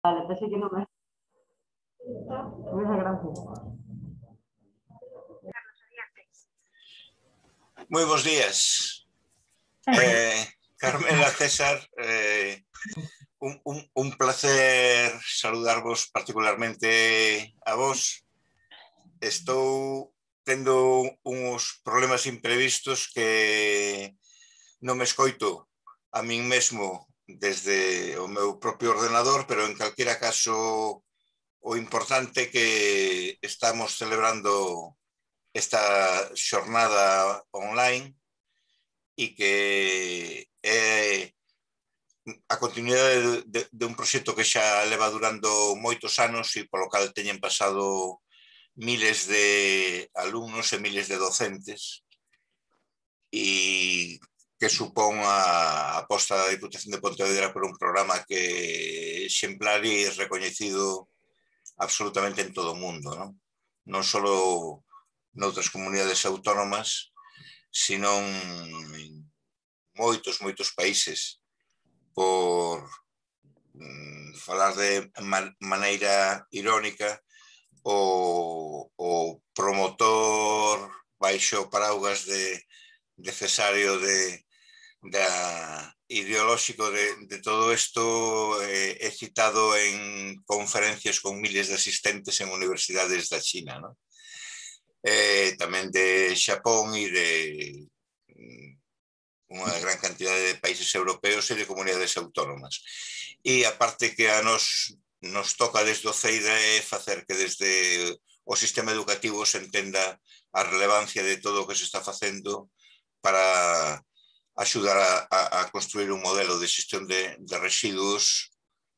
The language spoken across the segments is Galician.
Vale, pensé que no me... Muchas gracias. Muy buenos días. Carmela, César, un placer saludarvos particularmente a vos. Estou tendo uns problemas imprevistos que non me escoito a min mesmo desde o meu propio ordenador, pero en calquera caso o importante que estamos celebrando esta xornada online e que é a continuidade de un proxecto que xa leva durando moitos anos e polo cal teñen pasado miles de alumnos e miles de docentes e que supón a aposta da Diputación de Pontevedra por un programa que é exemplar e recoñecido absolutamente en todo o mundo, non só noutras comunidades autónomas, sino en moitos países. Por falar de maneira irónica, o promotor baixo paraugas de Cesario ideolóxico de todo isto é citado en conferencias con miles de asistentes en universidades da China, tamén de Xapón e de unha gran cantidade de países europeos e de comunidades autónomas. E a parte que a nos toca desde o CEIDA é facer que desde o sistema educativo se entenda a relevancia de todo o que se está facendo para axudar a construir un modelo de xestión de residuos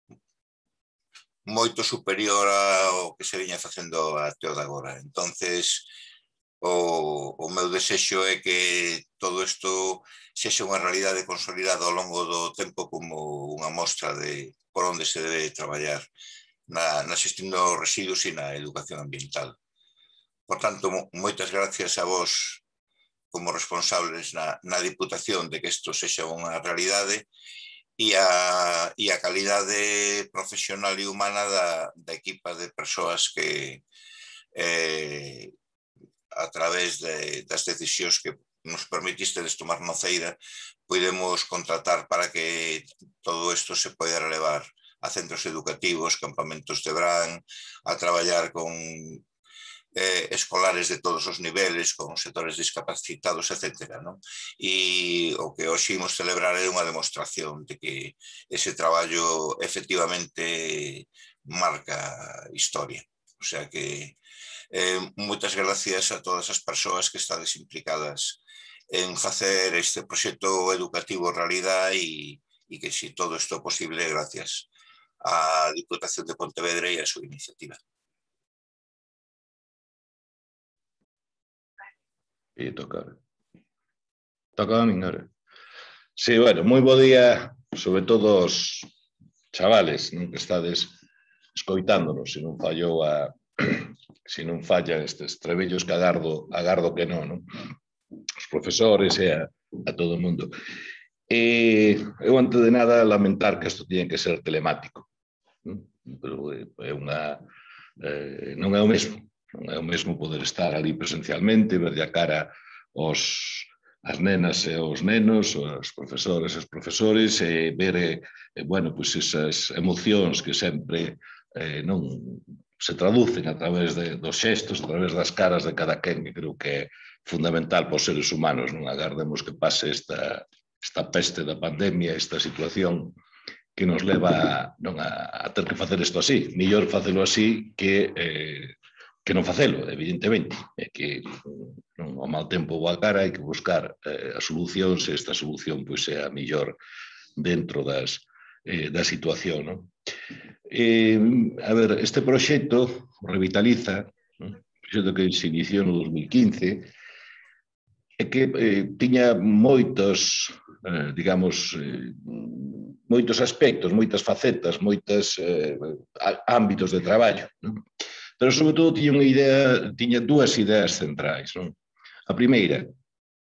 moito superior ao que se viña facendo até o de agora. Entonces, o meu desexo é que todo isto sexa unha realidade consolidada ao longo do tempo como unha mostra de por onde se debe traballar na xestión dos residuos e na educación ambiental. Por tanto, moitas gracias a vos como responsables na Diputación de que isto sexa unha realidade e a calidade profesional e humana da equipa de persoas que a través das decisións que nos permitistedes tomar no CEIDA, podemos contratar para que todo isto se poida relevar a centros educativos, campamentos de verán, a traballar con escolares de todos os niveles, con sectores discapacitados, etc. E o que hoxe imos celebrar é unha demostración de que ese traballo efectivamente marca historia. O sea que moitas gracias a todas as persoas que estades implicadas en facer este proxecto educativo realidade e que si todo isto é posible gracias á Diputación de Pontevedra e a súa iniciativa. E toca a min, ora. Sí, bueno, moi bo día, sobre todo os chavales que estades escoitándonos, se non fallan estes treballos que agardo que non, os profesores e a todo o mundo. Eu, antes de nada, lamentar que isto tiña que ser telemático, pero non é o mesmo. Non é o mesmo poder estar ali presencialmente, ver a cara as nenas e os nenos, os profesores e os profesores, e ver esas emocións que sempre non se traducen a través dos xestos, a través das caras de cada quen, que creo que é fundamental para os seres humanos. Non agardemos que pase esta peste da pandemia, esta situación que nos leva a ter que facer isto así. Mellor facelo así que non facelo, evidentemente. É que ao mal tempo boa cara, hai que buscar as solucións e esta solución é a mellor dentro da situación. A ver, este proxecto Revitaliza, un proxecto que se iniciou no 2015, é que tiña moitos aspectos, moitas facetas, moitos ámbitos de traballo, pero sobre todo tiña dúas ideas centrais. A primeira,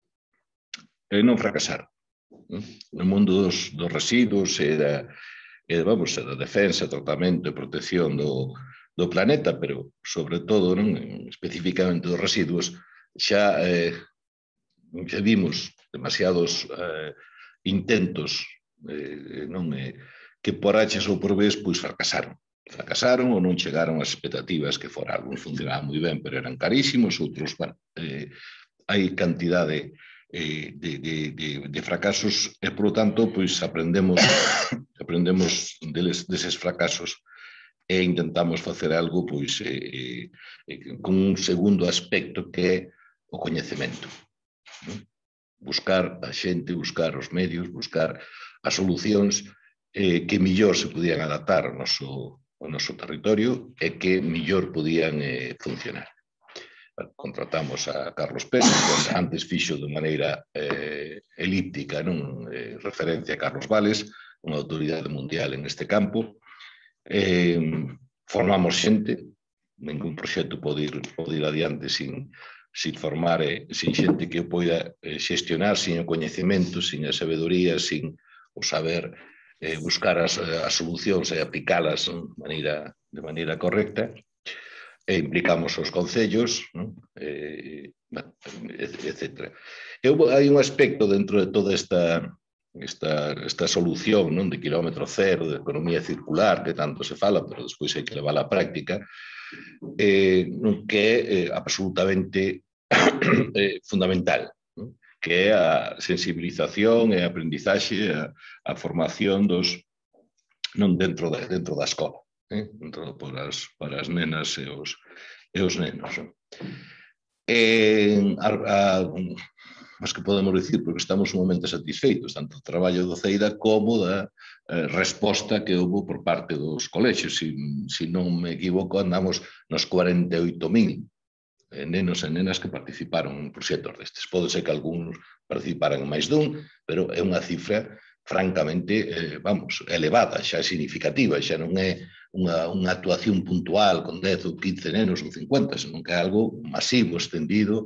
non fracasar. No mundo dos residuos e vamos, da defensa, tratamento e protección do planeta, pero sobre todo, non, especificamente dos residuos, xa vimos demasiados intentos non, que por H ou por B pois fracasaron ou non chegaron ás expectativas que fora. Alguns funcionaban moi ben, pero eran carísimos, outros, bueno, hai cantidade de fracasos e, por lo tanto, pois aprendemos deses fracasos e intentamos facer algo pois con un segundo aspecto que é o coñecemento. Buscar a xente, buscar os medios, buscar as solucións que millor se podían adaptar ao noso territorio e que millor podían funcionar. Contratamos a Carlos Pérez, que antes fixo de maneira elíptica, non, referencia a Carlos Vales, unha autoridade mundial en este campo. Formamos xente, ningún proxecto pode ir adiante sin formar, sin xente que o poida xestionar, sin o coñecemento, sin a sabedoría, sin o saber buscar as solucións e aplicalas de maneira correcta. E implicamos os concellos, etc. Hai un aspecto dentro de toda esta solución de quilómetro cero, de economía circular, que tanto se fala, pero despois hai que levar á práctica, que é absolutamente fundamental, que é a sensibilización e a aprendizaxe, a formación dentro da escola, para as nenas e os nenos. Mas que podemos dicir, porque estamos un momento satisfeitos, tanto do traballo do CEIDA como da resposta que houve por parte dos colexios. Se non me equivoco, andamos nos 48.000 nenos e nenas que participaron en proxectos destes. Pode ser que algúns participaran en máis dun, pero é unha cifra francamente, elevada, xa é significativa, xa non é unha actuación puntual con 10 ou 15 nenos ou 50, senón que é algo masivo, extendido.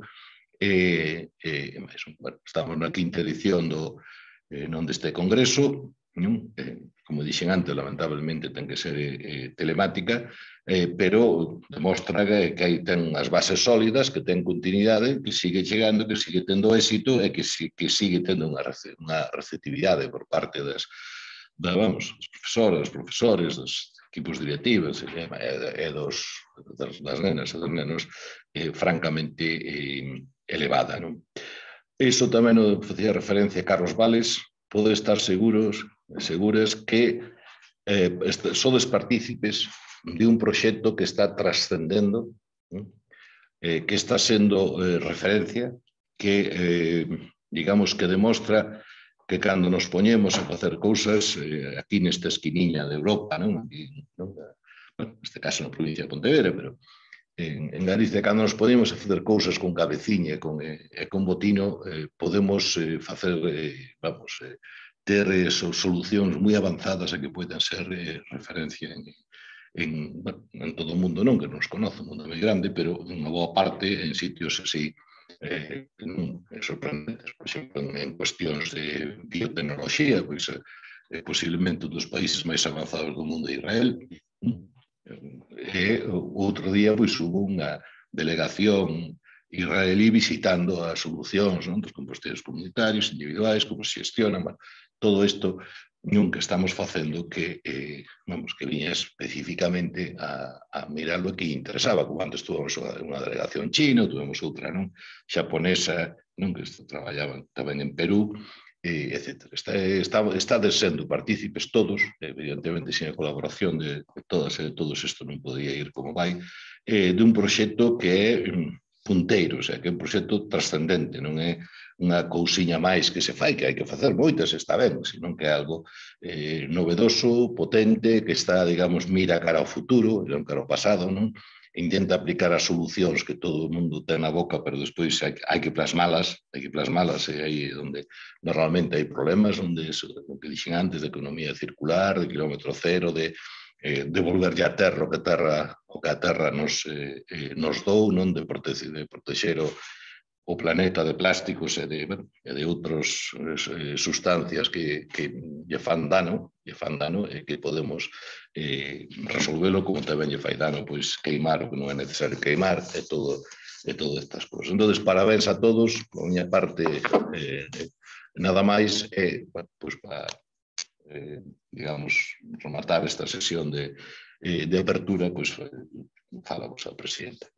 Estamos na quinta edición deste congreso, como dixen antes, lamentablemente ten que ser telemática, pero demostra que ten as bases sólidas, que ten continuidade, que sigue chegando, que sigue tendo éxito e que sigue tendo unha receptividade por parte das profesoras, profesores, dos equipos directivos e das nenas e dos nenos francamente elevada. Iso tamén o facía referencia a Carlos Vales. Pode estar seguras que sodes partícipes de un proxecto que está trascendendo, que está sendo referencia, que digamos que demostra que cando nos poñemos a facer cousas aquí nesta esquiniña de Europa, neste caso na provincia de Pontevedra, pero en Galicia, cando nos podemos a facer cousas con cabeciña e con botino, podemos facer, ter solucións moi avanzadas e que poden ser referencia en todo o mundo, non que nos conoce, o mundo é moi grande, pero unha boa parte en sitios así sorprendentes. Por exemplo, en cuestións de biotecnoloxía, pois posiblemente un dos países máis avanzados do mundo é Israel. E outro día pois hubo unha delegación israelí visitando as solucións dos composteiros comunitarios, individuais, como se xestionan, todo isto que estamos facendo que viña especificamente a mirarlo que interesaba, como antes tuvemos unha delegación china, tuvemos outra xaponesa, que traballaban tamén en Perú, etc. Estades sendo partícipes todos, evidentemente sin a colaboración de todos isto non podía ir como vai, de un proxecto que é punteiro, que é un proxecto trascendente, non é unha cousiña máis que se fai, que hai que facer moitas, está ben, senón que é algo novedoso, potente, que está, digamos, mira cara ao futuro, non cara ao pasado, non? Intenta aplicar as solucións que todo o mundo ten na boca, pero despois hai que plasmalas, e aí onde normalmente hai problemas, onde, o que dixen antes, de economía circular, de quilómetro cero, de devolverlle a terra o que a terra nos dou, non de protexer o planeta de plásticos e de outras sustancias que lle fan dano e que podemos resolvelo como tamén lle fai dano pois queimar o que non é necesario queimar e todas estas cousas. Entón, parabéns a todos, por miña parte nada máis pois para digamos, rematar esta sesión de apertura, pois fala vos ao presidente.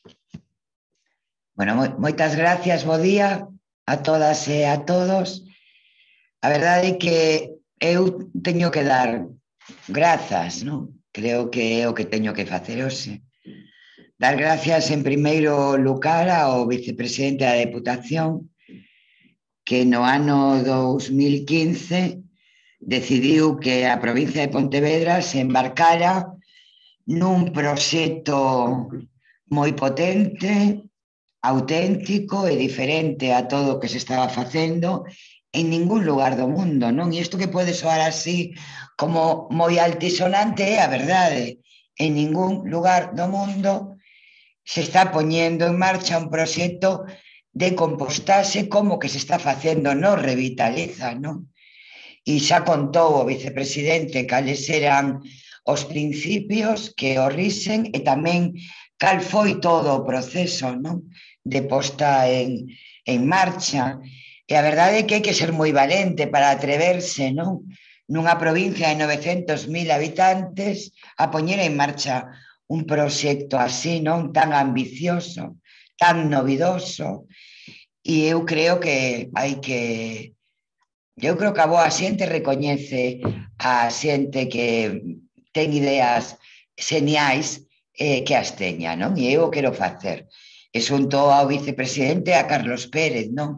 Bueno, moitas gracias, bo día a todas e a todos. A verdade é que eu teño que dar grazas, non? Creo que é o que teño que facer hoxe. Dar gracias en primeiro lugar ao vicepresidente da Deputación que no ano 2015 decidiu que a provincia de Pontevedra se embarcara nun proxecto moi potente, auténtico e diferente a todo o que se estaba facendo en ningún lugar do mundo, non? E isto que pode soar así como moi altisonante é a verdade. En ningún lugar do mundo se está poñendo en marcha un proxecto de compostaxe como que se está facendo no Revitaliza, non? E xa contou o vicepresidente cales eran os principios que o rixen e tamén cal foi todo o proceso, non? De posta en marcha. E a verdade é que hai que ser moi valente para atreverse, non? Nunha provincia de 900.000 habitantes a poñer en marcha un proxecto así, non? Tan ambicioso, tan novidoso. E eu creo que hai que... Eu creo que a boa xente recoñece a xente que ten ideas xeniais que as teña, non? E eu o quero facer. E xunto ao vicepresidente a Carlos Pérez, non?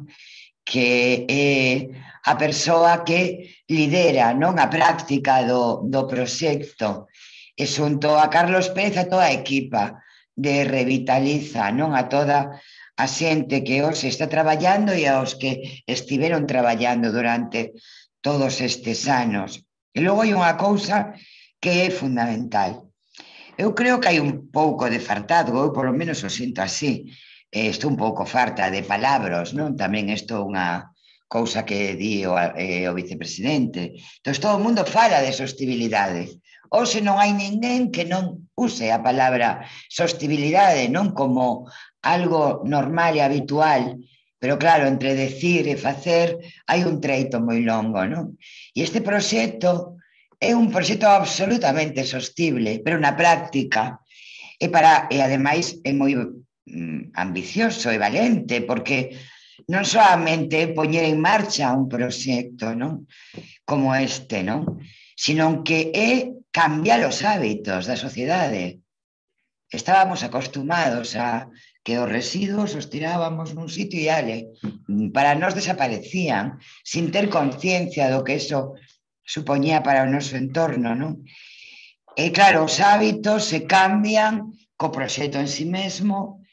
Que é a persoa que lidera, non? A práctica do proxecto. E xunto a Carlos Pérez a toda a equipa de Revitaliza, non? A toda a xente que hoxe está traballando e aos que estiveron traballando durante todos estes anos. E logo hai unha cousa que é fundamental. Eu creo que hai un pouco de fartado, eu polo menos o sinto así. Estou un pouco farta de palabras, non? Tamén isto é unha cousa que di o vicepresidente. Entón, todo o mundo fala de sostibilidade. Hoxe non hai ninguén que non use a palabra sostibilidade, non? Como algo normal e habitual, pero claro, entre decir e facer hai un treito moi longo, non? E este proxecto é un proxecto absolutamente sostible, pero na práctica, e ademais é moi ambicioso e valente, porque non solamente poñer en marcha un proxecto, non? Como este, non? Sino que é cambiar os hábitos da sociedade. Estábamos acostumados a que os residuos os tirábamos nun sitio e ale, para nós desaparecían, sin ter conciencia do que eso supoñía para o noso entorno, non? E claro, os hábitos se cambian co proxecto en si mesmo,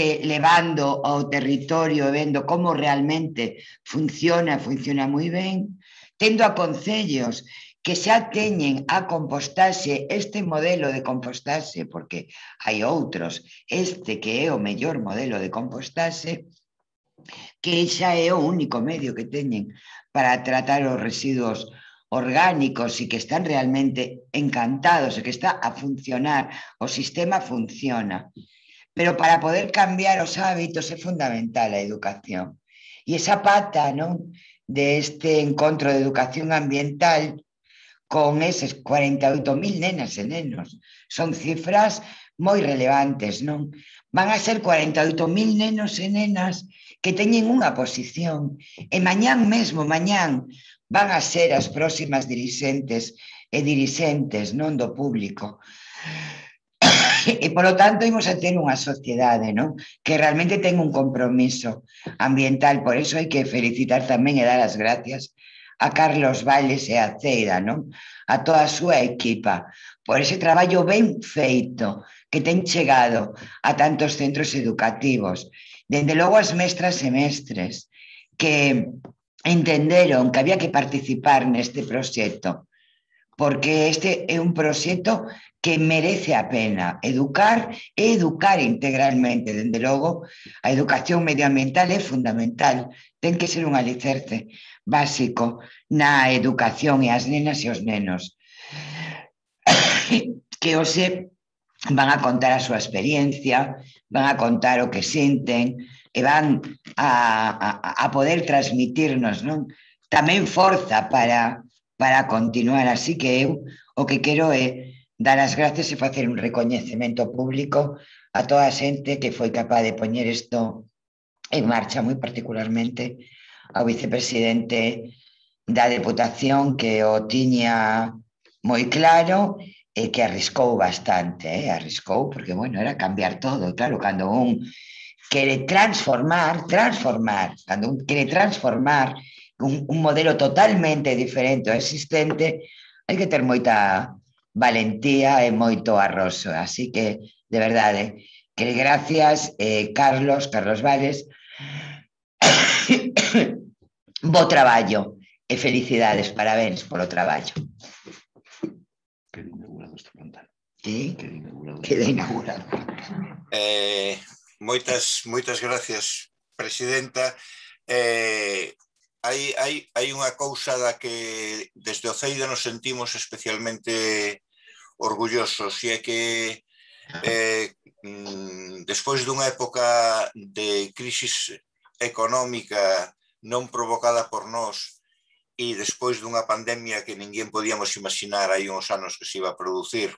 levando ao territorio e vendo como realmente funciona moi ben, tendo a concellos que xa teñen a compostaxe, este modelo de compostaxe, porque hai outros, este que é o mellor modelo de compostaxe, que xa é o único medio que teñen para tratar os residuos orgánicos e que están realmente encantados e que está a funcionar, o sistema funciona. Pero para poder cambiar os hábitos é fundamental a educación. E esa pata, non, deste encontro de educación ambiental con eses 48.000 nenas e nenos, son cifras moi relevantes, non? Van a ser 48.000 nenos e nenas que teñen unha posición e mañán mesmo, van a ser as próximas dirixentes e dirixentes, non, do público. E, polo tanto, imos a ter unha sociedade, non? Que realmente ten un compromiso ambiental. Por iso hai que felicitar tamén e dar as gracias a Carlos Valles e a Ceira, non? A toda a súa equipa, por ese traballo ben feito que ten chegado a tantos centros educativos. Dende logo as mestras e mestres que entenderon que había que participar neste proxecto, porque este é un proxecto que merece a pena educar e educar integralmente. Dende logo, a educación medioambiental é fundamental, ten que ser un alicerce básico na educación e as nenas e os nenos que hoxe van a contar a súa experiencia, van a contar o que senten e van a poder transmitirnos, non? Tamén forza para continuar. Así que eu o que quero é dar as gracias e facer un recoñecemento público a toda a xente que foi capaz de poñer isto en marcha, moi particularmente ao vicepresidente da Deputación, que o tiña moi claro e que arriscou bastante, arriscou, porque, bueno, era cambiar todo. Claro, cando un quere transformar, cando un quere transformar un modelo totalmente diferente ao existente, hai que ter moita valentía e moito arroso. Así que, de verdade, que gracias, Carlos Valles, bo traballo e felicidades, parabéns polo traballo. Queda inaugurado este frontal. Sí? Queda inaugurado. Moitas gracias, presidenta. Hai unha cousa da que desde o CEIDA nos sentimos especialmente orgullosos, e é que despois dunha época de crisis económica non provocada por nós e despois dunha pandemia que ninguén podíamos imaginar hai uns anos que se iba a producir,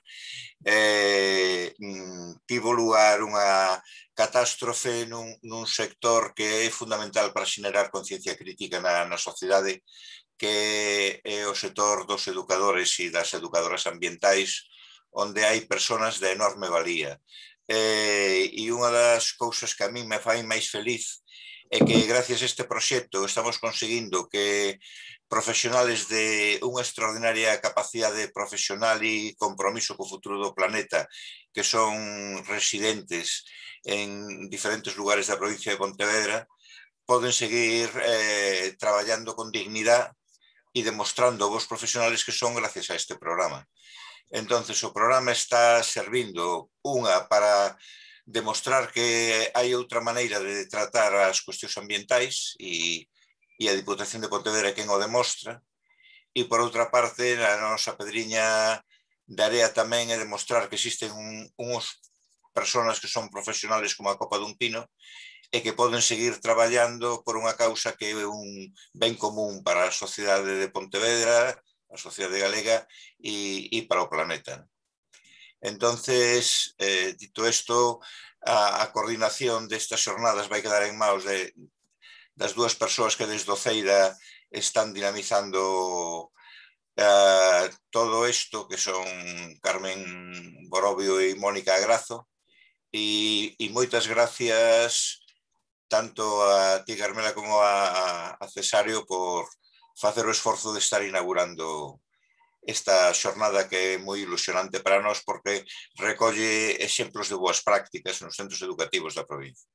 tivo lugar unha catástrofe nun sector que é fundamental para xenerar conciencia crítica na sociedade, que é o sector dos educadores e das educadoras ambientais, onde hai persoas de enorme valía. E unha das cousas que a mí me fai máis feliz é que gracias a este proxecto estamos conseguindo que profesionales de unha extraordinaria capacidade profesional e compromiso co futuro do planeta, que son residentes en diferentes lugares da provincia de Pontevedra, poden seguir traballando con dignidade e demostrando vos profesionales que son gracias a este programa. Entonces, o programa está servindo unha para demostrar que hai outra maneira de tratar as cuestións ambientais e a Diputación de Pontevedra é quen o demostra, e por outra parte a nosa pedriña de Area tamén é demostrar que existen unhos persoas que son profesionales como a copa dun pino e que poden seguir traballando por unha causa que é un ben común para a sociedade de Pontevedra, a sociedade galega e para o planeta. Entonces, dito isto, a coordinación destas xornadas vai quedar en maus das dúas persoas que desde o CEIDA están dinamizando todo isto, que son Carmen Borobio e Mónica Agrazo, e moitas gracias tanto a ti, Carmela, como a Cesario por facer o esforzo de estar inaugurando esta xornada que é moi ilusionante para nós, porque recolle exemplos de boas prácticas nos centros educativos da provincia.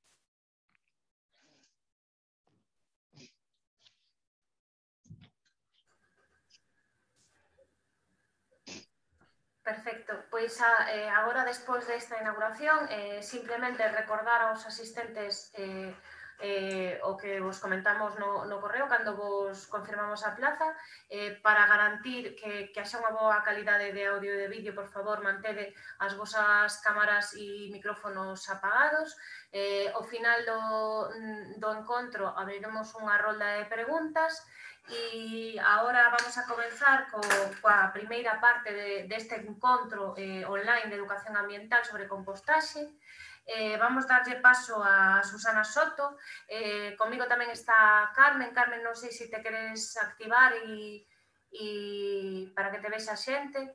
Perfecto, pois agora, despois desta inauguración, simplemente recordar aos asistentes o que vos comentamos no correo cando vos confirmamos a plaza, para garantir que haxa unha boa calidade de audio e de vídeo, por favor, mantede as vosas cámaras e micrófonos apagados. Ao final do encontro abriremos unha rolda de preguntas. E agora vamos a comenzar coa primeira parte deste encontro online de educación ambiental sobre compostaxe. Vamos darlle paso a Susana Soto. Comigo tamén está Carmen. Carmen, non sei se te queres activar e para que te vexa xente.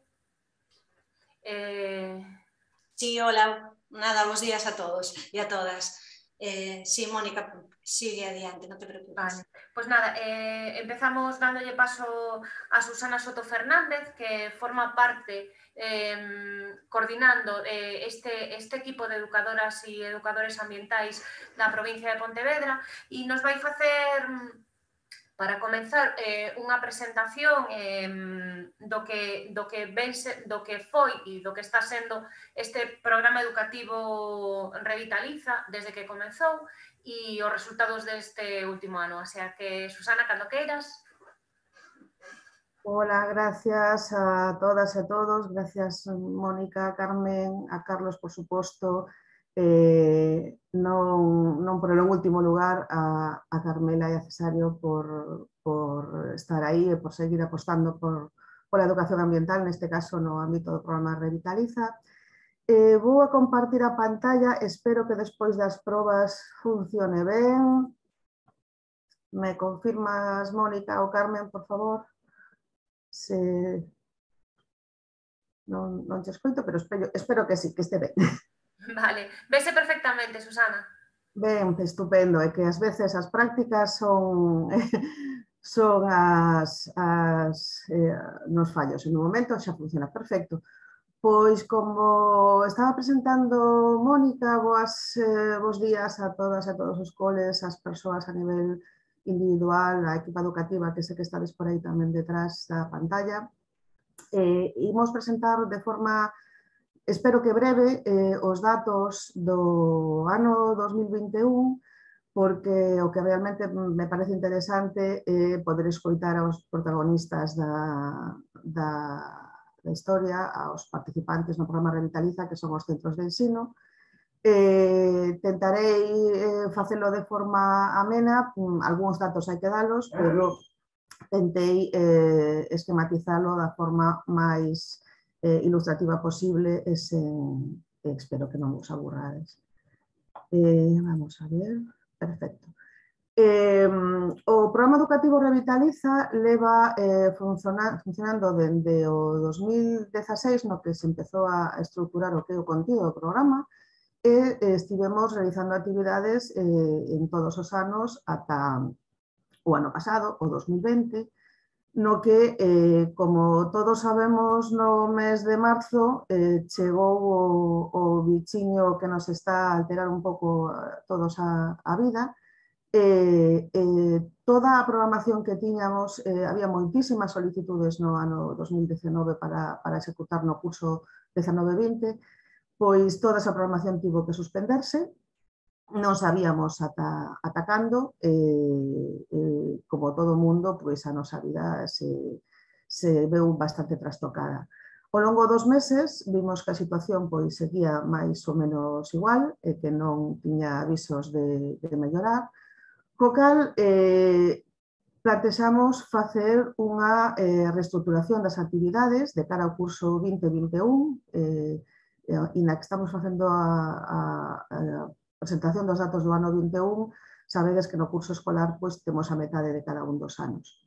Sí, hola. Nada, bons días a todos e a todas. Sí, Mónica, sigue adiante, non te preocupes. Vale. Pois nada, empezamos dándolle paso a Susana Soto Fernández, que forma parte coordinando este equipo de educadoras e educadores ambientais da provincia de Pontevedra, e nos vai facer Para comenzar, unha presentación do que foi e do que está sendo este programa educativo Revitaliza desde que comezou e os resultados deste último ano. O sea que, Susana, cando queiras. Hola, gracias a todas e a todos. Gracias, Mónica, Carmen, a Carlos, por suposto. Non por el último lugar a Carmela e a Cesario por estar aí e por seguir apostando por a educación ambiental, neste caso no ámbito do programa Revitaliza. Vou a compartir a pantalla, espero que despois das probas funcione ben. Me confirmas, Mónica ou Carmen, por favor? Se... Non te escoito, pero espero que sí, que este ben. Vale, vese perfectamente, Susana. Ben, estupendo, é que ás veces as prácticas son nos fallos. En un momento xa funciona perfecto. Pois, como estaba presentando Mónica, bos días a todas e a todos os coles, as persoas a nivel individual, a equipa educativa, que sei que estades por aí tamén detrás da pantalla. Imos presentar de forma, espero que breve, os datos do ano 2021, porque o que realmente me parece interesante é poder escoitar aos protagonistas da historia, aos participantes no programa Revitaliza, que son os centros de ensino. Tentarei facelo de forma amena, algúns datos hai que dalos, pero tentei esquematizalo da forma máis ilustrativa posible e espero que non vos aburrades. Vamos a ver, perfecto. O programa educativo Revitaliza leva funcionando dende o 2016, no que se empezou a estruturar o que é o contido do programa, e estivemos realizando actividades en todos os anos ata o ano pasado, o 2020, no que, como todos sabemos, no mes de marzo chegou o bichiño que nos está a alterar un pouco todos a vida. Toda a programación que tiñamos, había moitísimas solicitudes no ano 2019 para executar no curso 19-20, pois toda esa programación tivo que suspenderse, non sabíamos ata cando, como todo mundo, pois a nosa vida se veu bastante trastocada. Ao longo dos meses vimos que a situación pois seguía máis ou menos igual, e que non tiña avisos de mellorar, co cal plantexamos facer unha reestruturación das actividades de cara ao curso 2021, e na que estamos facendo a presentación dos datos do ano 21, sabedes que no curso escolar pois, temos a metade de cada un dos anos.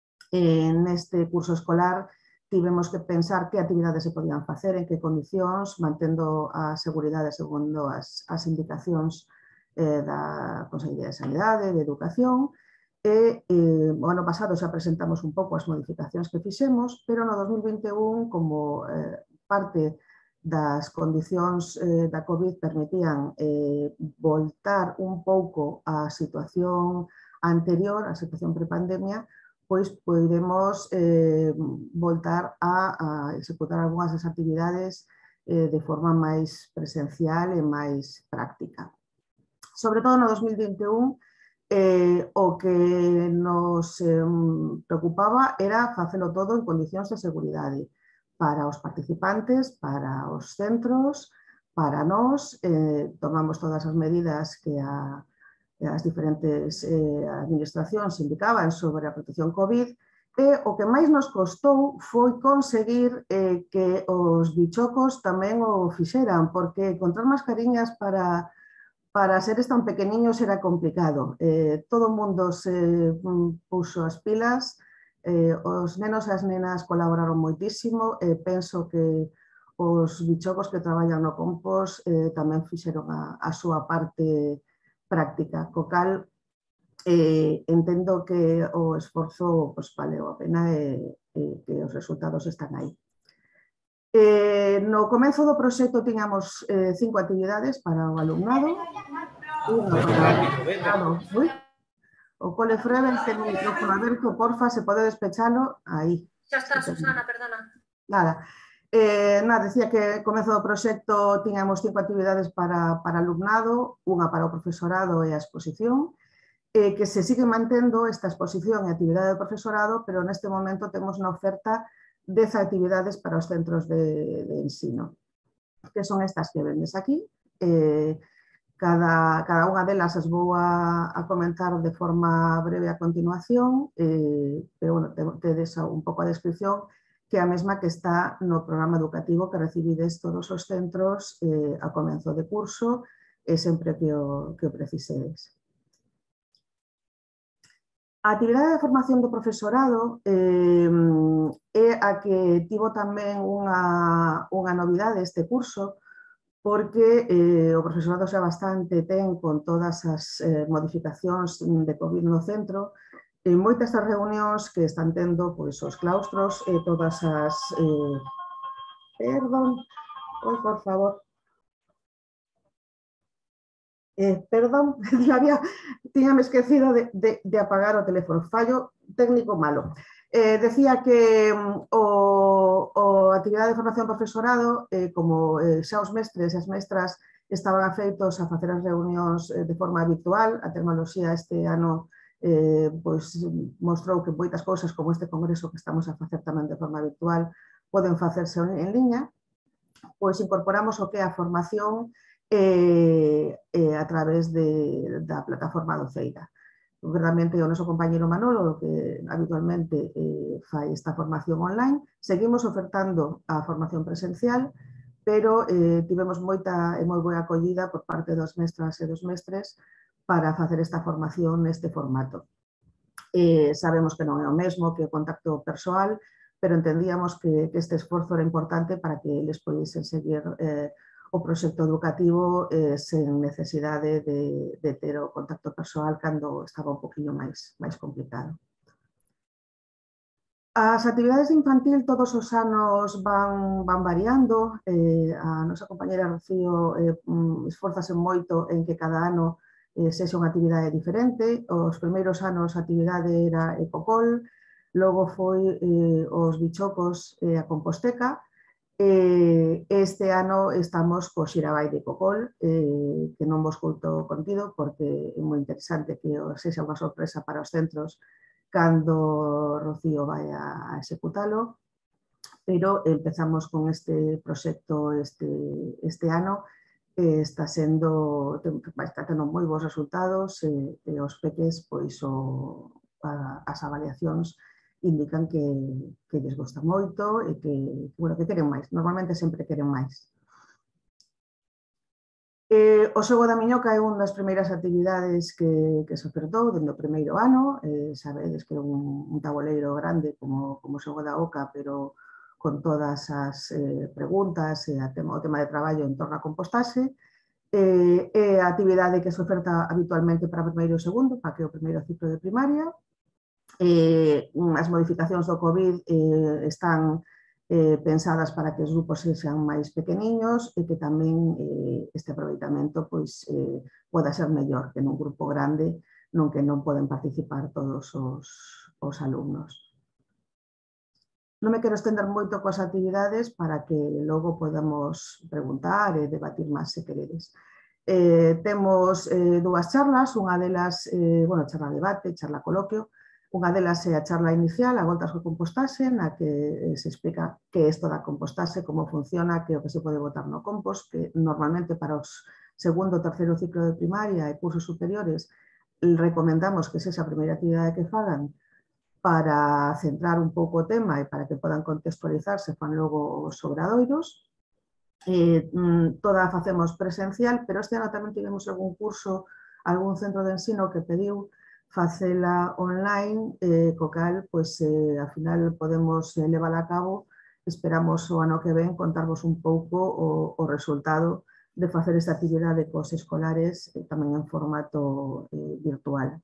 Neste curso escolar tivemos que pensar que actividades se podían facer, en que condicións, mantendo a seguridade segundo as indicacións da Consellería de Sanidade, de Educación, e o ano pasado xa presentamos un pouco as modificacións que fixemos, pero no 2021, como parte das condicións da COVID permitían voltar un pouco á situación anterior, á situación prepandemia, pois poderemos voltar a executar algunhas das actividades de forma máis presencial e máis práctica. Sobre todo no 2021, o que nos preocupaba era facelo todo en condicións de seguridade para os participantes, para os centros, para nós. Tomamos todas as medidas que as diferentes administracións indicaban sobre a protección COVID, e o que máis nos costou foi conseguir que os bichocos tamén o fixeran, porque encontrar mascariñas para seres tan pequeniños era complicado. Todo o mundo se puxo as pilas, os nenos e as nenas colaboraron moitísimo, e penso que os bichocos que traballan no compost tamén fixeron a súa parte práctica, co cal entendo que o esforzo valeu a pena e que os resultados están aí. No comezo do proxecto tiñamos 5 actividades para o alumnado, O cole Freven ten un micrófono aberto, porfa, se pode despechalo, aí. Xa está, Susana, perdona. Nada. Nada, decía que comezo do proxecto tiñamos 5 actividades para alumnado, unha para o profesorado e a exposición, que se sigue mantendo esta exposición e actividade do profesorado, pero neste momento temos na oferta 10 actividades para os centros de ensino, que son estas que vendes aquí. Cada unha delas as vou a comentar de forma breve a continuación, pero bueno, tedes un pouco a descripción, que é a mesma que está no programa educativo que recibides todos os centros a comenzo de curso e sempre que o precisedes. A actividade de formación do profesorado é a que tivo tamén unha novidade este curso, porque o profesorado xa bastante ten con todas as modificacións de COVID no centro, moitas das reunións que están tendo pois, os claustros e todas as... Perdón, por favor. Perdón, tíñame esquecido de apagar o teléfono. Fallo técnico malo. Decía que a actividade de formación profesorado, como xa os mestres e as mestras estaban afeitos a facer as reunións de forma habitual, a tecnoloxía este ano pois mostrou que moitas cousas como este congreso que estamos a facer tamén de forma virtual poden facerse en liña, pois incorporamos o que é a formación a través da plataforma do Ceira. Realmente o noso compañeiro Manolo, que habitualmente fai esta formación online, seguimos ofertando a formación presencial, pero tivemos moita e moi boa acollida por parte das mestras e dos mestres para facer esta formación neste formato. Sabemos que non é o mesmo que o contacto persoal, pero entendíamos que este esforzo era importante para que eles podisen seguir o proxecto educativo sen necesidade de ter o contacto persoal cando estaba un poquinho máis complicado. As actividades de infantil todos os anos van variando. A nosa compañera Rocío esforzase moito en que cada ano sexa unha actividade diferente. Os primeiros anos a actividade era Ecocol, logo foi os bichocos e a Composteca. Este ano estamos co Xirabai de Ecocol, que non vos conto contido porque é moi interesante que sexa unha sorpresa para os centros cando Rocío vai a executalo, pero empezamos con este proxecto este ano. Está tendo moi bons resultados e os peques pois as avaliacións indican que lles gosta moito e que queren máis. Normalmente sempre queren máis. O xogo da miñoca é unha das primeiras actividades que se ofertou dende o primeiro ano. Sabedes que é un tabuleiro grande como o xogo da oca, pero con todas as preguntas e o tema de traballo en torno a compostaxe. É a actividade que se oferta habitualmente para primeiro e segundo, para que o primeiro ciclo de primaria. As modificacións do COVID están pensadas para que os grupos sexan máis pequeniños e que tamén este aproveitamento poda ser mellor que nun grupo grande non que non poden participar todos os alumnos. Non me quero estender moito coas actividades para que logo podamos preguntar e debatir máis se queredes. Temos dúas charlas, unha delas, charla debate, charla coloquio. Unha delas é a charla inicial, a voltas co compostaxe, na que se explica que é isto da compostaxe, como funciona, que o que se pode botar no compost, que normalmente para os segundo e terceiro ciclo de primaria e cursos superiores recomendamos que sexa a primeira actividade que fagan para centrar un pouco o tema e para que podan contextualizarse fan logo os obradoiros. Toda a facemos presencial, pero este ano tamén tivemos algún curso, algún centro de ensino que pediu facela online, co cal, ao final podemos levala a cabo. Esperamos o ano que ven contarvos un pouco o resultado de facer esta actividade cos escolares tamén en formato virtual.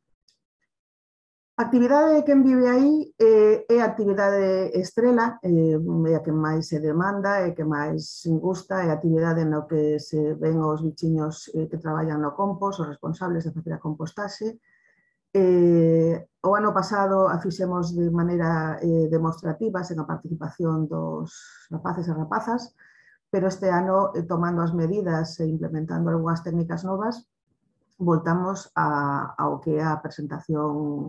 A actividade que envive aí é a actividade estrela, é a que máis se demanda e que máis gusta, é a actividade no que se ven os bichiños que traballan no compost, os responsables de facer a compostaxe. O ano pasado a fixemos de maneira demostrativa, sen a participación dos rapaces e rapazas, pero este ano, tomando as medidas e implementando algunhas técnicas novas, voltamos ao que é a presentación,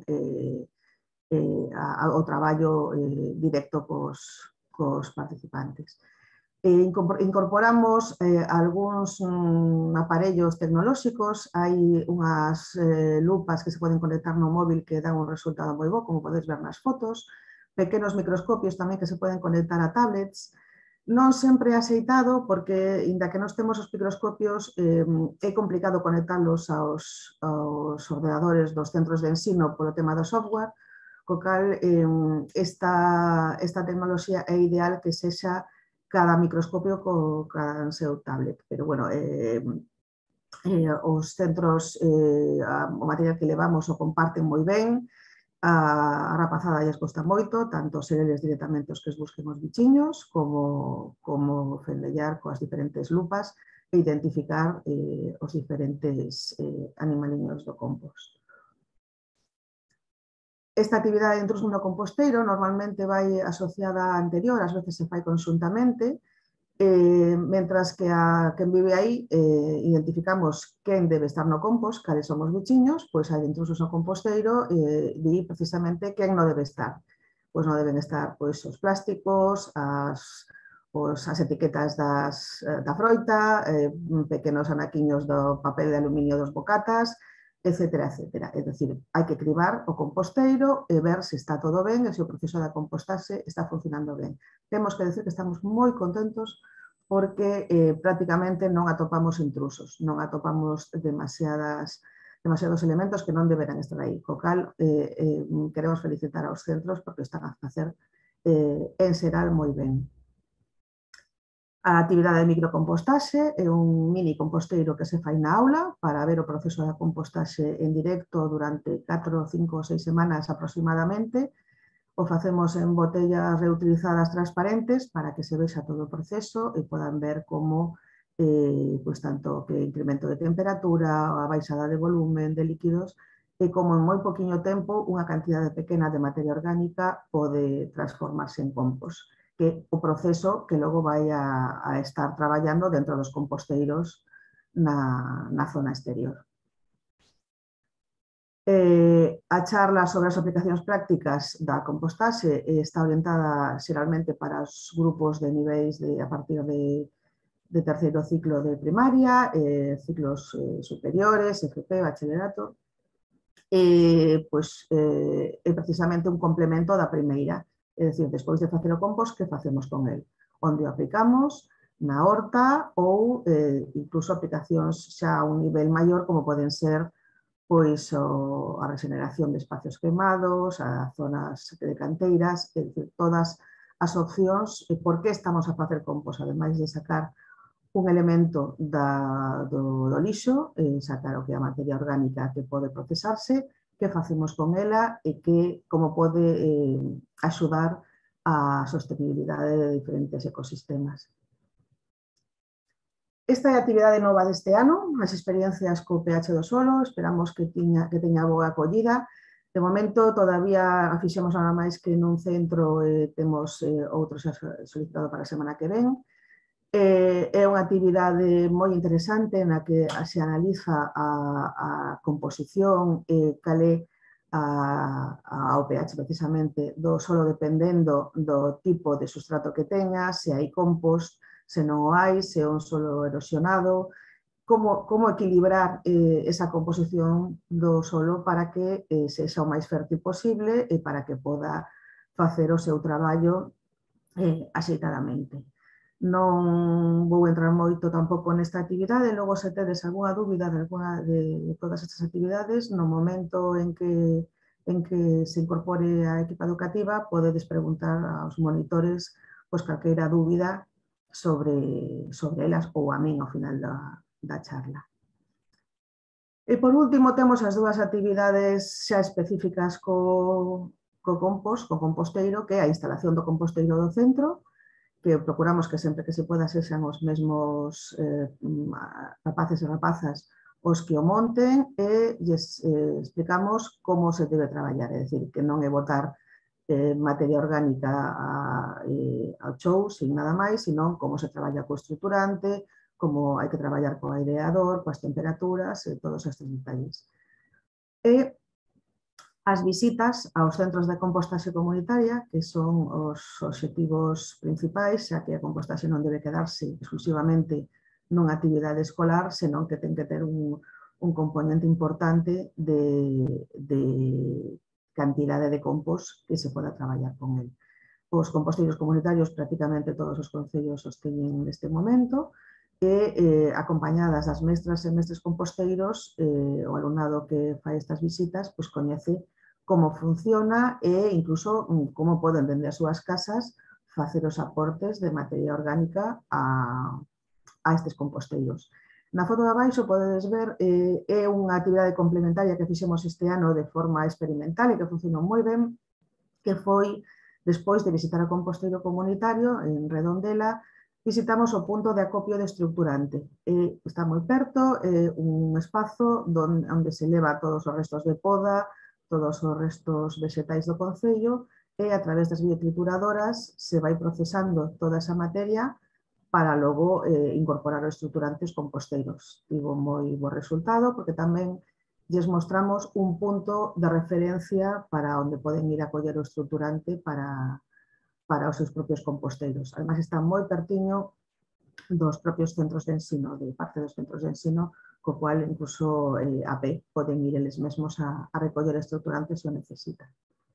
ao traballo directo cos participantes. Incorporamos algúns aparellos tecnolóxicos, hai unhas lupas que se poden conectar no móvil que dan un resultado moi bo, como podes ver nas fotos, pequenos microscopios tamén que se poden conectar a tablets. Non sempre é aceitado porque, inda que nós temos os microscopios, é complicado conectarlos aos ordenadores dos centros de ensino polo tema do software, co cal esta tecnoloxía é ideal que sexa cada microscopio co cada seu tablet. Pero, bueno, os centros, o material que levamos o comparten moi ben, a rapazada lles costa moito, tanto ser eles directamente os que es busquen os bichiños, como fendellar coas diferentes lupas e identificar os diferentes animaliños do compost. Esta actividade de intrusión no composteiro normalmente vai asociada á anterior, ás veces se fai conxuntamente, mentras que a quen vive aí identificamos quen debe estar no compost, cales son os bichiños, pois hai intrusos no composteiro di precisamente quen non debe estar. Pois non deben estar os plásticos, as etiquetas da froita, pequenos anaquiños do papel de aluminio dos bocatas, etcétera, etcétera. É dicir, hai que cribar o composteiro e ver se está todo ben e se o proceso de compostaxe está funcionando ben. Temos que decir que estamos moi contentos porque prácticamente non atopamos intrusos, non atopamos demasiados elementos que non deberán estar aí. Co cal, queremos felicitar aos centros porque están a facer en xeral moi ben. A actividade de microcompostaxe é un mini composteiro que se fai na aula para ver o proceso da compostaxe en directo durante 4, 5 ou 6 semanas aproximadamente. O facemos en botellas reutilizadas transparentes para que se vexa todo o proceso e podan ver como tanto que incremento de temperatura, a baixada de volumen de líquidos e como en moi poquinho tempo unha cantidade pequena de materia orgánica pode transformarse en compost, que é o proceso que logo vai a estar traballando dentro dos composteiros na zona exterior. A charla sobre as aplicacións prácticas da compostaxe está orientada xeralmente para os grupos de niveis a partir de terceiro ciclo de primaria, ciclos superiores, FP, bacharelato. É precisamente un complemento da primeira. É dicir, despois de facer o compost, que facemos con el? Onde o aplicamos na horta ou incluso aplicacións xa a un nivel maior, como poden ser a regeneración de espacios quemados, a zonas de canteiras, é dicir, todas as opcións. Por que estamos a facer compost? Ademais de sacar un elemento do lixo, sacar o que é a materia orgánica que pode procesarse, que facemos con ela e como pode axudar a sostenibilidade de diferentes ecosistemas. Esta é a actividade nova deste ano, as experiencias co pH do solo, esperamos que teña boa acollida. De momento, todavía a fixemos nada máis que nun centro, temos outros solicitado para a semana que ven. É unha actividade moi interesante na que se analiza a composición e cal é o pH precisamente do solo dependendo do tipo de sustrato que teña, se hai compost, se non o hai, se é un solo erosionado, como equilibrar esa composición do solo para que sexa o máis fértil posible e para que poda facer o seu traballo axeitadamente. Non vou entrar moito tampouco nesta actividade, logo se tedes algunha dúbida de todas estas actividades, no momento en que se incorpore a equipa educativa, podedes preguntar aos monitores calqueira dúbida sobre elas ou a min ao final da charla. E por último temos as dúas actividades xa específicas co composteiro, que é a instalación do composteiro do centro, que procuramos que sempre que se poda sexan os mesmos rapaces e rapazas os que o monten e lles explicamos como se debe traballar, é dicir, que non é botar materia orgánica ao chou sin nada máis, senón como se traballa co estruturante, como hai que traballar co aireador, coas temperaturas e todos estes detalles. E as visitas aos centros de compostaxe comunitaria, que son os obxectivos principais, xa que a compostaxe non debe quedarse exclusivamente nunha actividade escolar, senón que ten que ter un componente importante de cantidade de compost que se poda traballar con el. Os composteiros comunitarios prácticamente todos os concellos os teñen neste momento e acompañadas das mestras e mestres composteiros, o alumnado que fai estas visitas pois coñece como funciona e incluso como poden dende as súas casas facer os aportes de materia orgánica a estes composteiros. Na foto de abaixo podedes ver é unha actividade complementaria que fixemos este ano de forma experimental e que funcionou moi ben, que foi, despois de visitar o composteiro comunitario en Redondela, visitamos o punto de acopio de estructurante. Está moi perto, un espazo onde se leva todos os restos de poda, todos os restos vegetais do concello e a través das biotrituradoras se vai procesando toda esa materia para logo incorporar os estruturantes composteiros. Tivo moi bo resultado porque tamén lles mostramos un punto de referencia para onde poden ir a coller o estruturante para os seus propios composteiros. Ademais, está moi pertiño dos propios centros de ensino, de parte dos centros de ensino, co cual incluso a pé poden ir eles mesmos a recoller estruturantes se o necesitan.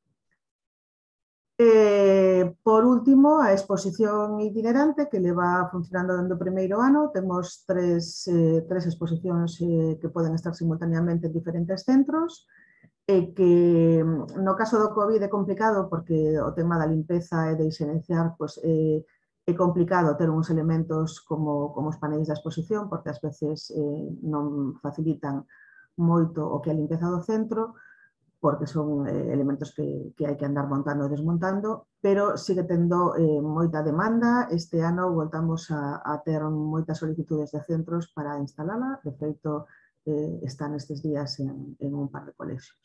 Por último, a exposición itinerante que leva funcionando dende o primeiro ano. Temos tres exposicións que poden estar simultaneamente en diferentes centros e que no caso do COVID é complicado porque o tema da limpeza e de higienizar é complicado ter uns elementos como os paneis da exposición porque ás veces non facilitan moito o que é a limpeza do centro, porque son elementos que hai que andar montando e desmontando, pero sigue tendo moita demanda. Este ano voltamos a ter moitas solicitudes de centros para instalala. De feito, están estes días en un par de colexios.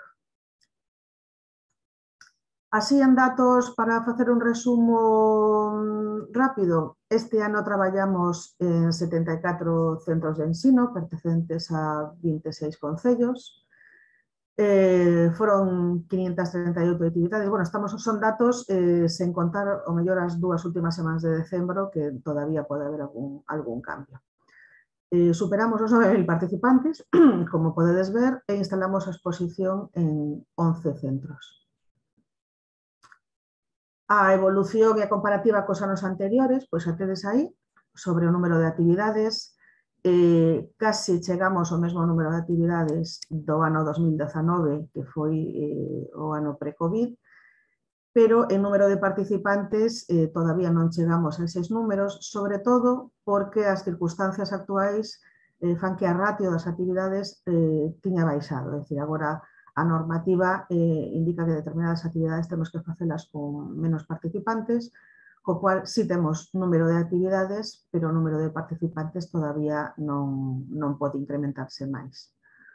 Así, en datos, para facer un resumo rápido, este ano traballamos en 74 centros de ensino pertencentes a 26 concellos. Foron 538 actividades. Bueno, son datos sen contar o mellor as dúas últimas semanas de decembro, que todavía pode haber algún cambio. Superamos os 9.000 participantes, como podedes ver, e instalamos a exposición en 11 centros. A evolución e a comparativa cos anos anteriores, pois a tedes aí, sobre o número de actividades. Casi chegamos ao mesmo número de actividades do ano 2019, que foi o ano pre-COVID, pero en número de participantes todavía non chegamos a eses números, sobre todo porque as circunstancias actuais fan que a ratio das actividades tiña baixado. É dicir, agora a normativa indica que determinadas actividades temos que facelas con menos participantes, co cual sí temos número de actividades, pero o número de participantes todavía non pode incrementarse máis.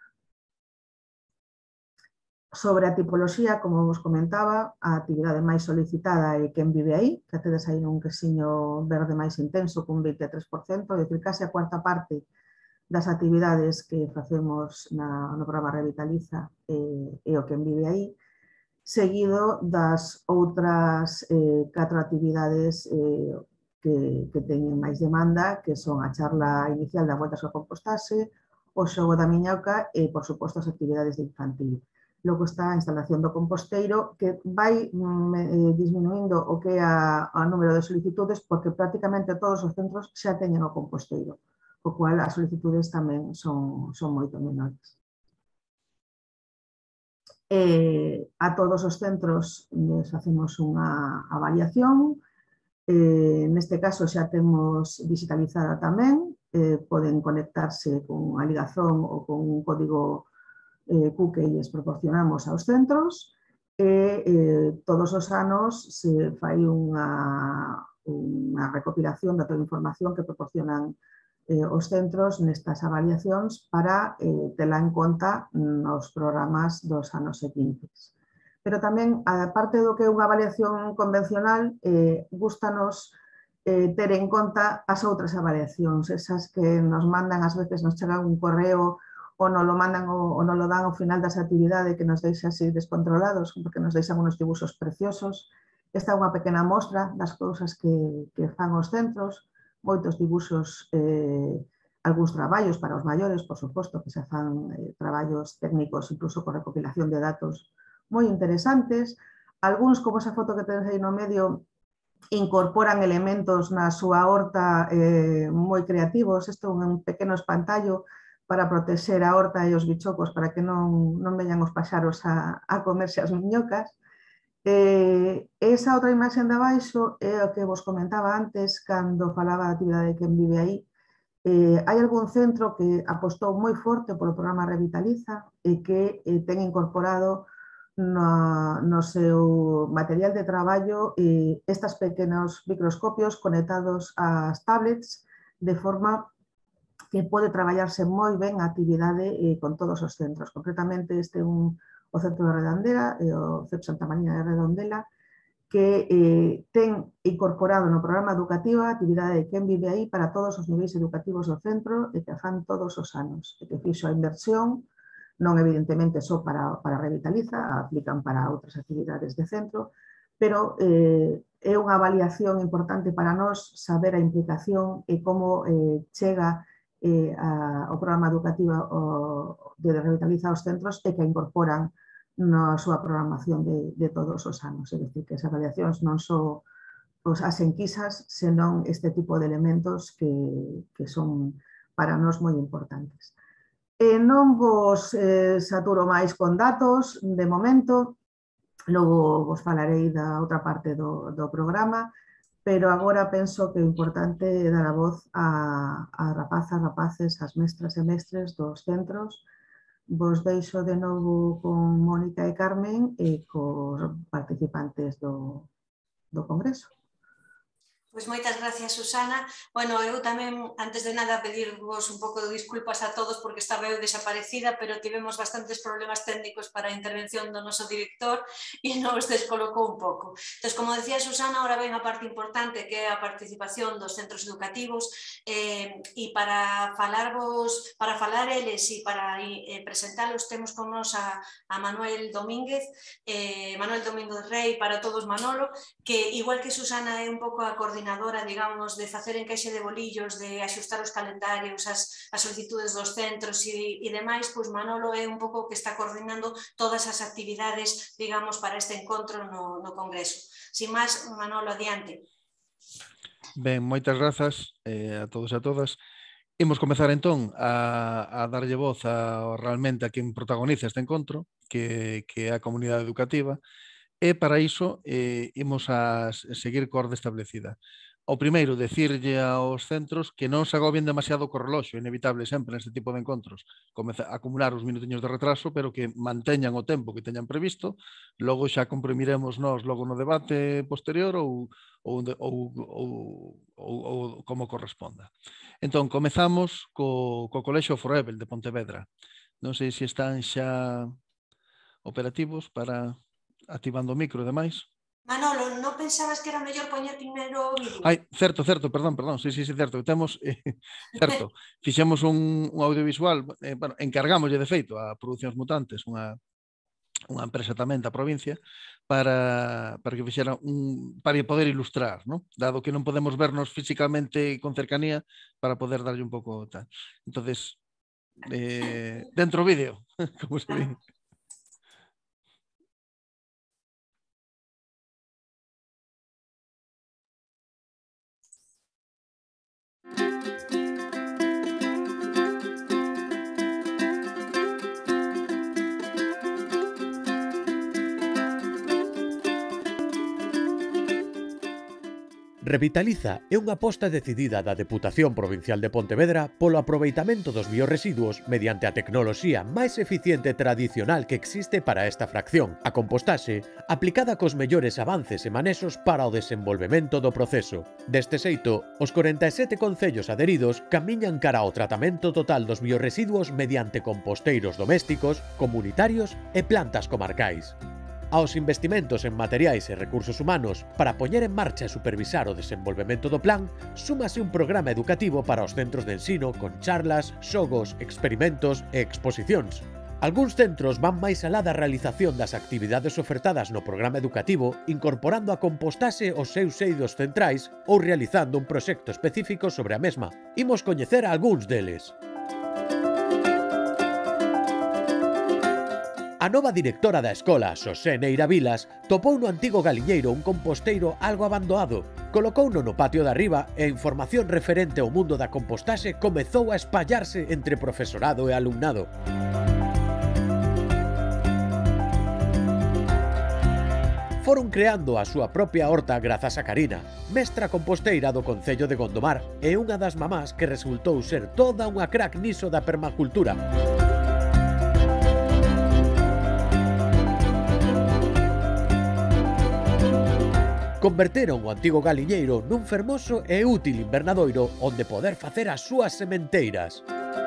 Sobre a tipoloxía, como vos comentaba, a actividade máis solicitada é Quen vive aí, que tedes aí nun quesiño verde máis intenso cun 23%, é dicir, case a cuarta parte das actividades que facemos no programa Revitaliza é o Quen vive aí, seguido das outras 4 actividades que teñen máis demanda, que son a charla inicial da Volta á Compostaxe, o xogo da miñoca e, por suposto, as actividades de infantil. Logo está a instalación do composteiro, que vai disminuindo o que é o número de solicitudes, porque prácticamente todos os centros xa teñen o composteiro, co cual as solicitudes tamén son moito menores. A todos os centros facemos unha avaliación. Neste caso xa temos digitalizada tamén, poden conectarse con a ligazón ou con un código Q que lles proporcionamos aos centros e todos os anos se fai unha recopilación da toda a información que proporcionan os centros nestas avaliacións para tela en conta nos programas dos anos seguintes. Pero tamén, aparte do que é unha avaliación convencional, gústanos ter en conta as outras avaliacións, esas que nos mandan, ás veces nos chegan un correo ou nos lo mandan ou nos lo dan ao final das actividades que nos deixa así descontrolados, porque nos deixan unos dibuxos preciosos. Esta é unha pequena mostra das cousas que fan os centros, moitos dibuxos, algúns traballos para os maiores, por suposto, que se fan traballos técnicos, incluso con recopilación de datos moi interesantes. Algúns, como esa foto que tenes aí no medio, incorporan elementos na súa horta moi creativos. Isto é un pequeno espantallo para protexer a horta e os bichocos para que non veñan os paxaros a comerse as miñocas. Esa outra imaxe de abaixo é o que vos comentaba antes cando falaba da actividade de Quen vive aí. Hai algún centro que apostou moi forte polo programa Revitaliza e que ten incorporado no seu material de traballo estes pequenos microscopios conectados ás tablets de forma que pode traballarse moi ben a actividade con todos os centros. Concretamente, este é o centro de Redondela, o CEP Santa Mariña de Redondela, que ten incorporado no programa educativo a actividade de Quen vive aí para todos os niveis educativos do centro e que fan todos os anos. E que fixo a inversión, non evidentemente só para Revitaliza, aplican para outras actividades de centro, pero é unha avaliación importante para nós saber a implicación e como chega o programa educativo de Revitaliza aos centros e que incorporan na súa programación de todos os anos. É dicir, que as avaliacións non só as enquisas, senón este tipo de elementos que son para nós moi importantes. Non vos saturo máis con datos de momento, logo vos falarei da outra parte do programa, pero agora penso que é importante dar a voz a rapazas, rapaces, as mestras e mestres dos centros. Vos deixo de novo con Mónica e Carmen e cos participantes do Congreso. Pois moitas gracias, Susana. Bueno, eu tamén, antes de nada, pedirvos un pouco de disculpas a todos porque estaba eu desaparecida, pero tivemos bastantes problemas técnicos para a intervención do noso director e nos descolocou un pouco. Entón, como decía Susana, ahora ven a parte importante que é a participación dos centros educativos e para falar eles e para presentalos temos con nos a Manuel Domínguez, Manuel Domínguez Rey para todos Manolo, que igual que Susana é un pouco a coordinadora, digamos, de facer encaixe de bolillos, de axustar os calendarios, as solicitudes dos centros e demais, pois Manolo é un pouco que está coordinando todas as actividades, digamos, para este encontro no Congreso. Sin máis, Manolo, adiante. Ben, moitas grazas a todos e a todas. Imos comezar entón a darlle voz realmente a quen protagoniza este encontro, que é a comunidade educativa. E para iso imos a seguir co orde establecida. O primeiro, decirlle aos centros que non se agobien demasiado co reloxo, inevitable sempre neste tipo de encontros, acumular os minutiños de retraso, pero que manteñan o tempo que teñan previsto, logo xa comprimiremos nós logo no debate posterior ou como corresponda. Entón, comezamos co Colexio Forever de Pontevedra. Non sei se están xa operativos para... activando o micro e demais. Manolo, non pensabas que era mellor poñer primeiro o vídeo? Ai, certo, perdón, sí, certo, temos, certo, fixemos un audiovisual, bueno, encargámoslle de feito a Producións Mutantes, unha empresa tamén da provincia, para que fixera para poder ilustrar, ¿no? Dado que non podemos vernos físicamente con cercanía, para poder darlle un pouco tal. Entonces, dentro vídeo, como se di. Revitaliza é unha aposta decidida da Deputación Provincial de Pontevedra polo aproveitamento dos biorresiduos mediante a tecnoloxía máis eficiente e tradicional que existe para esta fracción, a compostaxe, aplicada cos mellores avances e manexos para o desenvolvemento do proceso. Deste xeito, os 47 concellos adheridos camiñan cara ao tratamento total dos biorresiduos mediante composteiros domésticos, comunitarios e plantas comarcais. Aos investimentos en materiais e recursos humanos para poñer en marcha e supervisar o desenvolvemento do plan, súmase un programa educativo para os centros de ensino con charlas, xogos, experimentos e exposicións. Algúns centros van máis alá da realización das actividades ofertadas no programa educativo, incorporando a compostaxe aos seus eidos centrais ou realizando un proxecto específico sobre a mesma. Imos coñecer a algúns deles. A nova directora da escola, Xosé Neira Vilas, topou no antigo galiñeiro un composteiro algo abandonado, colocouno no patio de arriba e a información referente ao mundo da compostaxe comezou a espallarse entre profesorado e alumnado. Foron creando a súa propia horta grazas a Karina, mestra composteira do Concello de Gondomar e unha das mamás que resultou ser toda unha crack niso da permacultura. Converteron o antigo galiñeiro nun fermoso e útil invernadoiro onde poder facer as súas sementeiras.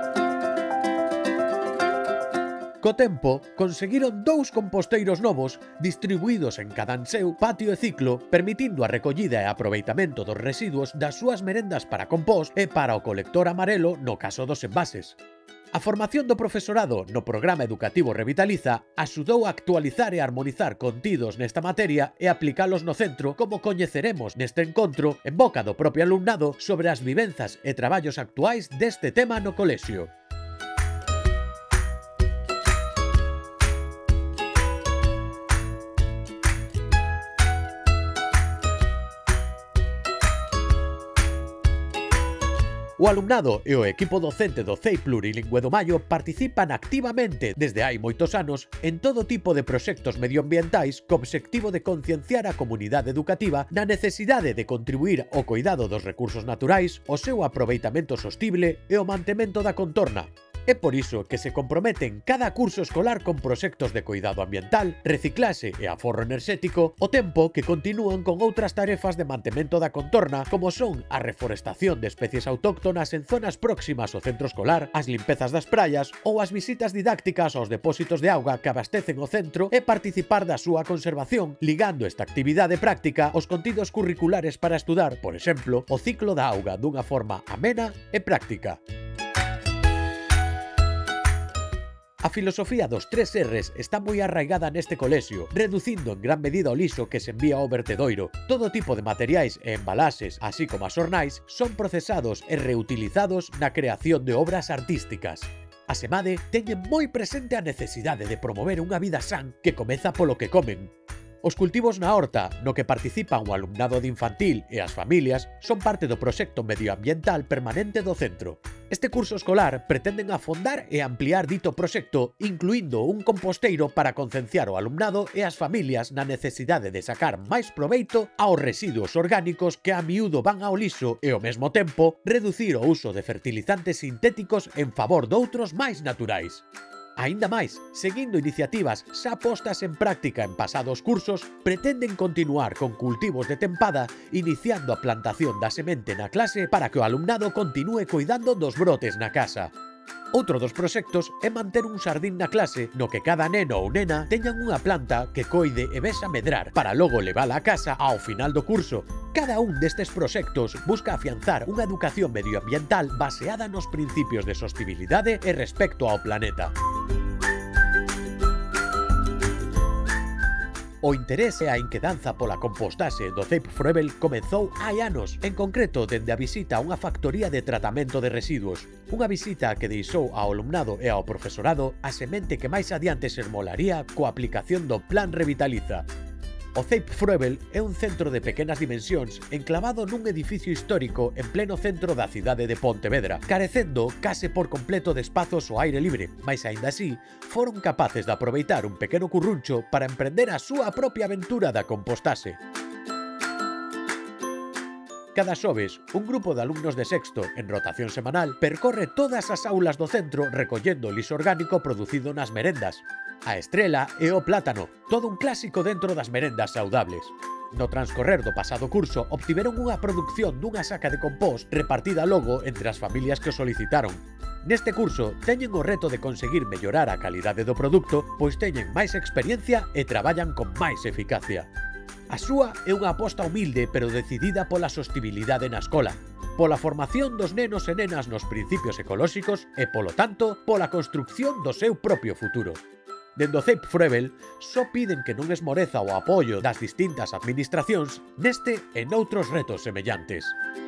Co tempo, conseguiron 2 composteiros novos distribuídos en cada anseu, patio e ciclo, permitindo a recollida e aproveitamento dos residuos das súas merendas para compost e para o colector amarelo no caso dos envases. A formación do profesorado no programa educativo Revitaliza axudou a actualizar e armonizar contidos nesta materia e aplicalos no centro, como coñeceremos neste encontro en boca do propio alumnado sobre as vivenzas e traballos actuais deste tema no colexio. O alumnado e o equipo docente do CEI Plurilingüe do Maio participan activamente desde hai moitos anos en todo tipo de proxectos medioambientais co obxectivo de concienciar a comunidade educativa na necesidade de contribuir ao cuidado dos recursos naturais, o seu aproveitamento sostible e o mantemento da contorna. É por iso que se comprometen cada curso escolar con proxectos de cuidado ambiental, reciclaxe e aforro enerxético, ao tempo que continúan con outras tarefas de mantemento da contorna, como son a reforestación de especies autóctonas en zonas próximas ao centro escolar, as limpezas das praias ou as visitas didácticas aos depósitos de auga que abastecen o centro e participar da súa conservación, ligando esta actividade práctica aos contidos curriculares para estudar, por exemplo, o ciclo da auga dunha forma amena e práctica. A filosofía dos 3 Rs está moi arraigada neste colexio, reducindo en gran medida o lixo que se envía ao vertedoiro. Todo tipo de materiais e embalaxes, así como as xornais, son procesados e reutilizados na creación de obras artísticas. A SEMADE teñen moi presente a necesidade de promover unha vida san que comeza polo que comen. Os cultivos na horta, no que participan o alumnado de infantil e as familias, son parte do proxecto medioambiental permanente do centro. Este curso escolar pretenden afondar e ampliar dito proxecto, incluindo un composteiro para concienciar o alumnado e as familias na necesidade de sacar máis proveito aos residuos orgánicos que a miúdo van ao lixo e, ao mesmo tempo, reducir o uso de fertilizantes sintéticos en favor doutros máis naturais. Aínda máis, seguindo iniciativas xa postas en práctica en pasados cursos, pretenden continuar con cultivos de tempada, iniciando a plantación da semente na clase para que o alumnado continúe cuidando dos brotes na casa. Outro dos proxectos é manter un xardín na clase no que cada neno ou nena teñan unha planta que coide e vexa medrar para logo levala a casa ao final do curso. Cada un destes proxectos busca afianzar unha educación medioambiental baseada nos principios de sostibilidade e respecto ao planeta. O interese e a inquedanza pola compostaxe do CEIP Fruebel comezou hai anos, en concreto dende a visita a unha factoría de tratamento de residuos. Unha visita que deixou ao alumnado e ao profesorado a semente que máis adiante se esmolaría coa aplicación do Plan Revitaliza. O CEIP Fruebel é un centro de pequenas dimensións enclavado nun edificio histórico en pleno centro da cidade de Pontevedra, carecendo case por completo de espazos ao aire libre, mas aínda así foron capaces de aproveitar un pequeno curruncho para emprender a súa propia aventura da compostaxe. Cada xoves, un grupo de alumnos de sexto, en rotación semanal, percorre todas as aulas do centro recollendo o lixo orgánico producido nas merendas. A estrela e o plátano, todo un clásico dentro das merendas saudables. No transcorrer do pasado curso, obtiveron unha produción dunha saca de compost repartida logo entre as familias que o solicitaron. Neste curso, teñen o reto de conseguir mellorar a calidade do produto, pois teñen máis experiencia e traballan con máis eficacia. A súa é unha aposta humilde pero decidida pola sostibilidade na escola, pola formación dos nenos e nenas nos principios ecolóxicos e, polo tanto, pola construcción do seu propio futuro. Dende o CEIP Fruebel, só piden que non esmoreza o apoio das distintas administracións neste e noutros retos semellantes.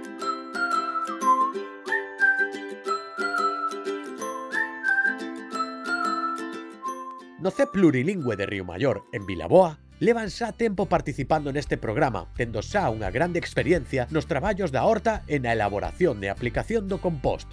No CEP Plurilingüe de Río Maior, en Vilaboa, levan xa tempo participando neste programa, tendo xa unha grande experiencia nos traballos da horta e na elaboración e aplicación do compost.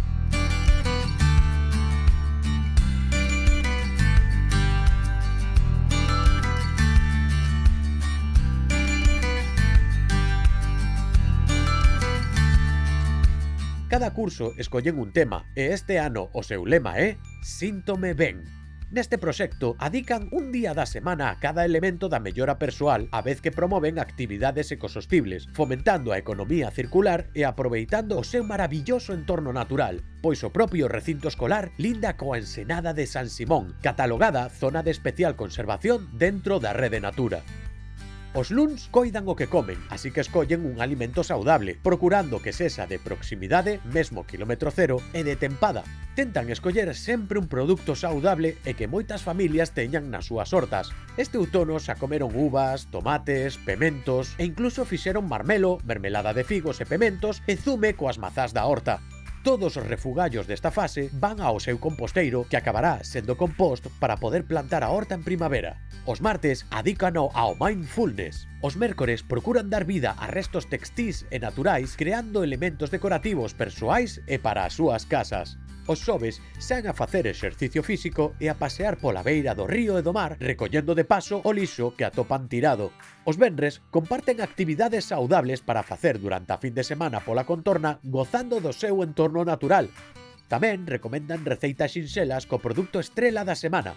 Cada curso escollen un tema e este ano o seu lema é Síntome ben. Neste proxecto, adican un día da semana a cada elemento da mellora persoal a vez que promoven actividades ecosostibles, fomentando a economía circular e aproveitando o seu maravilloso entorno natural, pois o propio recinto escolar linda coa ensenada de San Simón, catalogada zona de especial conservación dentro da Rede Natura. Os luns coidan o que comen, así que escollen un alimento saudable, procurando que sexa de proximidade, mesmo quilómetro cero, e de tempada. Tentan escoller sempre un produto saudable e que moitas familias teñan nas súas hortas. Este outono xa comeron uvas, tomates, pementos e incluso fixeron marmelo, mermelada de figos e pementos e zume coas mazás da horta. Todos os refugallos desta fase van ao seu composteiro que acabará sendo compost para poder plantar a horta en primavera. Os martes adícano ao mindfulness. Os mércores procuran dar vida a restos textís e naturais creando elementos decorativos persoais e para as súas casas. Os xoves saen a facer exercicio físico e a pasear pola beira do río e do mar recollendo de paso o lixo que atopan tirado. Os venres comparten actividades saudables para facer durante a fin de semana pola contorna gozando do seu entorno natural. Tamén recomendan receitas sinxelas co produto estrela da semana.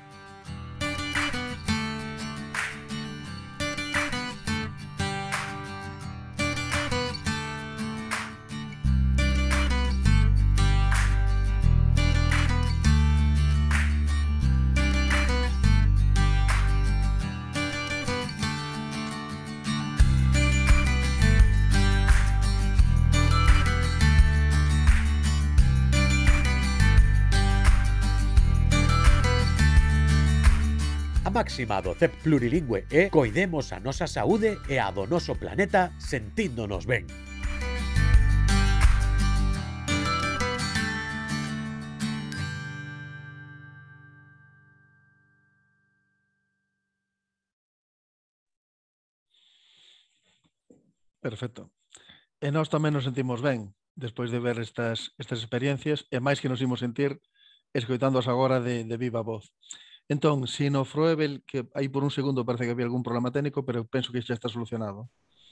A máxima do CEP Plurilingüe é coidemos a nosa saúde e a do noso planeta sentíndonos ben. Perfecto. E nós tamén nos sentimos ben despois de ver estas experiencias e máis que nos imos sentir escoitándoos agora de viva voz. Entón, si no Fruebel, que aí por un segundo parece que había algún problema técnico, pero penso que xa está solucionado.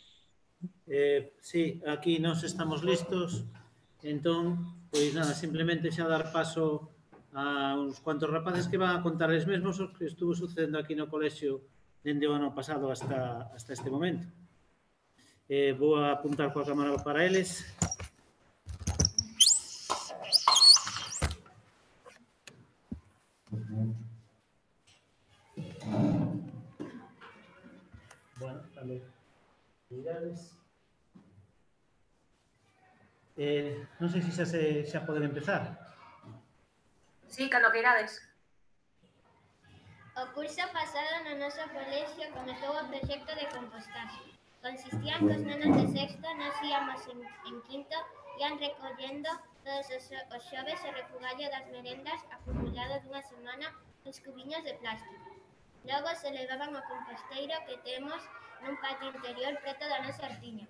Sí, aquí nós estamos listos. Entón, pois nada, simplemente xa dar paso a uns cuantos rapaces que van a contar eles mesmos o que estuvo sucedendo aquí no colexio dende o ano pasado hasta este momento. Vou a apuntar coa cámara para eles. Bueno, tamén mirades. Non sei se xa poden empezar. Sí, cando queirades. O curso pasado no noso colexio comezou o proxecto de compostaxe. Consistía en que os nenos de sexto nos íamos en quinto ian recollendo todos os xoves o refugallo das merendas acumulado dunha semana nos cubiños de plástico. Logo se levaban ao composteiro que temos nun patio interior preto da nosa hortiña.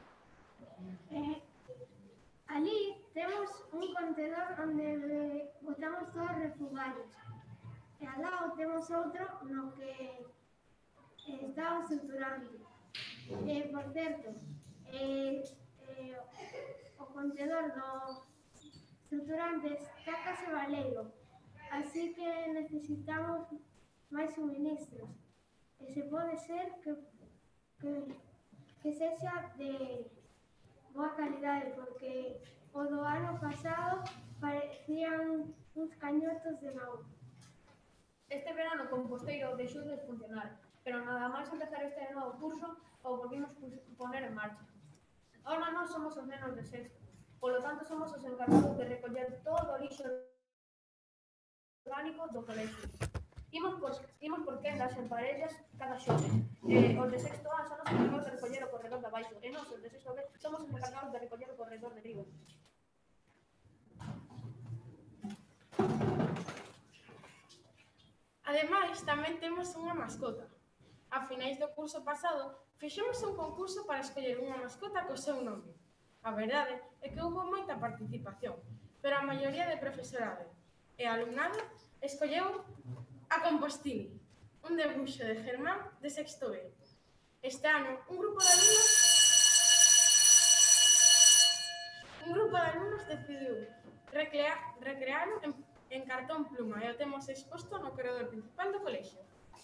Ali temos un contedor onde botamos todos os refugallos. E ao lado temos outro no que estamos estruturando. Por certo, o contedor do estruturante está case baleiro, así que necesitamos máis suministros. E se pode ser que sexa de boa calidade, porque o do ano pasado parecían uns cañotos de novo. Este verano o composteiro deixou de funcionar, pero nada máis empezar este novo curso o volvimos poner en marcha. Ahora nós somos os nenos de sexto, polo tanto somos os encargados de recoller todo o lixo orgánico do colexio. Imos por quendas en parellas cada xoves. Os de sexto A son os encargados de recoller o corredor de abaixo, e nós, os de sexto B, somos os encargados de recoller o corredor de arriba. Ademais, tamén temos unha mascota. A finais do curso pasado, fixemos un concurso para escoller unha mascota co seu nome. A verdade é que houve moita participación, pero a maioría de profesorado e alumnado escolleu a Compostini, un debuxo de Germán de sexto B. Este ano, un grupo de alumnos decidiu recrealo en cartón pluma e o temos exposto no corredor principal do colexio.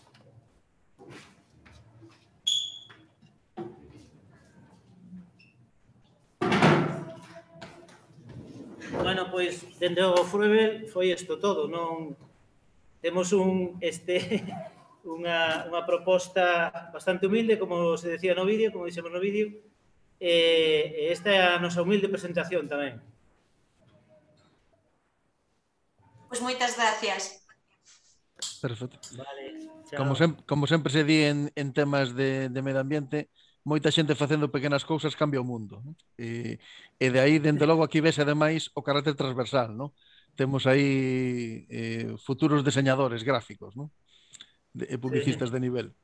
Bueno, pois, dende o Fruebel foi isto todo, non... Temos unha proposta bastante humilde, como se decía no vídeo, como dixemos no vídeo, e esta é a nosa humilde presentación tamén. Pois moitas gracias. Perfecto. Vale, chao. Como sempre se di en temas de medio ambiente, moita xente facendo pequenas cousas cambia o mundo. E de aí, dende logo, aquí vese ademais o carácter transversal, non? Temos aí futuros diseñadores gráficos, non? E publicistas de nivel.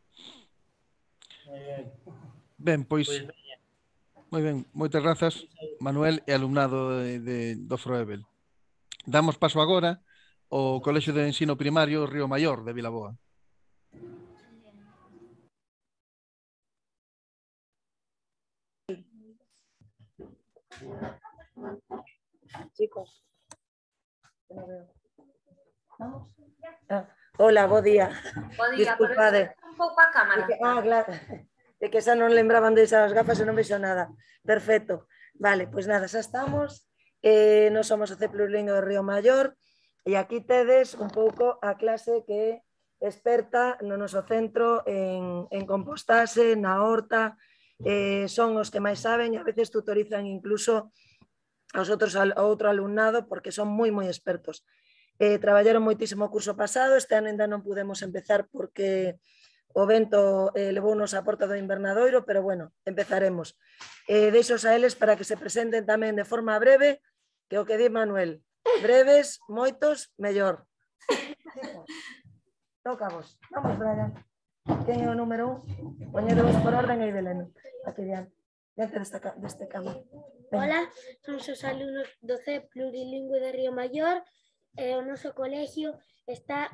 Ben, pois, moi ben, moitas grazas, Manuel e alumnado do Froebel. Damos paso agora ao Colexio de Ensino Primario Río Maior de Vilaboa. Chicos. Hola, bo día. Bo día, disculpade. Un pouco a cámara. Claro. É que xa non lembraban desas gafas e non vexo nada. Perfecto. Vale, pois nada, xa estamos. Nos somos o C Plurilingüe de Río Maior e aquí tedes un pouco a clase que é experta no noso centro en compostaxe, na horta. Son os que máis saben e a veces tutorizan incluso ao outro alumnado porque son moi expertos. Traballaron moitísimo o curso pasado, este ano ainda non pudemos empezar porque o vento levounos a porta do invernadoiro, pero bueno, empezaremos. Deixos a eles para que se presenten tamén de forma breve, que o que di Manuel, breves, moitos, mellor. Toca vos. Vamos, Brian. Quen é o número 1? Poñedevos por orden e Belén. Aquí diante deste cama. Hola, somos os alumnos do C Plurilingüe de Río Maior e o noso colexio está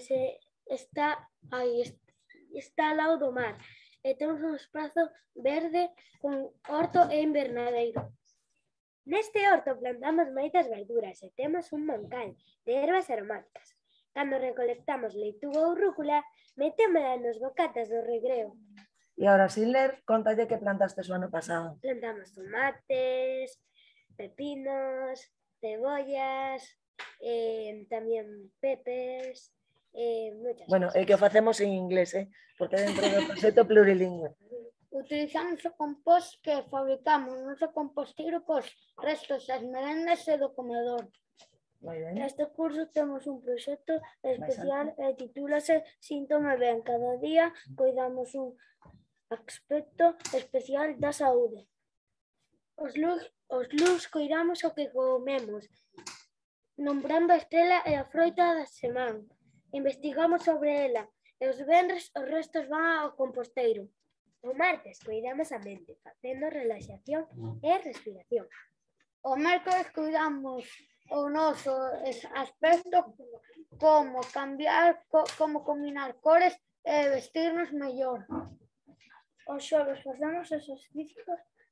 ao lado do mar e temos un espazo verde con horto e invernadeiro. Neste horto plantamos moitas verduras e temos un mancal de ervas aromáticas. Cando recolectamos leituga ou rúcula, metémola nos bocatas do recreo. E agora, sin ler, contalle que plantaste o ano pasado. Plantamos tomates, pepinos, cebollas, tamén pepes, moitas Bueno, cosas. é que o facemos en inglés, porque dentro do proxecto plurilingüe. Utilizamos o compost que fabricamos no noso composteiro cos restos das merendas e do comedor. Neste curso temos un proxecto especial e titúlase Síntome ben. Cada día cuidamos un aspecto especial da saúde. Os luns cuidamos o que comemos, nombrando a estrela e a froita da semana. Investigamos sobre ela e os venres os restos van ao composteiro. O martes cuidamos a mente, facendo relaxación e respiración. O mércoles cuidamos o noso aspecto, como cambiar, como combinar cores e vestirnos mellor. Os xoves facemos exercicios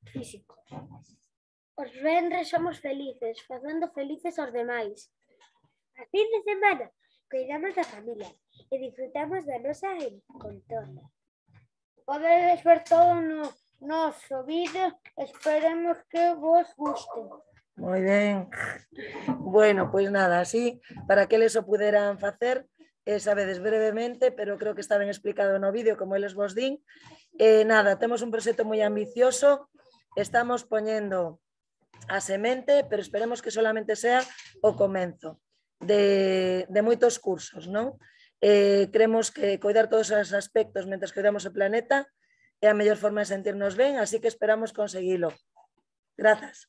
físico. Os venres somos felices, facendo felices aos demais. A fin de semana, cuidamos da familia e disfrutamos da nosa contorna. Podedes ver todo no noso vídeo, esperemos que vos guste. Moi ben. Bueno, pois nada, así, para que eles o puderan facer, sabedes brevemente, pero creo que está ben explicado no vídeo, como eles vos din. Nada, temos un proxecto moi ambicioso, estamos poñendo a semente, pero esperemos que solamente sea o comenzo de moitos cursos, non? Creemos que coidar todos os aspectos mentre coidamos o planeta é a mellor forma de sentirnos ben, así que esperamos conseguilo. Grazas.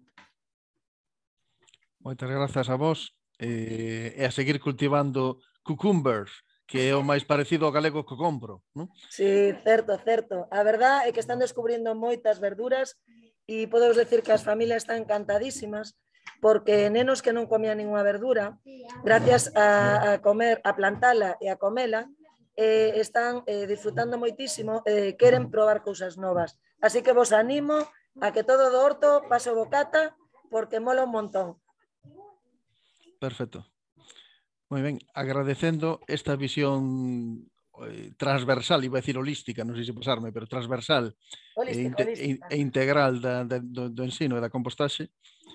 Moitas grazas a vos e a seguir cultivando cucumbers, que é o máis parecido ao galego que compro, non? Sí, certo, certo. A verdad é que están descubrindo moitas verduras e podemos decir que as familias están encantadísimas porque nenos que non comían ninguna verdura, gracias a comer, a plantala e a comela, están disfrutando moitísimo, queren probar cousas novas. Así que vos animo a que todo do horto pase o bocata porque mola un montón. Perfecto. Moi ben, agradecendo esta visión transversal, iba a decir holística, non sei se pasarme, pero transversal e integral do ensino e da compostaxe,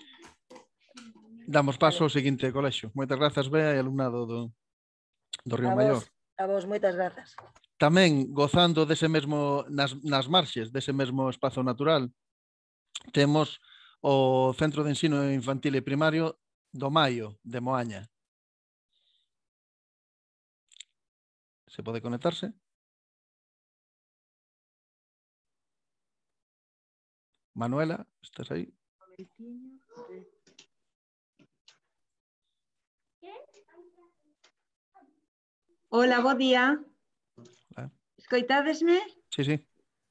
damos paso ao seguinte colexio. Moitas grazas, Bea, e alumnado do Río Maior. A vos, moitas grazas. Tamén, gozando dese mesmo, nas marxes dese mesmo espazo natural, temos o Centro de Ensino Infantil e Primario do Maio, de Moaña. Se pode conectarse? Manuela, estás aí? Hola, bo día. Escoitádesme? Sí, sí.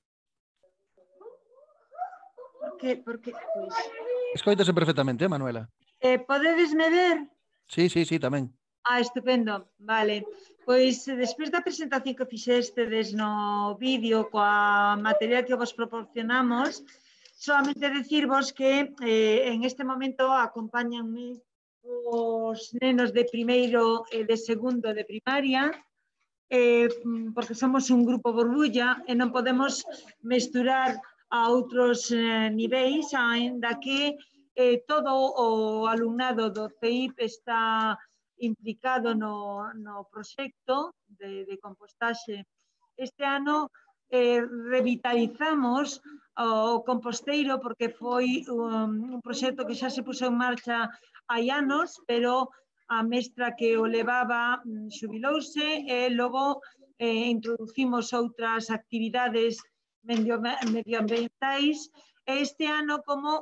Porque pois... Escoítase perfectamente, Manuela? Podedesme ver? Sí, sí, sí, tamén. Estupendo, vale. Pois, despois da presentación que fixestedes no vídeo coa material que vos proporcionamos, solamente decirvos que en este momento acompáñanme os nenos de primeiro e de segundo de primaria, porque somos un grupo burbulla e non podemos mesturar a outros niveis, aínda que todo o alumnado do CEIP está implicado no proxecto de compostaxe. Este ano revitalizamos o composteiro porque foi un proxecto que xa se puso en marcha hai anos, pero a mestra que o levaba xubilouse e logo introducimos outras actividades medioambientais e este ano como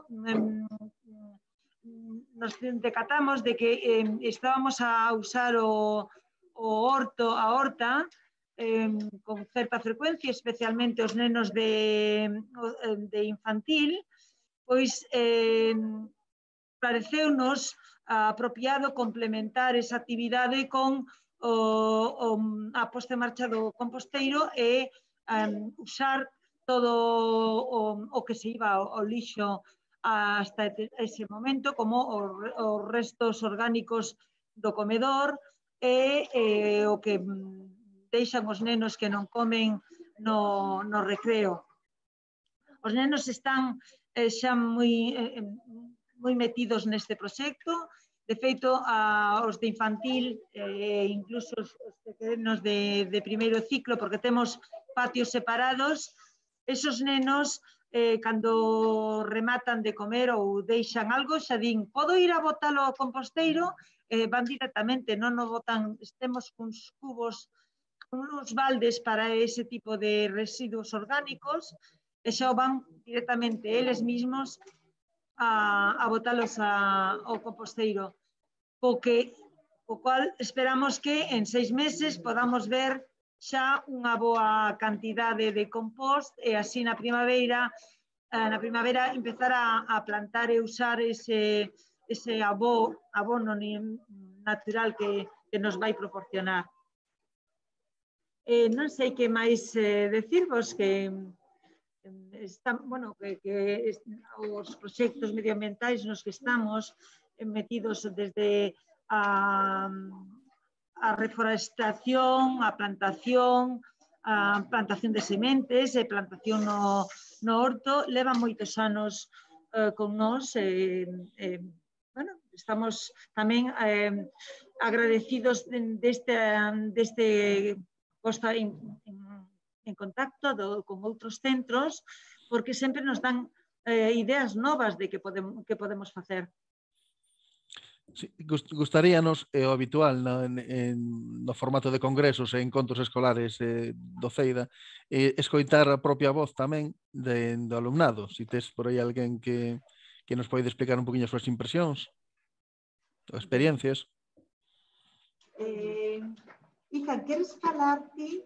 nos decatamos de que estábamos a usar a horta con certa frecuencia, especialmente os nenos de infantil, pois pareceunos apropiado complementar esa actividade con a posta en marcha do composteiro e usar todo o que se iba ao lixo hasta ese momento, como os restos orgánicos do comedor e o que deixan os nenos que non comen no recreo. Os nenos están xa moi metidos neste proxecto. De feito, os de infantil e incluso os nenos de primeiro ciclo, porque temos patios separados, esos nenos, cando rematan de comer ou deixan algo, xa din, podo ir a botalo ao composteiro? Van directamente, non o botan, temos uns cubos, uns baldes para ese tipo de residuos orgánicos, e xa van directamente eles mismos a botalos ao composteiro, co cual esperamos que en 6 meses podamos ver xa unha boa cantidade de compost e así na primavera empezar a plantar e usar ese abono natural que nos vai proporcionar. Non sei que máis decirvos, que os proxectos medioambientais nos que estamos metidos desde a reforestación, a plantación de sementes e plantación no horto, levan moitos anos con nós. Estamos tamén agradecidos deste posto en contacto con outros centros, porque sempre nos dan ideas novas de que podemos facer. Sí, gustaríanos, o habitual no formato de congresos e encontros escolares do CEIDA, escoitar a propia voz tamén do alumnado. Se tes por aí alguén que nos pode explicar un poquinho as súas impresións ou experiencias. Ica, queres falar ti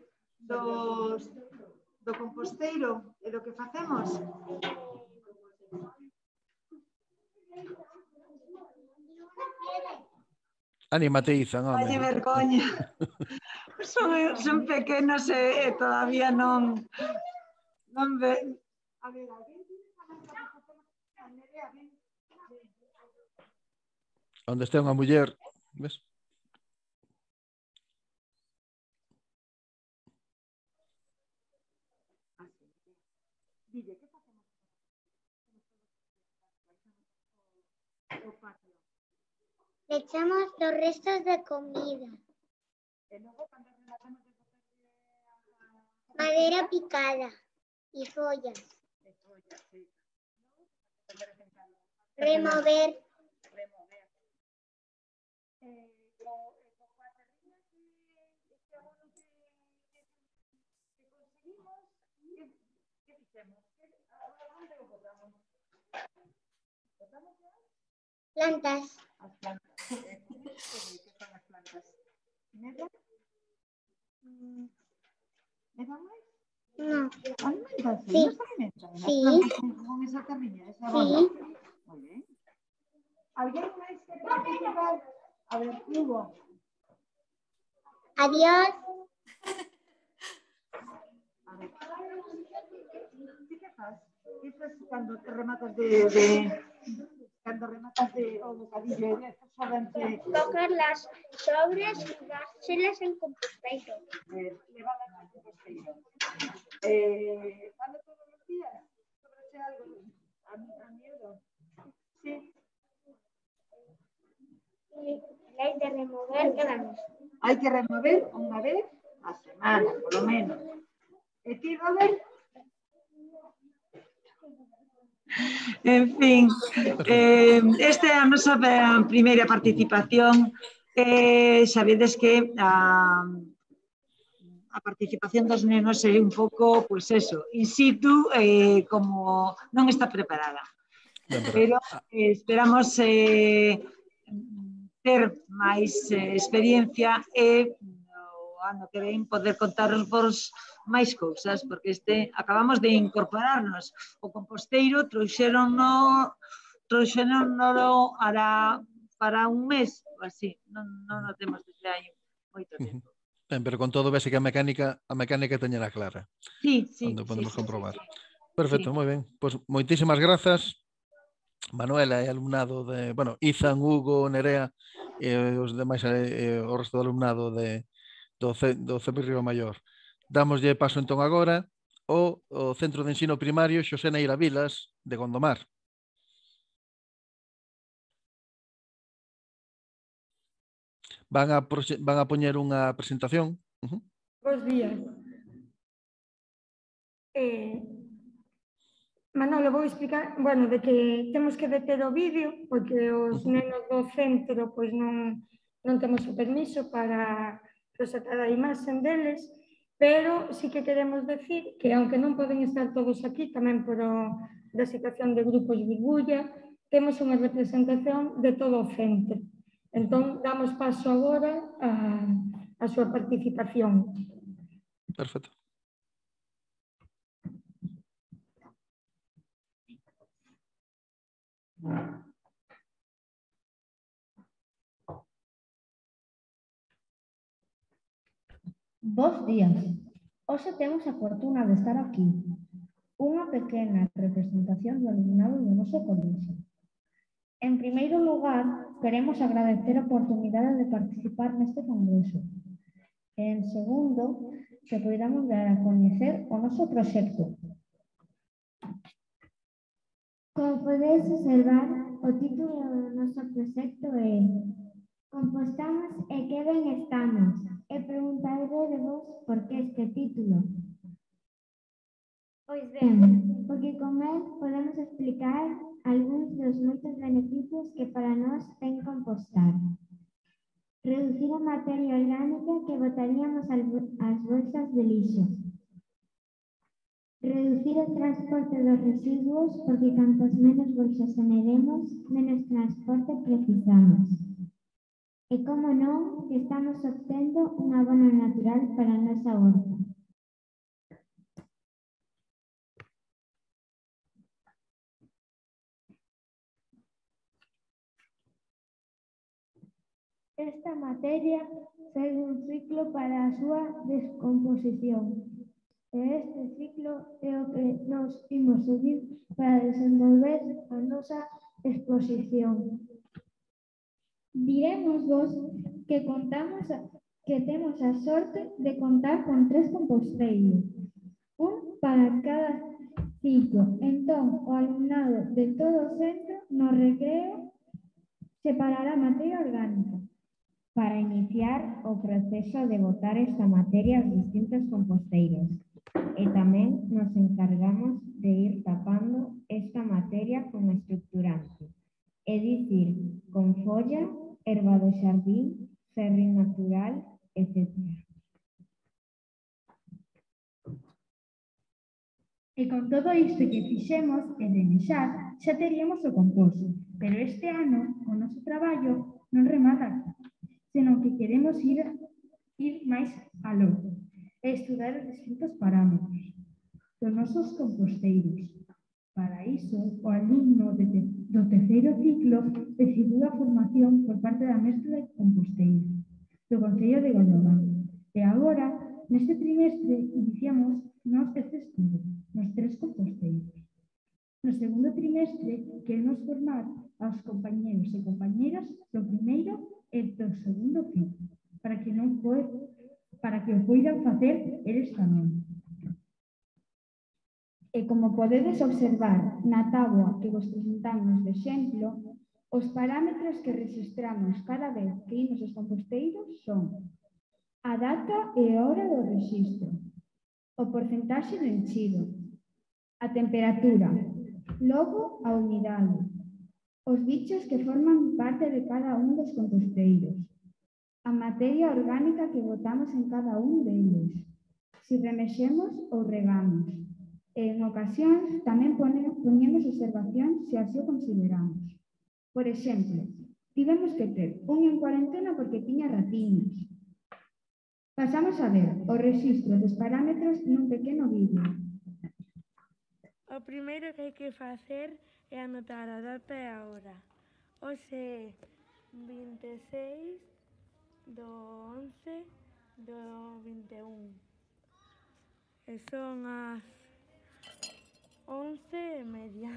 do composteiro e do que facemos? Anímate, Izan, home. Valle vergoña. Son pequenos e todavía non ven. A ver, alguén tiene a Nerea, ven. Onde este unha muller, ves? Dille, que facemos? O patio. Le echamos los restos de comida. E logo, cando rematamos de Madera picada y follas. Sí. Remover. Plantas. As plantas. Que son as plantas? Neda? Neda máis? No. Alimentas? Sí. Nos alimentan? Sí. As plantas con esa terriña, esa bola? Sí. Moi ben. Alguén máis que participar? A ver, Hugo. Adiós. A ver. Que faz? Que faz cando te rematas cando rematas o bocadillo e solamente... Coger las sobras y dárselas en composteiro. Levalas al composteiro. ¿Falo todos los días? ¿Sobrase algo? ¿A miedo? Sí. Y hay de remover cada mes. Hai que remover unha vez a semana, por lo menos. E ti, Robert? En fin, esta é a nosa primeira participación. Sabedes que a participación dos nenos é un pouco, pois eso, in situ, como non está preparada. Pero esperamos ter máis experiencia e no ano que ven poder contarvos máis cousas, porque acabamos de incorporarnos o composteiro, trouxéronno para un mes, ou así, non o temos desde hai moito tempo. Ben, pero con todo vese que a mecánica teñera clara. Sí. Onde podemos comprobar. Sí. Perfecto, moi ben. Pois moitísimas grazas, Manuela e alumnado de, bueno, Izan, Hugo, Nerea e os demais, o resto do alumnado do CEPI Río Maior. Dámoslle paso entón agora ao Centro de Ensino Primario Xosé Neira Vilas de Gondomar. Van a poñer unha presentación. Bos días. Manolo, vou explicar, bueno, de que temos que deter o vídeo porque os nenos do centro pois non temos o permiso para proxectar a imaxen deles, pero sí que queremos decir que, aunque non poden estar todos aquí, tamén por da situación de grupos burbulla, temos unha representación de todo o centro. Entón, damos paso agora a súa participación. Perfecto. Bos días. Hoxe temos a fortuna de estar aquí. unha pequena representación do alumnado do noso colexio. En primeiro lugar, queremos agradecer a oportunidade de participar neste congreso. En segundo, que poidamos dar a coñecer o noso proxecto. Como podedes observar, o título do noso proxecto é Compostamos e que ben estamos. E preguntarevos por que este título. Pois ben, porque con el podemos explicar algúns dos moitos beneficios que para nós ten compostar. Reducir a materia orgánica que botaríamos ás bolsas de lixo. Reducir o transporte dos residuos porque cantas menos bolsas generemos, menos transporte precisamos. E como non, que estamos obtendo un abono natural para a nosa horta. Esta materia segue un ciclo para a súa descomposición. E este ciclo é o que nos imos seguir para desenvolver a nosa exposición. Diremosvos que temos a sorte de contar con 3 composteiros, un para cada ciclo. Entón, o alumnado de todo o centro no recreo separará materia orgánica para iniciar o proceso de botar esta materia aos distintos composteiros. E tamén nos encargamos de ir tapando esta materia con estructurante, é dicir, con folla, herba do xardín, ferrín natural, etc. E con todo isto que fixemos e de mexar, xa teríamos o composto. Pero este ano o noso traballo non remata aquí, senón que queremos ir máis aló e estudar os distintos parámetros dos nosos composteiros. Para iso, o alumno do terceiro ciclo recibiu a formación por parte da mestra de composteiro do Concello de Gondomar. E agora, neste trimestre, iniciamos este estudo nos 3 composteiros. No segundo trimestre, queremos formar aos compañeros e compañeras do primeiro e do segundo ciclo, para que o poidan facer eles tamén. E como podedes observar na táboa que vos presentamos de exemplo, os parámetros que registramos cada vez que imos aos composteiros son a data e a hora do rexistro, o porcentaxe do enchido, a temperatura, logo a unidade, os bichos que forman parte de cada un dos composteiros, a materia orgánica que botamos en cada un deles, se remexemos ou regamos. En ocasións tamén poñemos observacións se así o consideramos. Por exemplo, tivemos que ter un en cuarentena porque tiña ratiñas. Pasamos a ver o rexistro dos parámetros nun pequeno vídeo. O primeiro que hai que facer é anotar a data e a hora. Hoxe 26 do 11 do 21. E son as 11:30.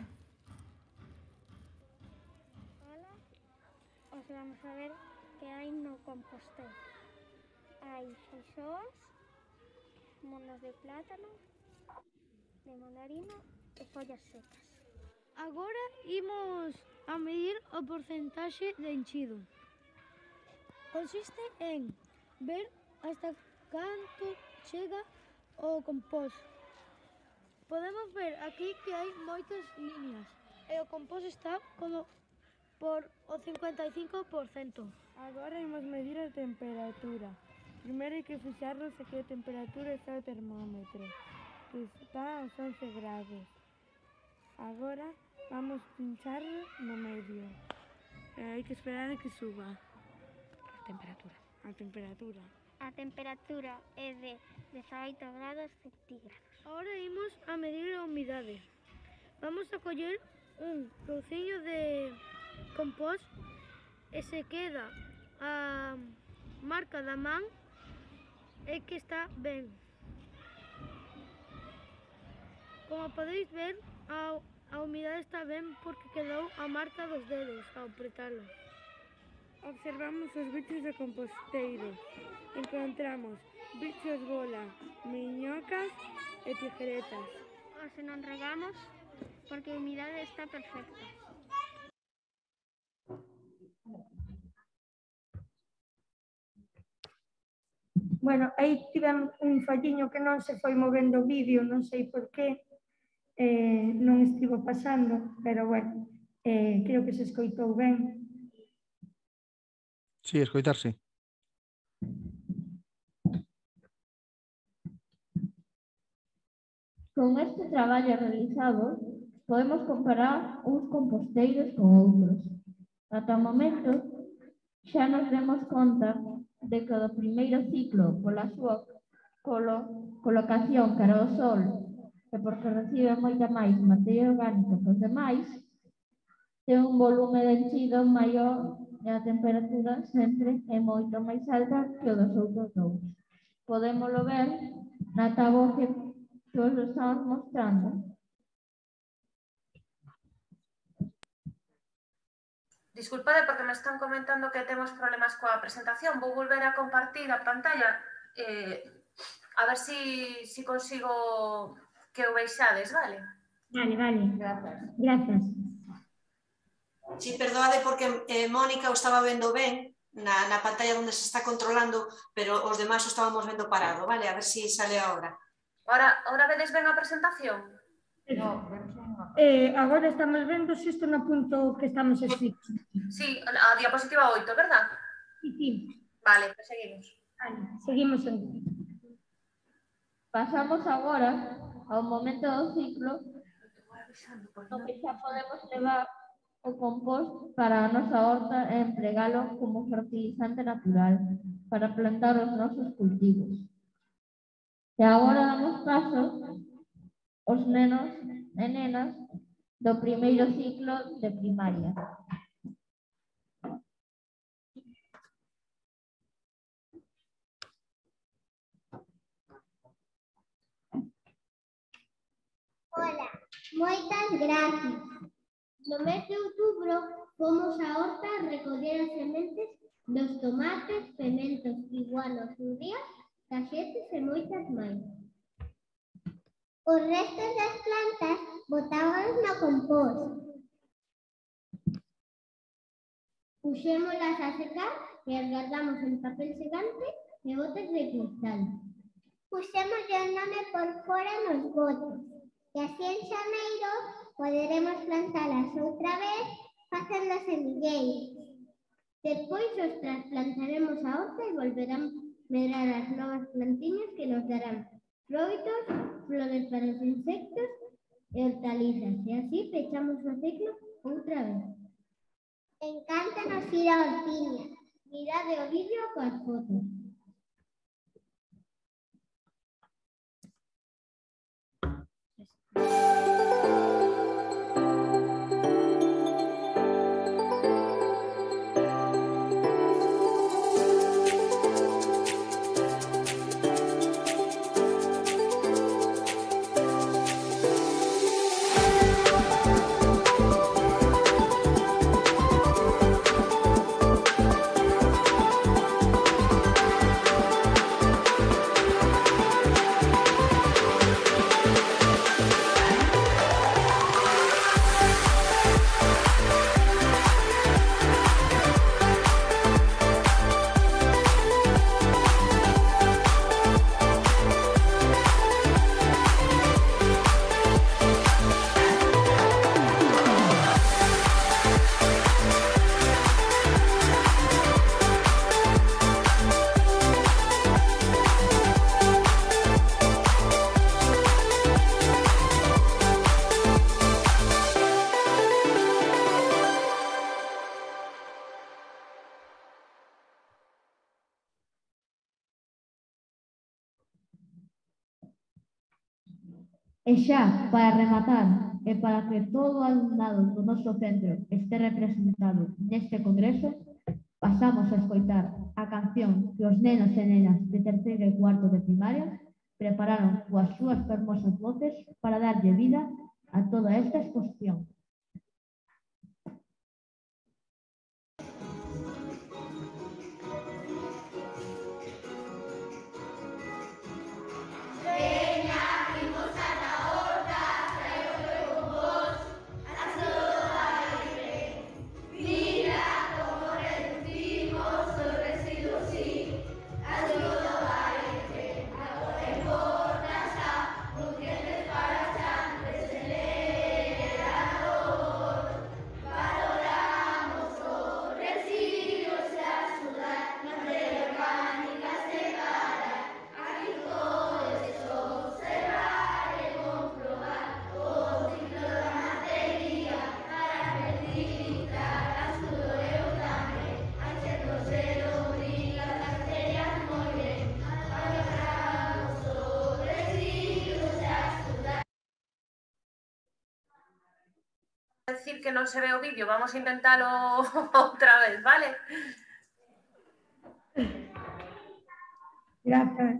Hola, os vamos a ver que hai no composteiro. Hai feixóns, monos de plátano, de mandarina e follas secas. Agora imos a medir o porcentaxe de enchido. Consiste en ver hasta canto chega o compost. Podemos ver aquí que hai moitas líneas e o compost está como por o 55%. Agora imos medir a temperatura. Primeiro hai que fixarnos a que a temperatura está o termómetro, que está aos 11 grados. Agora vamos pinchar no medio. Hai que esperar a que suba a temperatura. A temperatura é de 18 grados centígrados. Ahora imos a medir a humidade. Vamos a coller un trociño de compost e se queda a marca da man é que está ben. Como podéis ver, a umidade está ben porque quedou a marca dos dedos ao apretalo. Observamos os bichos de composteiro. Encontramos bichos bola, miñocas e tijeretas. O se non regamos, porque a umidade está perfecta. Bueno, aí tivemos un falliño que non se foi movendo o vídeo, non sei por qué, non estivo pasando, pero bueno, creo que se escoitou ben. Sí, escoitar, sí. Con este traballo realizado, podemos comparar uns composteiros con outros. Ata o momento, xa nos demos conta de que o primeiro ciclo, pola súa colocación cara ao sol, e porque recibe moita máis materia orgánica que os demais, ten un volume de enchido maior e a temperatura sempre é moito máis alta que o dos outros dous. Podémolo ver na táboa que os estamos mostrando. Disculpade porque me están comentando que temos problemas coa presentación. Vou volver a compartir a pantalla a ver si consigo que o veixades, vale? Vale, gracias. Sí, perdoade porque Mónica o estaba vendo ben na pantalla onde se está controlando, pero os demais o estábamos vendo parado, vale? A ver se sale agora. Ahora vedes ben a presentación? Agora estamos vendo se isto no punto que estamos escritos. Sí, a diapositiva 8, verdad? Sí. Vale, pues seguimos. Vale, seguimos entón. Pasamos agora ao momento do ciclo no que xa podemos levar o compost para a nosa horta e empregalo como fertilizante natural para plantar os nosos cultivos. E agora damos paso aos nenos e nenas do primeiro ciclo de primaria. Hola, moitas gracias. No mes de outubro fomos á horta a recoller as sementes dos tomates, pementos, iguanos, judías, caxetes e moitas máis. Os restos das plantas botámonos no compost. Puxémolas a secar e as guardamos en papel secante e botes de cristal. Puxémoslle o nome por fora nos botes e así en xaneiro poderemos plantalas outra vez facendo semilleiros. Despois os trasplantaremos a horta e volverán medrar as novas plantiñas que nos darán froitos, flores para os insectos e hortalizas. E así pechamos o ciclo outra vez. Encántanos ir a hortiña. Mirade o vídeo coas fotos. E xa, para rematar, e para que todo o alumnado do noso centro este representado neste congreso, pasamos a escoitar a canción que os nenos e nenas de terceiro e cuarto de primaria prepararon coas súas fermosas voces para darlle vida a toda esta exposición. Decir que non se ve o vídeo, vamos a intentalo outra vez, vale? Gracias.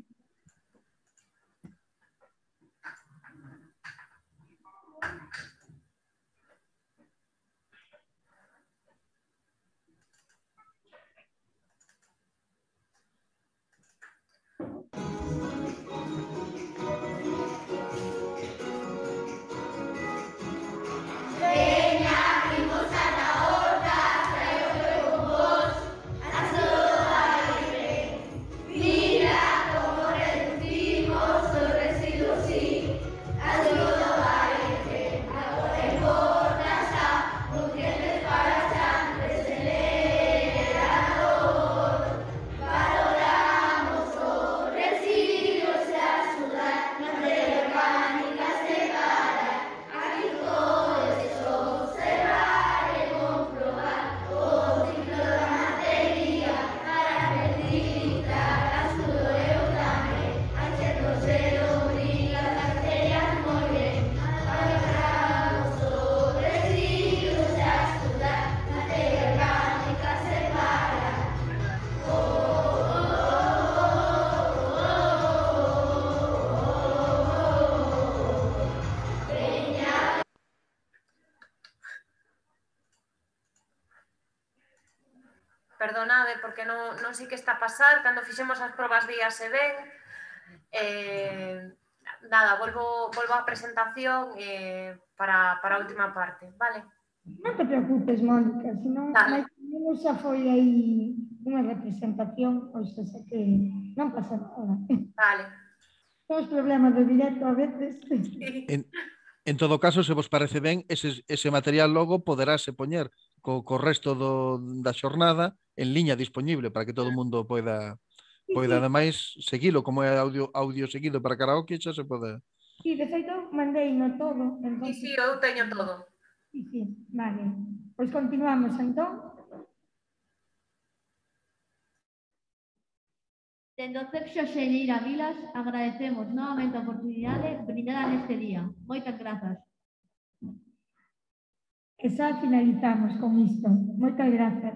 Perdonade, porque non sei que está a pasar, cando fixemos as probas vías se ven. Nada, volvo á presentación para a última parte, vale? Non te preocupes, Mónica, senón xa foi aí unha representación, ou seja que non pasa nada. Vale. Os problemas do directo a veces. En todo caso, se vos parece ben, ese material logo poderase poñer co resto da xornada en liña disponible para que todo o mundo poida ademais seguilo, como é audio seguido para karaoke, xa se pode. Sí, de feito, mandei no todo. Sí, eu teño todo. Sí, vale. Pois continuamos, entón. Dende o CEP Xoseñeira Vilas agradecemos novamente a oportunidade brindada neste día. Moitas grazas. E xa finalizamos con isto. Moitas grazas.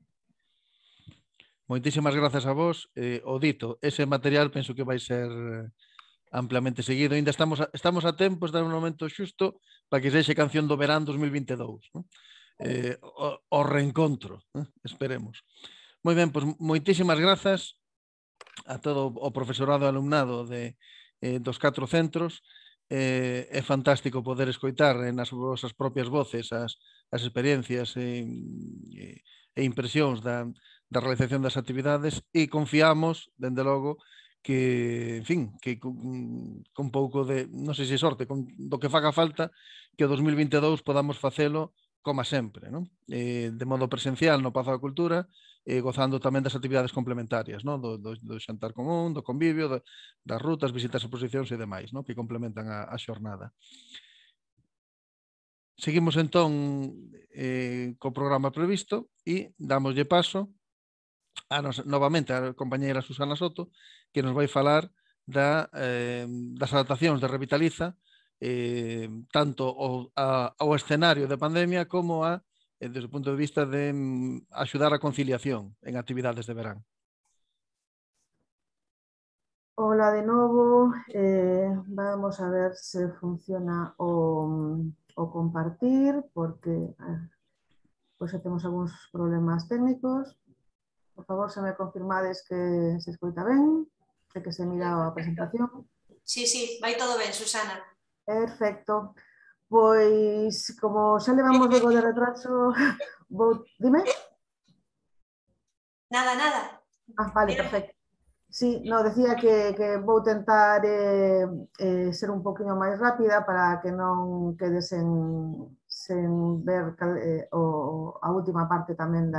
Moitísimas grazas a vos. O dito, ese material penso que vai ser amplamente seguido. Ainda estamos a tempo, está no momento xusto para que sexa canción do verán 2022. ¿No? O reencontro, esperemos. Moi ben, pois moitísimas grazas a todo o profesorado e alumnado dos 4 centros. É fantástico poder escoitar nas vosas propias voces as experiencias e impresións da realización das actividades e confiamos, dende logo, que, en fin, que con pouco de, non sei se sorte, do que faga falta, que o 2022 podamos facelo como sempre, non? De modo presencial no Pazo da Cultura, gozando tamén das actividades complementarias, non? Do xantar común, do convivio, das rutas, visitas a exposicións e demais, non? Que complementan a xornada. Seguimos entón co programa previsto e damoslle paso novamente a compañeira Susana Soto, que nos vai falar das adaptacións de Revitaliza, tanto ao escenario de pandemia como desde o punto de vista de axudar a conciliación en actividades de verán. Hola de novo, vamos a ver se funciona o compartir, porque pois temos algúns problemas técnicos. Por favor, se me confirmades que se escoita ben, e que se mira a presentación. Sí, sí, vai todo ben, Susana. Perfecto. Pois, como xa levamos algo de retraso, dime? Nada, nada. Vale, perfecto. Sí, no, decía que vou tentar ser un poquinho máis rápida para que non quede sen ver a última parte tamén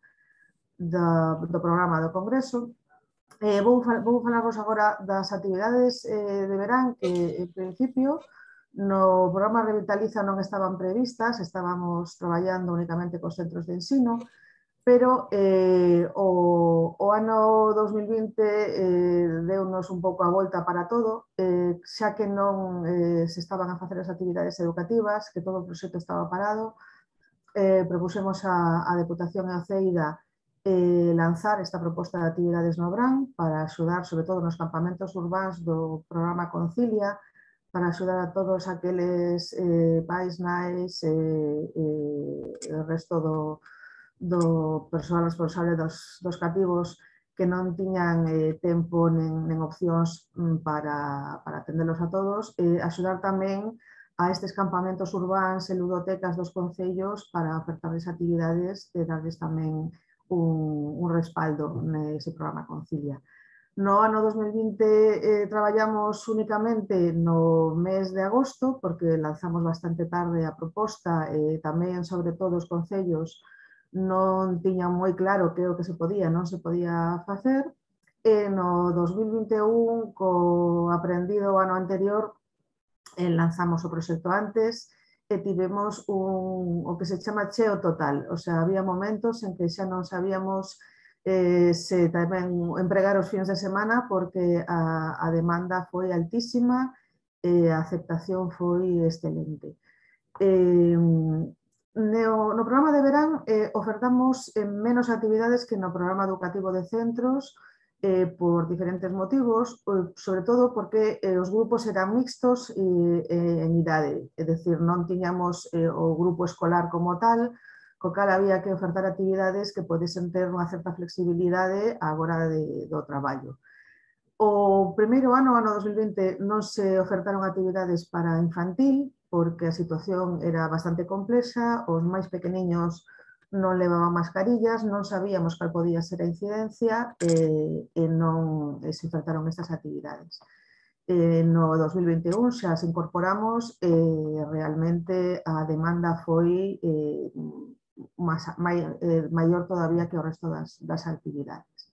do programa do Congreso. Vou falarvos agora das actividades de verán que, en principio, no programa Revitaliza non estaban previstas, estábamos traballando únicamente cos centros de ensino, pero o ano 2020 deunos un pouco a volta para todo, xa que non se estaban a facer as actividades educativas, que todo o proxecto estaba parado, propusemos a Deputación e a Ceida lanzar esta proposta de actividades no Brán para axudar, sobre todo nos campamentos urbáns do programa Concilia, para axudar a todos aqueles pais, nais e o resto do persoal responsable dos cativos que non tiñan tempo nen opcións para atendelos a todos, axudar tamén a estes campamentos urbáns e ludotecas dos concellos para ofertarles actividades e darles tamén un respaldo nese programa Concilia. No ano 2020 traballamos únicamente no mes de agosto, porque lanzamos bastante tarde a proposta e tamén, sobre todo, os concellos non tiñan moi claro que o que se podía non se podía facer. E no 2021, co aprendido o ano anterior, lanzamos o proxecto antes e tivemos o que se chama cheo total. O sea, había momentos en que xa non sabíamos se tamén empregar os fins de semana porque a demanda foi altísima e a aceptación foi excelente. No programa de verán ofertamos menos actividades que no programa educativo de centros por diferentes motivos, sobre todo porque os grupos eran mixtos en idade, é dicir, non tiñamos o grupo escolar como tal, co cal había que ofertar actividades que podesen ter unha certa flexibilidade á hora do traballo. O primeiro ano, ano 2020, non se ofertaron actividades para infantil, porque a situación era bastante complexa, os máis pequeniños non levaban mascarillas, non sabíamos cal podía ser a incidencia e non se ofertaron estas actividades. No 2021 xa se incorporamos e realmente a demanda foi maior todavía que o resto das actividades.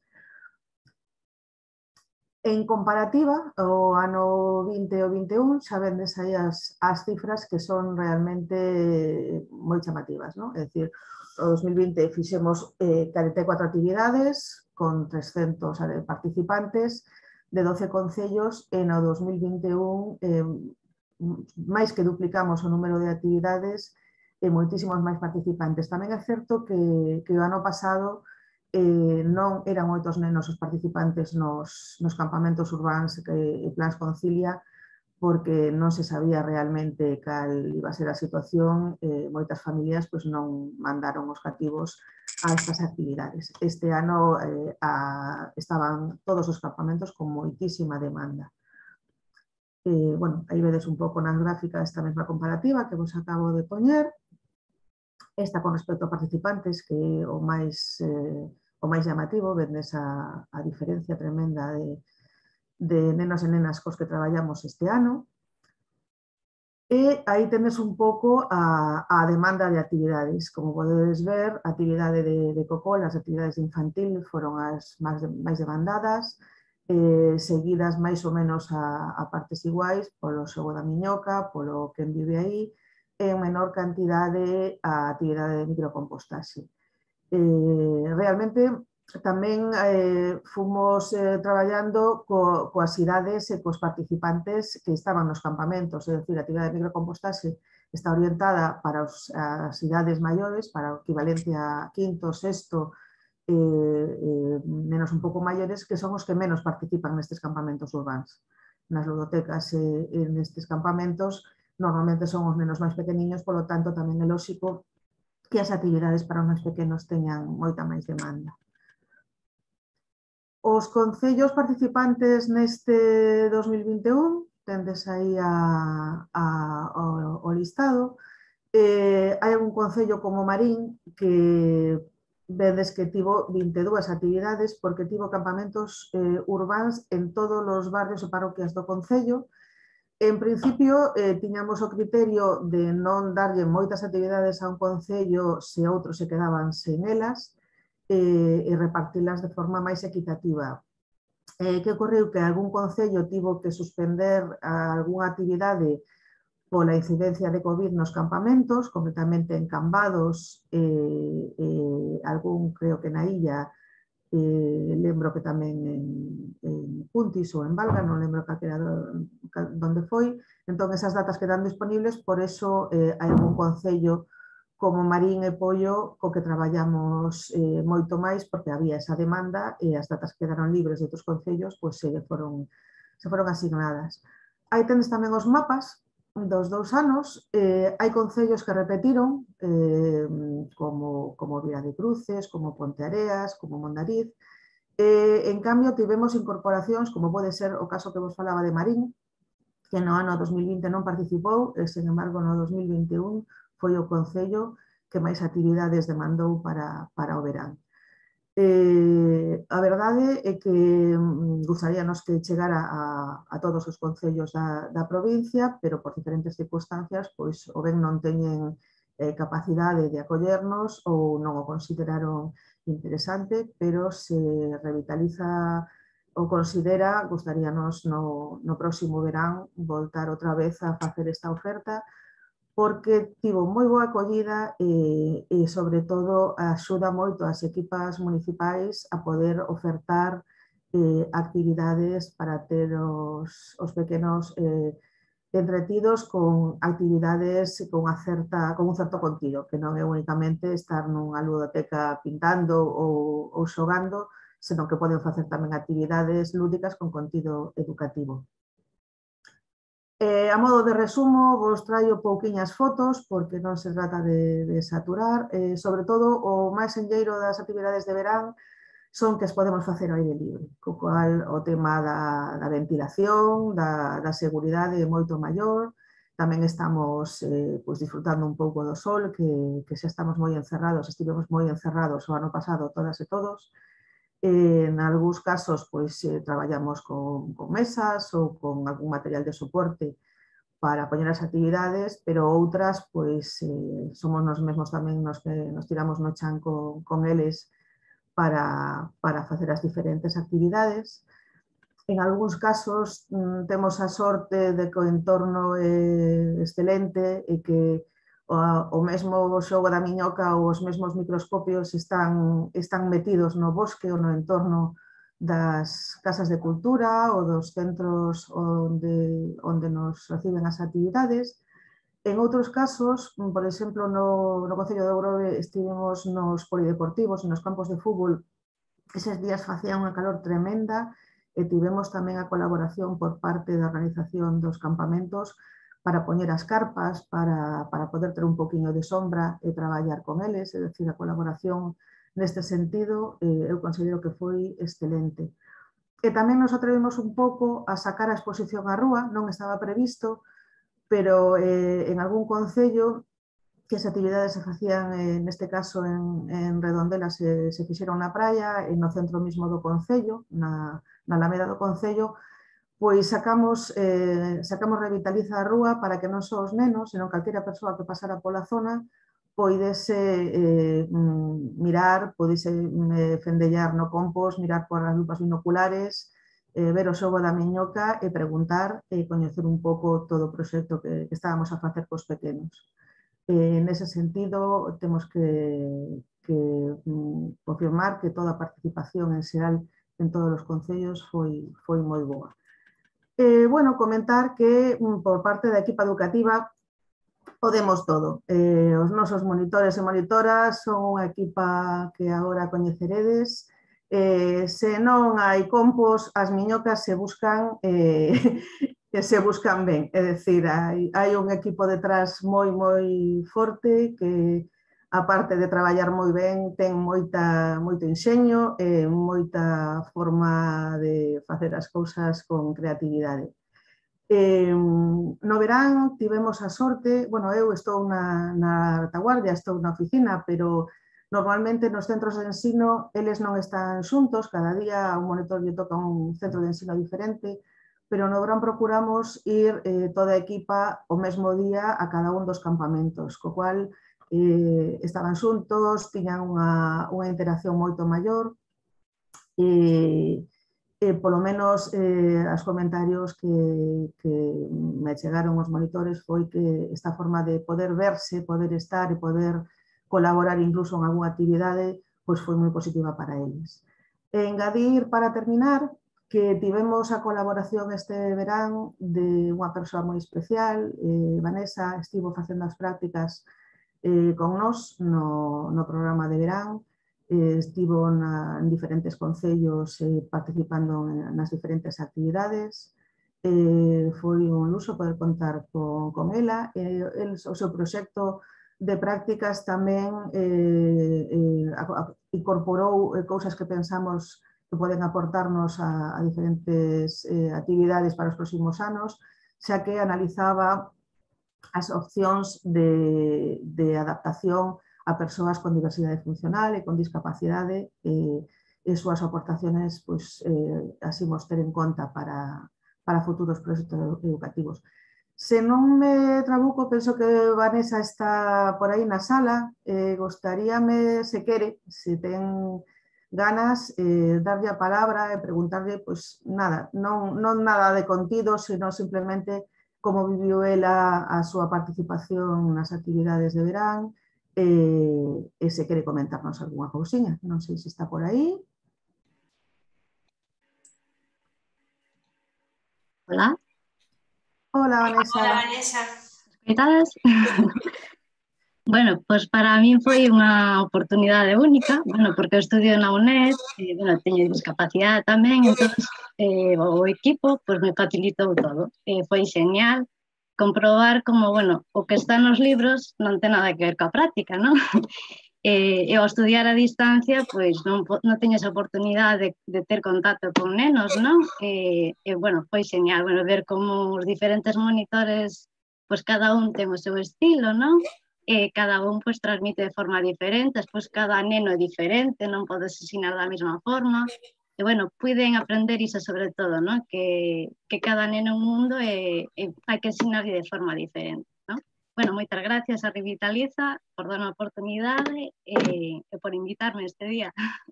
En comparativa, o ano 20 e o 21 xa vendes aí as cifras que son realmente moi chamativas, non? É dicir, o 2020 fixemos 44 actividades con 300 participantes de 12 concellos e no 2021 máis que duplicamos o número de actividades e moitísimos máis participantes. Tamén é certo que o ano pasado non eran moitos nenos os participantes nos campamentos urbáns e plans Concilia, porque non se sabía realmente cal iba a ser a situación, moitas familias non mandaron os cativos a estas actividades. Este ano estaban todos os campamentos con moitísima demanda. Bueno, aí vedes un pouco nas gráficas esta mesma comparativa que vos acabo de poñer. Esta con respecto a participantes, que é o máis llamativo, vendes a diferencia tremenda de nenos e nenas cos que traballamos este ano. E aí tenes un pouco a demanda de actividades. Como podedes ver, a actividade de cocol, as actividades de infantil foron as máis demandadas, seguidas máis ou menos a partes iguais polo xogo da miñoca, polo quen vive aí, e en menor cantidade a actividade de microcompostaxe. Realmente tamén fomos traballando coas idades e cos participantes que estaban nos campamentos, é dicir, a actividade de microcompostaxe está orientada para as idades maiores, para o equivalente a quinto, sexto, nenos nenos un pouco maiores que son os que menos participan nestes campamentos urbans. Nas ludotecas e nestes campamentos normalmente son os nenos máis pequeniños, polo tanto tamén é lóxico que as actividades para os máis pequenos teñan moita máis demanda. Os concellos participantes neste 2021, tendes aí o listado. Hai un concello como Marín que vedes que tivo 22 actividades porque tivo campamentos urbáns en todos os barrios e parroquias do concello. En principio, tiñamos o criterio de non darlle moitas actividades a un concello se outros se quedaban sen elas e repartilas de forma máis equitativa. Que ocorreu que algún concello tivo que suspender algunha actividade pola incidencia de COVID nos campamentos, concretamente en Cambados, algún creo que na Illa, lembro que tamén en Puntis ou en Valga, non lembro calquera onde foi, entón esas datas quedan disponibles, por eso hai algún concello como Marín e Pollo co que traballamos moito máis porque había esa demanda e as datas quedaron libres de outros concellos, pois se foron asignadas. Aí tendes tamén os mapas dos 2 anos, hai concellos que repetiron, como Vila de Cruces, como Ponteareas, como Mondariz. En cambio, tivemos incorporacións, como pode ser o caso que vos falaba de Marín, que no ano 2020 non participou, e, sen embargo, no 2021 foi o concello que máis actividades demandou para o verán. A verdade é que gustaríanos que chegara a todos os concellos da provincia, pero por diferentes circunstancias pois o ben non teñen capacidade de acollernos ou non o consideraron interesante, pero se revitaliza ou considera, gustaríanos no próximo verán voltar outra vez a facer esta oferta, porque tivo moi boa acollida e, sobre todo, axuda moito as equipas municipais a poder ofertar actividades para ter os pequenos entretidos con actividades con un certo contido, que non é únicamente estar nunha ludoteca pintando ou xogando, senón que poden facer tamén actividades lúdicas con contido educativo. A modo de resumo, vos traio pouquiñas fotos, porque non se trata de saturar. Sobre todo, o máis enlleiro das actividades de verán son que as podemos facer ao aire libre, co cual o tema da ventilación, da seguridade é moito maior. Tamén estamos disfrutando un pouco do sol, que xa estamos moi encerrados, estivemos moi encerrados o ano pasado todas e todos. En algúns casos traballamos con mesas ou con algún material de soporte para poñer as actividades, pero outras somos nos mesmos tamén nos que nos tiramos no chan con eles para facer as diferentes actividades. En algúns casos temos a sorte de que o entorno é excelente e que o mesmo xogo da miñoca ou os mesmos microscopios están metidos no bosque ou no entorno das casas de cultura ou dos centros onde nos reciben as actividades. En outros casos, por exemplo, no Concello de Ourobe estivemos nos polideportivos e nos campos de fútbol. Eses días facía unha calor tremenda e tivemos tamén a colaboración por parte da organización dos campamentos para poñer as carpas, para poder ter un poquinho de sombra e traballar con eles, é dicir, a colaboración neste sentido eu considero que foi excelente. E tamén nos atrevemos un pouco a sacar a exposición á rúa, non estaba previsto, pero en algún concello que as actividades se facían, neste caso en Redondela se fixeron na praia e no centro mismo do concello, na Alameda do concello, pois sacamos Revitaliza a Rúa para que non só os nenos, senón calquera persoa que pasara pola zona poidese mirar, poidese fendellar no compost, mirar por as lupas binoculares, ver o xogo da miñoca e preguntar e coñecer un pouco todo o proxecto que estábamos a facer cos pequenos. Nese sentido, temos que confirmar que toda a participación en xeral en todos os concellos foi moi boa. Bueno, comentar que por parte da equipa educativa o demos todo. Os nosos monitores e monitoras son unha equipa que agora coñeceredes, Se non hai compost, as miñocas se buscan ben, é dicir, hai un equipo detrás moi forte que, aparte de traballar moi ben, ten moito enxeño e moita forma de facer as cousas con creatividade. No verán tivemos a sorte, bueno, eu estou na retaguardia, estou na oficina, pero normalmente nos centros de ensino eles non están xuntos, cada día un monitor lle toca un centro de ensino diferente, pero no verán procuramos ir toda a equipa o mesmo día a cada un dos campamentos, co cual estaban xuntos, tiñan unha interacción moito maior e polo menos os comentarios que me chegaron os monitores foi que esta forma de poder verse, poder estar e poder colaborar incluso en algunha actividade, pois foi moi positiva para eles. Engadir, para terminar, que tivemos a colaboración este verán de unha persoa moi especial, Vanessa, estivo facendo as prácticas con nós no programa de verán, estivo en diferentes concellos participando nas diferentes actividades, foi un luxo poder contar con ela, o seu proxecto de prácticas tamén incorporou cousas que pensamos que poden aportarnos a diferentes actividades para os próximos anos, xa que analizaba as opcións de adaptación a persoas con diversidade funcional e con discapacidade e súas aportaciones así mos ter en conta para futuros proxectos educativos. Se non me trabuco, penso que Vanessa está por aí na sala. Gostaríame, se quere, se ten ganas, darlle a palabra e preguntarlle, pois nada, non nada de contido, sino simplemente como viviu ela a súa participación nas actividades de verán e se quere comentarnos algunha cousiña. Non sei se está por aí. Hola. Hola, Vanessa. Hola, Vanessa. ¿Escoitadas? Bueno, pues para min foi unha oportunidade única, bueno, porque eu estudio na UNED, bueno, teño discapacidade tamén, entón o equipo pues, me facilitou todo. Foi genial comprobar como, bueno, o que está nos libros non ten nada que ver coa práctica, non? E ao estudiar a distancia, pois non teño esa oportunidade de ter contacto con nenos, non? E, bueno, foi genial, bueno, ver como os diferentes monitores, pois cada un ten o seu estilo, non? E cada un pois transmite de forma diferente, pois cada neno é diferente, non podes ensinar da mesma forma. E, bueno, puiden aprender iso sobre todo, non? Que cada neno é un mundo e hai que ensinarlle de forma diferente, non? Bueno, moitas gracias a Revitaliza por dar unha oportunidade e por invitarme este día.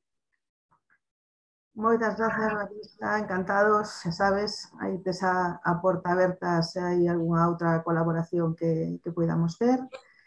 Moitas gracias, Vanessa, encantados, xa sabes, aí tes a porta aberta se hai algunha outra colaboración que podamos ter.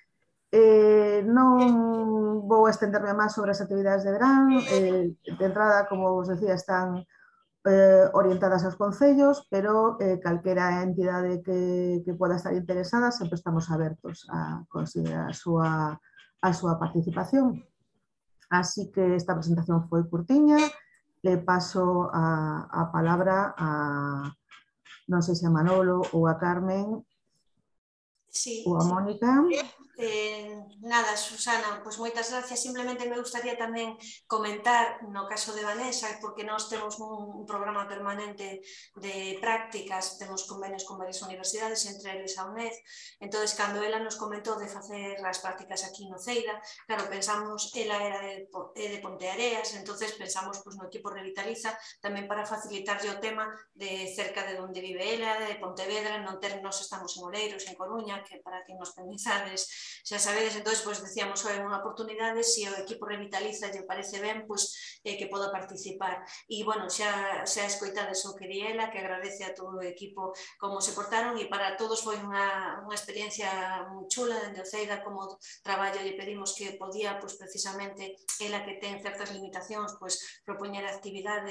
Non vou estenderme máis sobre as actividades de verán, de entrada, como vos decía, están orientadas aos concellos, pero calquera entidade que poda estar interesada, sempre estamos abertos a considerar a súa participación. Así que esta presentación foi curtiña, le paso a palabra a, non sei se a Manolo ou a Carmen ou a Mónica. Nada, Susana, pois moitas gracias. Simplemente me gustaría tamén comentar no caso de Vanessa, porque nós temos un programa permanente de prácticas, temos convenios con varias universidades, entre eles a UNED. Entón, cando ela nos comentou de facer as prácticas aquí no Ceira, claro, pensamos, ela era de Ponteareas, entón pensamos no equipo Revitaliza tamén para facilitarlle o tema de cerca de onde vive ela, de Pontevedra, non ter, nos estamos en Oleiros, en Coruña, que para que nos pensades xa sabedes, entón, decíamos, é unha oportunidade, se o equipo Revitaliza lle parece ben, que poda participar. E, bueno, xa escoitades o que di ela, que agradece a todo o equipo como se portaron, e para todos foi unha experiencia moi chula, dende o Ceira, como traballo lle pedimos que podía, precisamente, ela que ten certas limitacións, propoñer actividades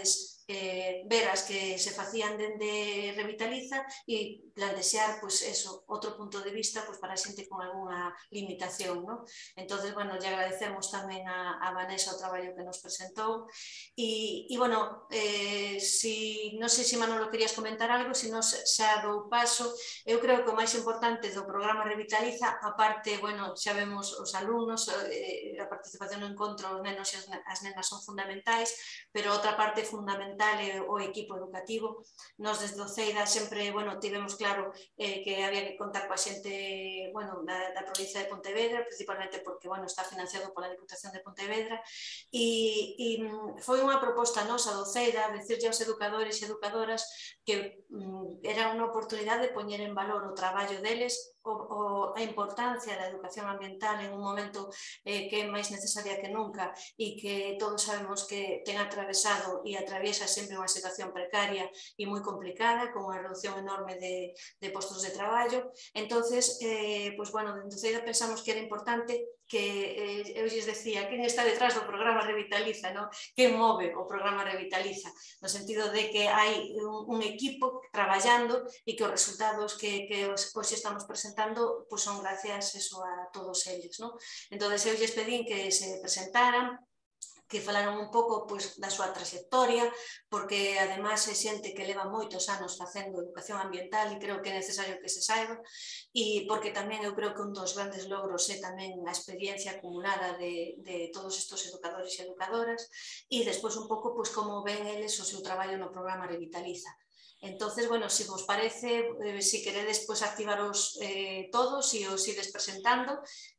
ver as que se facían dende Revitaliza e plantexar, pois, eso, outro punto de vista pois, para a xente con algunha limitación, ¿no? Entonces, bueno, lle agradecemos tamén a Vanessa o traballo que nos presentou e bueno, non sei se Manolo querías comentar algo, se non xa dou paso. Eu creo que o máis importante do programa Revitaliza, aparte, bueno, xa vemos os alumnos, a participación no encontro, os nenos e as nenas son fundamentais, pero outra parte fundamental é o equipo educativo. Nos desde o CEIDA sempre, bueno, tivemos claro que había que contar coa xente, bueno, da provincia de Pontevedra, principalmente porque, bueno, está financiado pola Diputación de Pontevedra, e foi unha proposta nosa do CEIDA decirlle aos educadores e educadoras que era unha oportunidade de poñer en valor o traballo deles, a importancia da educación ambiental en un momento que é máis necesaria que nunca e que todos sabemos que ten atravesado e atraviesa sempre unha situación precaria e moi complicada, con unha reducción enorme de postos de traballo. Entonces, pues bueno, dentro do CEIDA pensamos que era importante que eu lles decía, quen está detrás do programa Revitaliza, ¿no? Quen move o programa Revitaliza, no sentido de que hai un equipo traballando e que os resultados que hoxe estamos presentando pues son gracias eso a todos eles, ¿no? Entón, eu lles pedín que se presentaran, que falaron un pouco pois, da súa trayectoria, porque ademais é xente que leva moitos anos facendo educación ambiental e creo que é necesario que se saiba, e porque tamén eu creo que un dos grandes logros é tamén a experiencia acumulada de todos estes educadores e educadoras, e despois un pouco pois, como ven eles o seu traballo no programa Revitaliza. Entonces, bueno, se vos parece, se queredes pues, activaros todos e os ides presentando,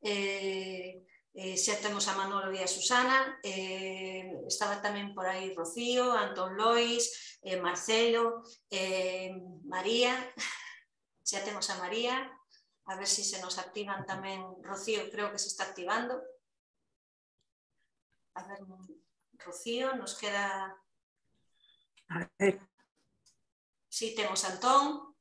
xa temos a Manolo e a Susana, estaba tamén por aí Rocío, Antón Lois, Marcelo, María, xa temos a María, a ver se nos activan tamén. Rocío creo que se está activando. A ver, Rocío, nos queda... A ver. Sí, temos a Antón,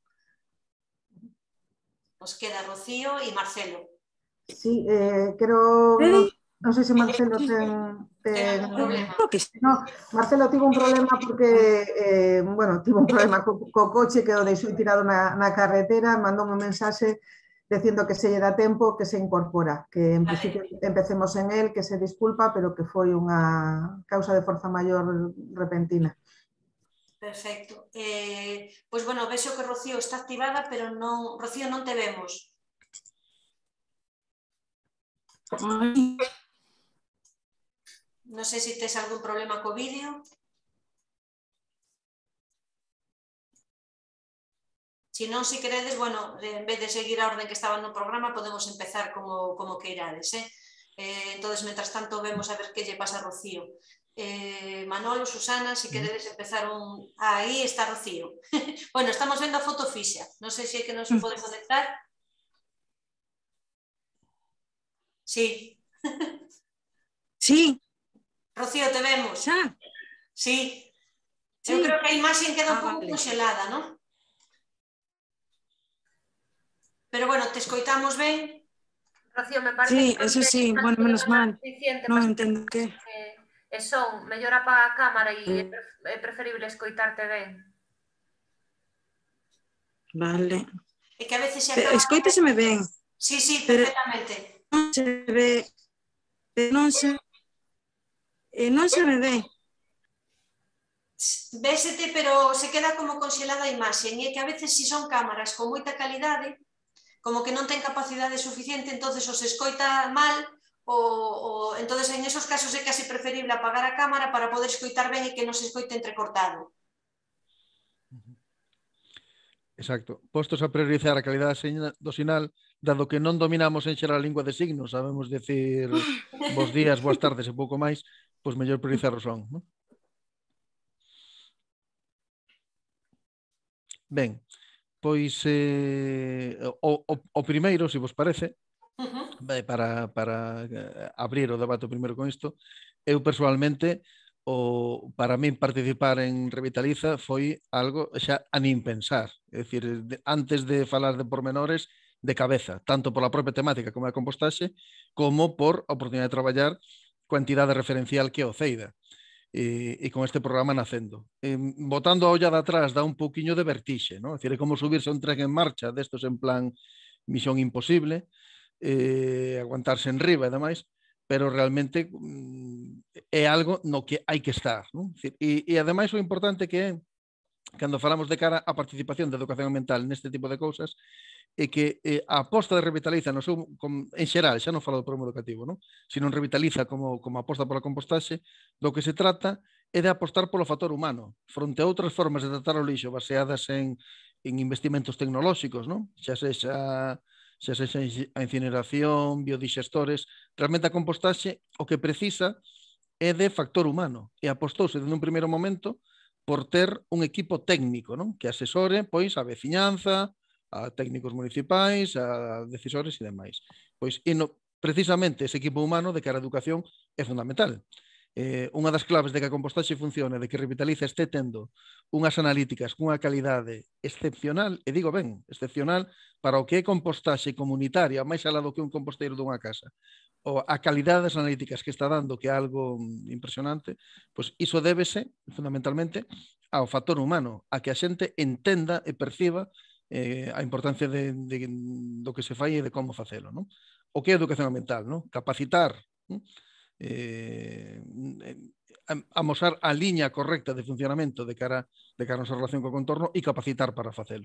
nos queda Rocío e Marcelo. Sí, creo, non sei se Marcelo ten problema. No, Marcelo tivo un problema porque, bueno, tivo un problema co coche que o deixou tirado na carretera, mandou un mensaxe dicindo que se lle dá tempo que se incorpora, que en principio empecemos en él, que se disculpa, pero que foi unha causa de forza maior repentina. Perfecto. Pois, bueno, vexo que Rocío está activada, pero non, Rocío, non te vemos. Non sei se tes algún problema co vídeo. Se non, se queredes, bueno, en vez de seguir a orden que estaba no programa, podemos empezar como que irades. Entón, mentras tanto, vemos a ver que lle pasa a Rocío. Manolo, Susana, se queredes empezar un... Aí está Rocío. Bueno, estamos vendo a foto fixa. Non sei se é que non se pode conectar. Sí. Sí. Rocío, te vemos. Xa? Sí. Eu creo que a imaxe queda un pouco congelada, non? Pero, bueno, te escoitamos ben. Rocío, me parece sí, que... eso sí, bueno, menos mal. Non entendo que... E son, mellor apaga a cámara e é preferible escoitarte ben. Vale. É que a veces se acaba... Escoíteseme ben. Sí, sí, perfectamente. Non se ve... Non se me ve. Vésete, pero se queda como conxelada a imaxe. E que a veces, se son cámaras con moita calidade, como que non ten capacidade suficiente, entonces os escoita mal, entonces en esos casos é casi preferible apagar a cámara para poder escoitar ben e que non se escoite entrecortado. Exacto. Postos a priorizar a calidade do sinal, dado que non dominamos en xeral a lingua de signos, sabemos decir bos días, boas tardes e pouco máis, pois mellor priorizar o son, non? Ben, pois o primeiro, se vos parece, para abrir o debate primeiro con isto, eu personalmente, para min participar en Revitaliza foi algo xa a nin pensar, é dicir, antes de falar de pormenores, de cabeza, tanto pola propia temática como a compostaxe, como por a oportunidade de traballar coa entidade referencial que é o CEIDA. e con este programa nacendo. Botando a ollada atrás dá un pouquiño de vertixe, ¿no? É dicir, é como subirse a un tren en marcha destos en plan misión imposible, aguantarse en riba e demais, pero realmente é algo no que hai que estar, ¿no? E ademais o importante que é, cando falamos de cara á participación da educación ambiental neste tipo de cousas, é que a aposta de Revitaliza no seu, en xeral, xa non falo do programa educativo, non? Sino en Revitaliza como aposta pola compostaxe, do que se trata é de apostar polo factor humano, fronte a outras formas de tratar o lixo baseadas en investimentos tecnolóxicos, non? Xa sexa a incineración, biodigestores, realmente a compostaxe o que precisa é de factor humano, e apostouse desde un primeiro momento por ter un equipo técnico, non? Que asesore pois a veciñanza, a técnicos municipais, a decisores e demais. Pois, precisamente ese equipo humano de cara á educación é fundamental. Unha das claves de que a compostaxe funcione, de que Revitaliza este tendo unhas analíticas cunha calidade excepcional, e digo ben, excepcional, para o que é compostaxe comunitaria, máis alá do que un composteiro dunha casa, ou a calidade das analíticas que está dando, que é algo impresionante, pois iso débese, fundamentalmente, ao factor humano, a que a xente entenda e perciba a importancia do que se fai e de como facelo, non? O que é educación ambiental, non? Capacitar, non? Amosar a liña correcta de funcionamento de cara a nosa relación co contorno e capacitar para facelo.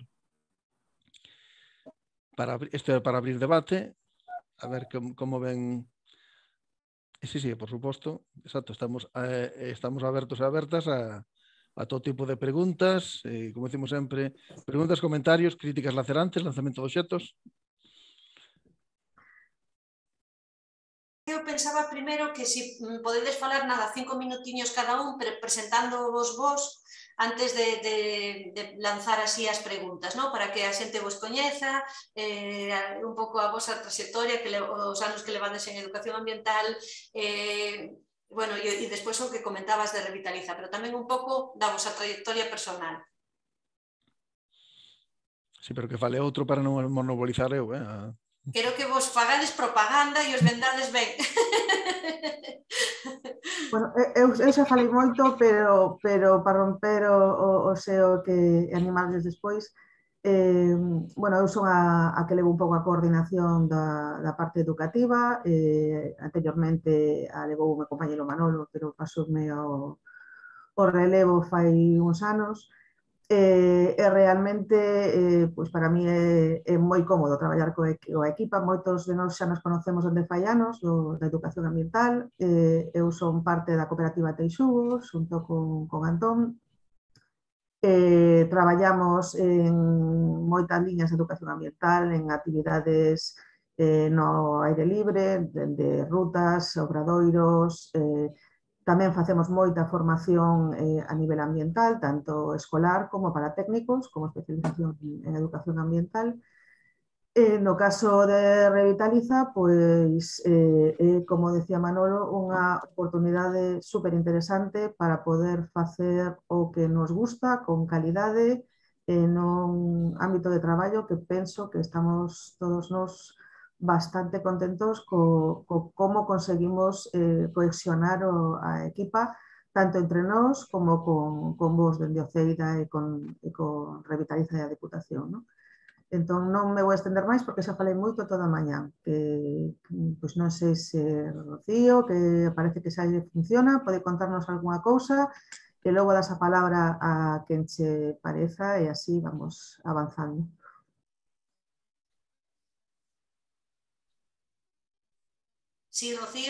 Isto é para abrir debate, a ver como ven. Sí, por suposto, exacto, estamos abertos e abertas a todo tipo de preguntas, como decimos sempre, preguntas, comentarios, críticas lacerantes, lanzamento de obxectos. Eu pensaba primeiro que se podedes falar 5 minutiños cada un, presentando vos antes de lanzar así as preguntas, ¿no? Para que a xente vos coñeza, un pouco a vosa trayectoria, os anos que levades en educación ambiental, bueno, e despois o que comentabas de Revitaliza, pero tamén un pouco da vosa trayectoria personal. Sí, pero que fale outro para non monopolizar eu, Quero que vos fagades propaganda e os vendades ben. Bueno, eu xa falei moito, pero para romper o seo que animales despois, bueno, eu son a que levo un pouco a coordinación da parte educativa, anteriormente a levou o meu compañero Manolo, pero pasoume o relevo fai uns anos, e realmente para mí é moi cómodo traballar coa equipa. Moitos de nós xa nos conocemos onde fai anos da educación ambiental. Eu son parte da cooperativa Teixugo, xunto con Antón. Traballamos en moitas liñas de educación ambiental, en actividades no aire libre, de rutas, obradoiros. Tamén facemos moita formación a nivel ambiental, tanto escolar como para técnicos, como especialización en educación ambiental. No caso de Revitaliza, pois, como decía Manolo, unha oportunidade superinteresante para poder facer o que nos gusta con calidade nun ámbito de traballo que penso que estamos todos nós bastante contentos como conseguimos cohesionar a equipa, tanto entre nós como con vos dende o CEIDA e con Revitaliza e a Deputación, non? Entón non me vou estender máis porque xa falei moito toda a mañá, que pois non sei se Rocío, que parece que xa lle funciona, pode contarnos algunha cousa e logo das a palabra a quen che pareza e así vamos avanzando. Sí, Rocío?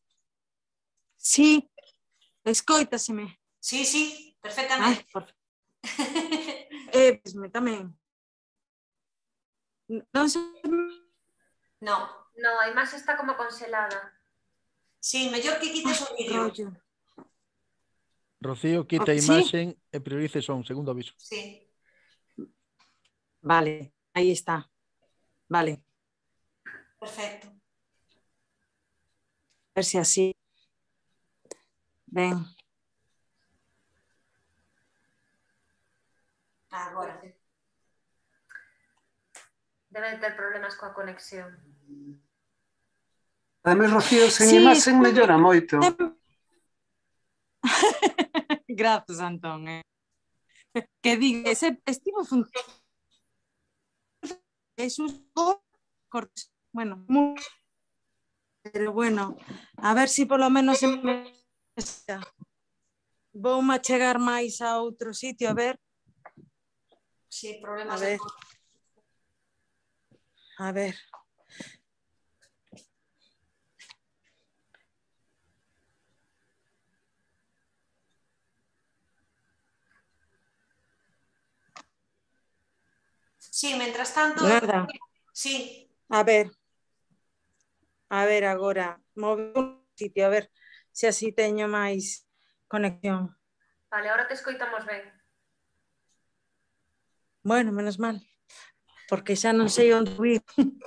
Sí, escóitaseme. Sí, perfectamente. Pues tamén. No, a imaxe está como congelada. Sí, mellor que quites o vídeo. Rocío, quita a imaxe e priorice son, segundo aviso. Sí. Vale, aí está. Vale. Perfecto. A ver se así. Ben. Agora. Deben ter problemas coa conexión. Ademais, Rocío, sen imaxe mellora moito. Grazas, Antón. Que diga, estivo Jesús, bueno, pero bueno, a ver si por lo menos vou a chegar máis a outro sitio, a ver. Sí, problemas a ver. de... A ver. Sí, mientras tanto... Nada. Sí. A ver agora, move un sitio, a ver se así teño máis conexión. Vale, ahora te escoitamos ben. Bueno, menos mal, porque xa non sei onde ir.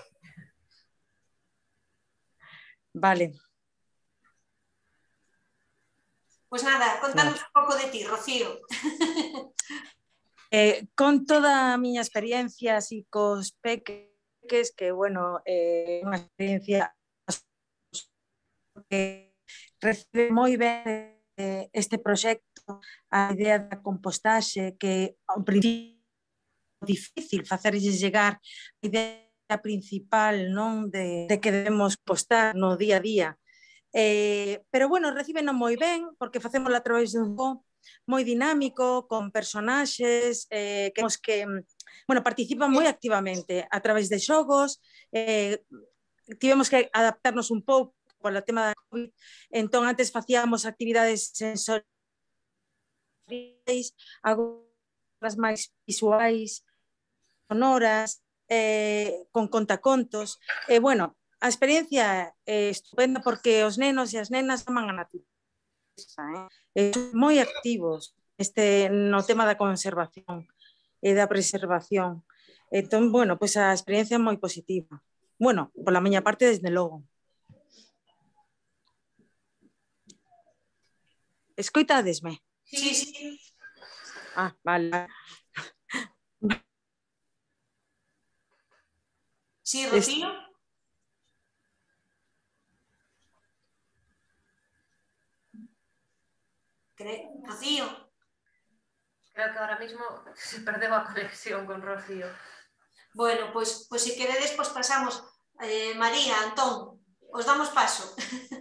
Vale. Pues nada, contanos un pouco de ti, Rocío. Con toda a miña experiencia así cos peques, que, bueno, unha experiencia que recibe moi ben este proxecto, a idea da compostaxe, que ao principio é difícil facerlles llegar a idea principal, non, de que debemos postar no día a día. Pero, bueno, recíbenos moi ben, porque facémoslo a través dun moi dinámico, con personaxes que bueno, participan moi activamente a través de xogos, tivemos que adaptarnos un pouco polo tema da COVID, entón antes facíamos actividades sensoriais, agora máis visuais, sonoras, con contacontos, bueno, a experiencia é estupenda porque os nenos e as nenas aman a natureza, son moi activos no tema da conservación e da preservación. Entón, bueno, pois a experiencia é moi positiva. Bueno, pola miña parte, desde logo. Escoitadesme? Sí, sí. Ah, vale. Sí, Rocío. Rocío. Creo que ahora mismo se perdeu a conexión con Rocío. Bueno, pues si queredes, pues pasamos. María, Antón, os damos paso.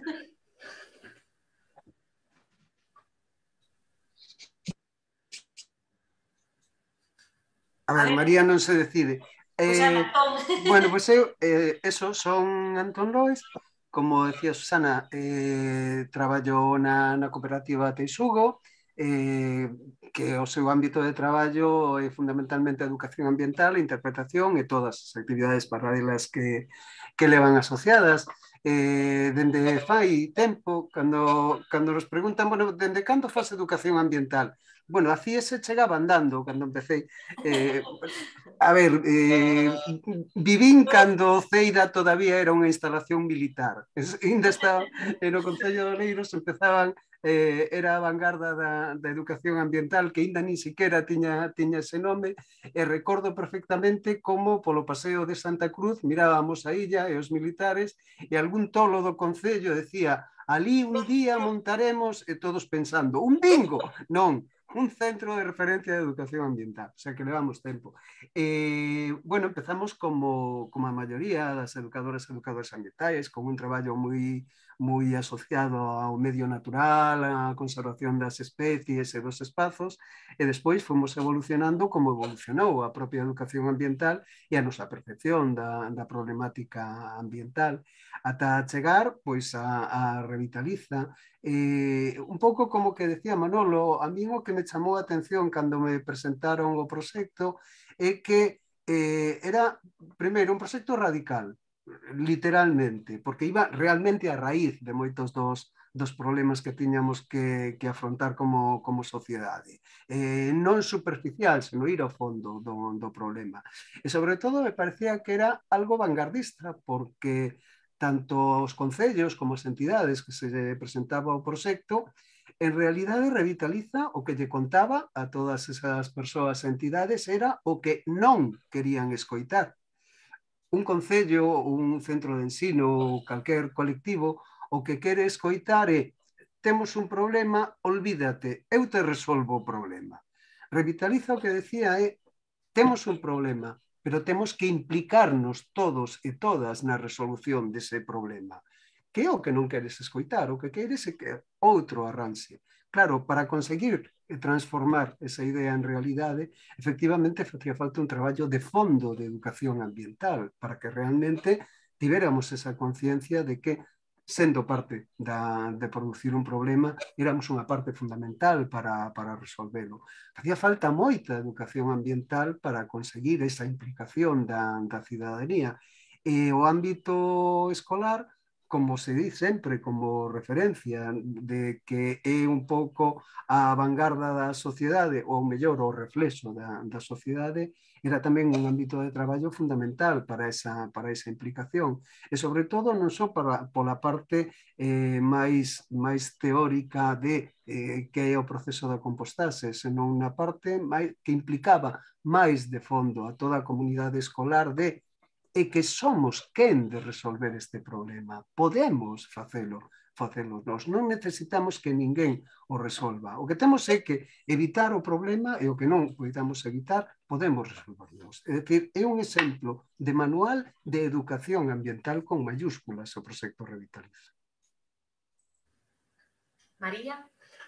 A ver, María non se decide. Bueno, pues eu, eso, son Antón Lois. Como decía Susana, traballo na cooperativa Teixugo, que o seu ámbito de traballo é fundamentalmente a educación ambiental, a interpretación e todas as actividades paralelas que levan asociadas. Dende fai tempo, cando nos preguntan, bueno, dende cando faz educación ambiental? Bueno, a CIESE chegaba andando cando empecé. A ver, vivín cando Ceira todavía era unha instalación militar. Ainda estaba no Concello de Oleiros, empezaban, era a vanguarda da educación ambiental, que ainda ni siquiera tiña ese nome, e recordo perfectamente como polo paseo de Santa Cruz mirábamos a illa e os militares, e algún tolo do Concello decía: ali un día montaremos, e todos pensando, un bingo! Non, un centro de referencia de educación ambiental, o sea que levamos tempo. Bueno, empezamos como a maioría das educadoras e educadores ambientais, con un traballo moi asociado ao medio natural, á conservación das especies e dos espazos, e despois fomos evolucionando como evolucionou a propia educación ambiental e a nosa percepción da problemática ambiental, ata chegar pois a Revitaliza. Un pouco como que decía Manolo, a mí o que me chamou a atención cando me presentaron o proxecto é que era, primeiro, un proxecto radical, literalmente, porque iba realmente a raíz de moitos dos problemas que tiñamos que afrontar como sociedade. Non superficial, senón ir ao fondo do problema. E sobre todo me parecía que era algo vanguardista, porque tanto os concellos como as entidades que se presentaba o proxecto, en realidade Revitaliza o que lle contaba a todas esas persoas e entidades era o que non querían escoitar. Un concello, un centro de ensino, calquer colectivo, o que quere escoitar é: temos un problema, olvídate, eu te resolvo o problema. Revitaliza o que decía é, temos un problema, pero temos que implicarnos todos e todas na resolución dese problema. Que é o que non queres escoitar, o que queres é que outro arranxe. Claro, para conseguir transformar esa idea en realidade, efectivamente facía falta un traballo de fondo de educación ambiental, para que realmente tivéramos esa conciencia de que sendo parte de producir un problema, éramos unha parte fundamental para resolvelo. Facía falta moita educación ambiental para conseguir esa implicación da cidadanía. E o ámbito escolar, como se di sempre como referencia de que é un pouco a vanguarda da sociedade, ou mellor o reflexo da sociedade, era tamén un ámbito de traballo fundamental para esa implicación. E sobre todo non só pola parte máis teórica de que é o proceso da compostaxe, senón na parte que implicaba máis de fondo a toda a comunidade escolar de e que somos quen de resolver este problema. Podemos facelo nós. Non necesitamos que ninguén o resolva. O que temos é que evitar o problema e o que non podemos evitar, podemos resolvernos. É dicir, é un exemplo de manual de educación ambiental con mayúsculas o proxecto Revitaliza. María.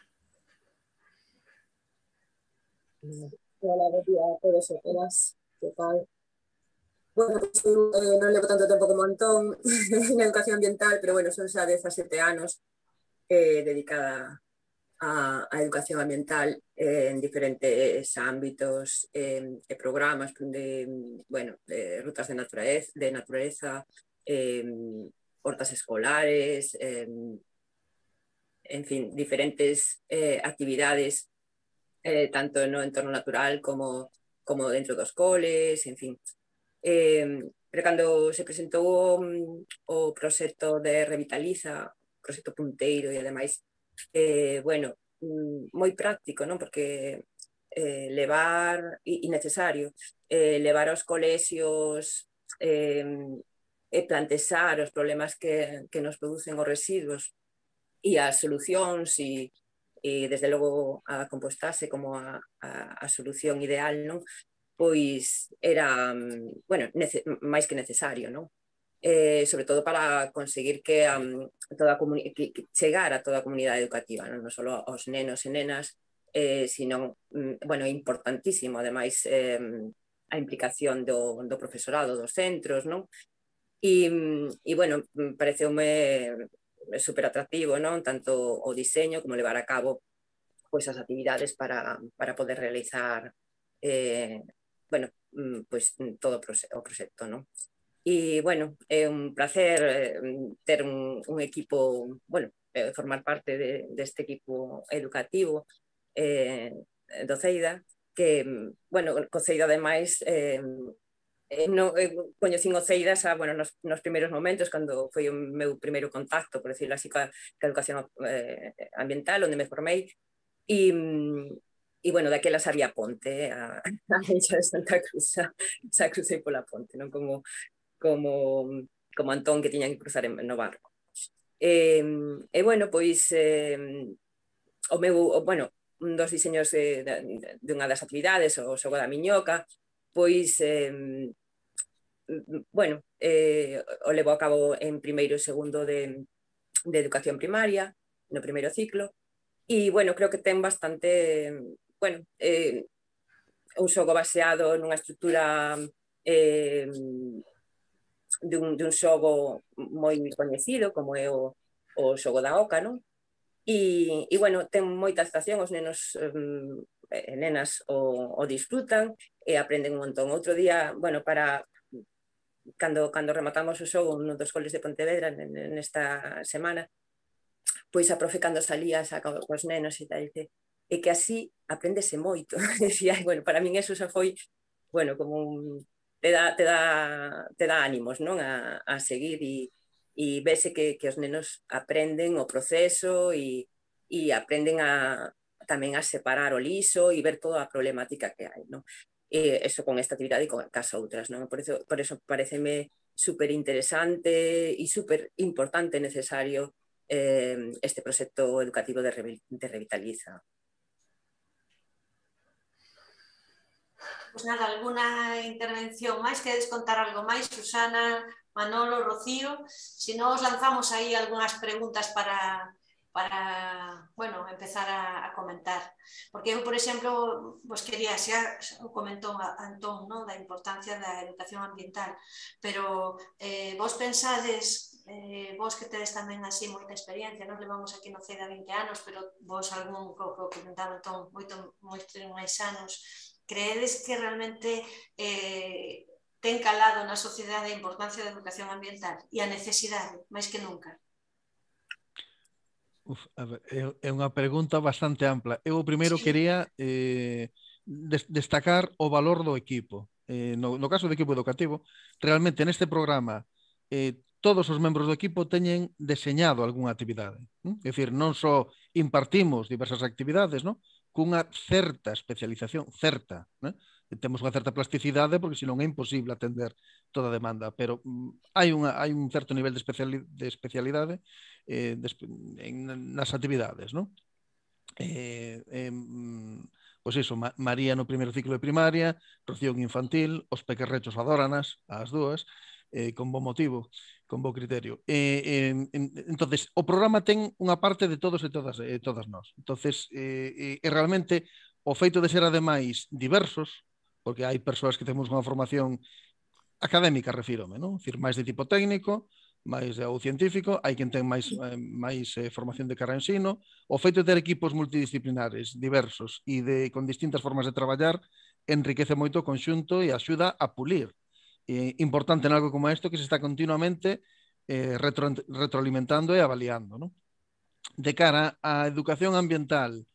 Hola, buen día a todos e todas. Que tal? Bueno, non levo tanto tempo como Antón na educación ambiental, pero bueno, son xa 17 anos dedicada a educación ambiental en diferentes ámbitos e programas de rutas de naturaleza, hortas escolares, en fin, diferentes actividades tanto no entorno natural como dentro dos coles, en fin. Pero cando se presentou o proxecto de Revitaliza, proxecto punteiro e ademais, moi práctico, non? Porque levar, e necesario, levar aos colexios e plantexar os problemas que nos producen os residuos e as solucións e desde logo a compostaxe como a solución ideal, non? Pois era, máis que necesario, non? Sobre todo para conseguir que chegar a toda a comunidade educativa, non só aos nenos e nenas, sino, é importantísimo, ademais, a implicación do profesorado dos centros, non? E, pareceume super atractivo, non? Tanto o diseño como levar a cabo pois as actividades para poder realizar todo o proxecto, non? E, é un placer ter un equipo, formar parte deste equipo educativo do CEIDA, que, co CEIDA, ademais, coñecín o CEIDA nos primeiros momentos, cando foi o meu primeiro contacto, por decirlo así, ca educación ambiental, onde me formei, e, daquela sabía ponte, a Enxa de Santa Cruz, xa crucei pola ponte, non? Como Antón, que tiña que cruzar no barco. Un dos diseños de unha das actividades, o xogo da miñoca, o levo a cabo en primeiro e segundo de educación primaria, no primeiro ciclo, e, creo que ten bastante, un xogo baseado nunha estrutura de un xogo moi coñecido, como é o xogo da oca, non? E, ten moita atracción, os nenos e nenas o disfrutan e aprenden un montón. Outro día, cando rematamos o xogo nun dos coles de Pontevedra nesta semana, pois a profe, cando salía cos nenos e tal, dice, é que así aprendese moito. Decía, para min eso xa foi, como te dá ánimos, non? A seguir e vese que os nenos aprenden o proceso e aprenden tamén a separar o lixo e ver toda a problemática que hai, non? Eso con esta actividade e con as outras, non? Por eso pareceme super interesante e super importante e necesario este proxecto educativo de Revitaliza. Pois nada, alguna intervención máis? Queredes contar algo máis? Susana, Manolo, Rocío? Se non os lanzamos aí algunhas preguntas para bueno, empezar a comentar. Porque eu, por exemplo, vos quería, xa o comentou Antón, no? Da importancia da educación ambiental, pero vos pensades, vos que tedes tamén así moita experiencia, nos levamos aquí no CEDA 20 anos, pero vos algún, co comentaba Antón, moito máis anos, creedes que realmente ten calado na sociedade a importancia da educación ambiental e a necesidade, máis que nunca? A ver, é unha pregunta bastante ampla. Eu primeiro quería destacar o valor do equipo. No caso do equipo educativo, realmente neste programa todos os membros do equipo teñen deseñado algunha actividade. É dicir, non só impartimos diversas actividades, non? Cunha certa especialización, certa, non? Temos unha certa plasticidade porque senón é imposible atender toda a demanda, pero hai un certo nivel de especialidade nas actividades, non? Pois iso, María no primeiro ciclo de primaria, Rocío en infantil, os pequerrechos adóranas, as dúas, con bo motivo, con bo criterio. Entonces, o programa ten unha parte de todos e todas nós. Entonces, realmente, o feito de ser ademais diversos, porque hai persoas que temos unha formación académica, refírome, non? Dicir, máis de tipo técnico, máis de científico, hai quen ten máis formación de cara a ensino. O feito de ter equipos multidisciplinares diversos e con distintas formas de traballar enriquece moito o conxunto e axuda a pulir. Importante en algo como isto que se está continuamente retroalimentando e avaliando, non? De cara á educación ambiental,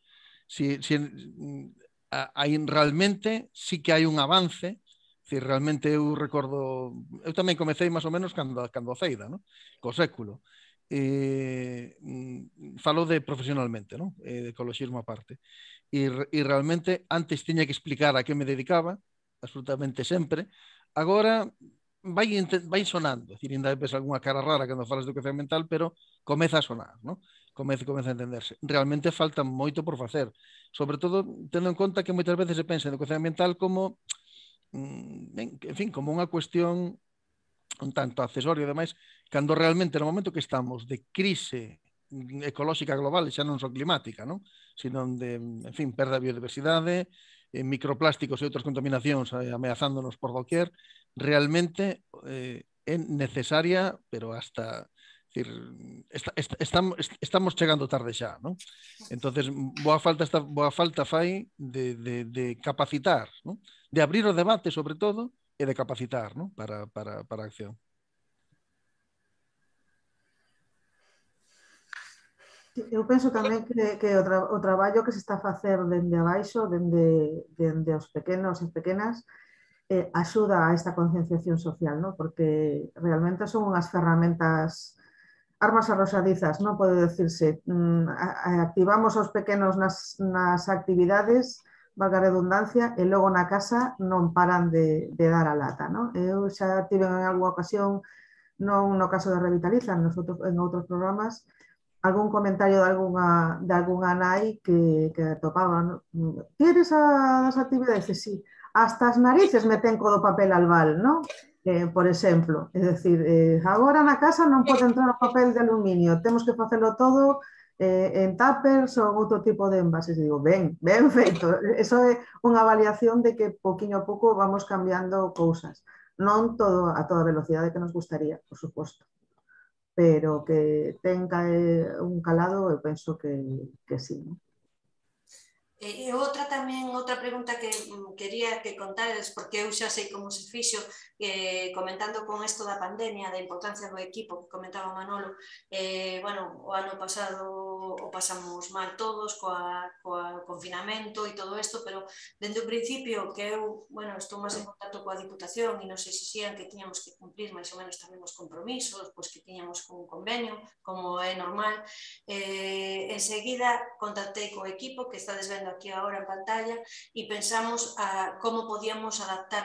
realmente sí que hai un avance. Realmente eu recordo, eu tamén comecei máis ou menos cando a Ceida, non? Co século. Falo de profesionalmente, non? De ecoloxismo aparte. E realmente antes tiña que explicar a que me dedicaba, absolutamente sempre. Agora vai sonando, ainda ves algunha cara rara cando falas de educación ambiental, pero comeza a sonar, non? Comeza a entenderse. Realmente falta moito por facer, sobre todo tendo en conta que moitas veces se pensa en educación ambiental como en fin, como unha cuestión un tanto accesorio, ademais, cando realmente no momento que estamos de crise ecolóxica global, xa non só climática, non? Sino de, en fin, perda de biodiversidade, microplásticos e outras contaminacións ameazándonos por doquier, realmente é necesaria, pero hasta... estamos chegando tarde xa, non? Entonces, boa falta fai de capacitar, non? De abrir o debate, sobre todo, e de capacitar, non? Para a acción. Eu penso tamén que o traballo que se está a facer dende abaixo, dende os pequenos e pequenas, axuda a esta concienciación social, non? Porque realmente son unhas ferramentas, armas arroxadizas, non pode decirse. Activamos os pequenos nas actividades, valga a redundancia, e logo na casa non paran de dar a lata, non? Eu xa tive en algunha ocasión, non no caso de Revitaliza, en outros programas, algún comentario de algunha nai que topaba, non? Tienes as actividades? Sí. Hasta as narices me ten co do papel albal, non? Por exemplo, é dicir, agora na casa non pode entrar o papel de aluminio, temos que facelo todo en tuppers ou outro tipo de envases. Digo, ben feito. Eso é unha avaliación de que poquinho a pouco vamos cambiando cousas. Non a toda velocidade que nos gustaría, por suposto, pero que tenga un calado, eu penso que sí, non? E outra pregunta que quería que contares, porque eu xa sei como se fixo, comentando con isto da pandemia, da importancia do equipo que comentaba Manolo, bueno, o ano pasado o pasamos mal todos coa confinamento e todo isto, pero dende o principio que eu, bueno, estou máis en contacto coa Diputación e nos exixían que tiñamos que cumplir máis ou menos tamén os compromisos, pois que tiñamos un convenio, como é normal. Enseguida contactei co equipo que estades vendo aquí agora en pantalla e pensamos como podíamos adaptar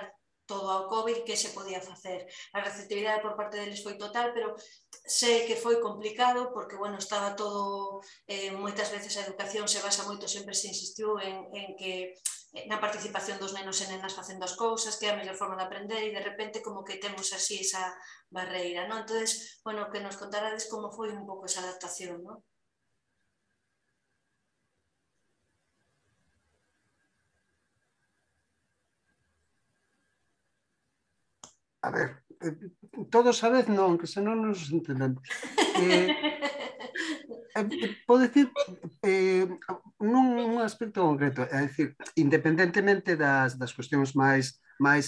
todo ao COVID, que se podía facer. A receptividade por parte deles foi total, pero sei que foi complicado porque, bueno, estaba todo, moitas veces a educación se basa moito, sempre se insistiu en que na participación dos nenos e nenas facendo as cousas, que é a mellor forma de aprender, e de repente como que temos así esa barreira, non? Entón, bueno, que nos contarades como foi un pouco esa adaptación, non? A ver, todos a vez non, que senón non nos entendemos. Podo dicir nun aspecto concreto, é dicir, independentemente das cuestións máis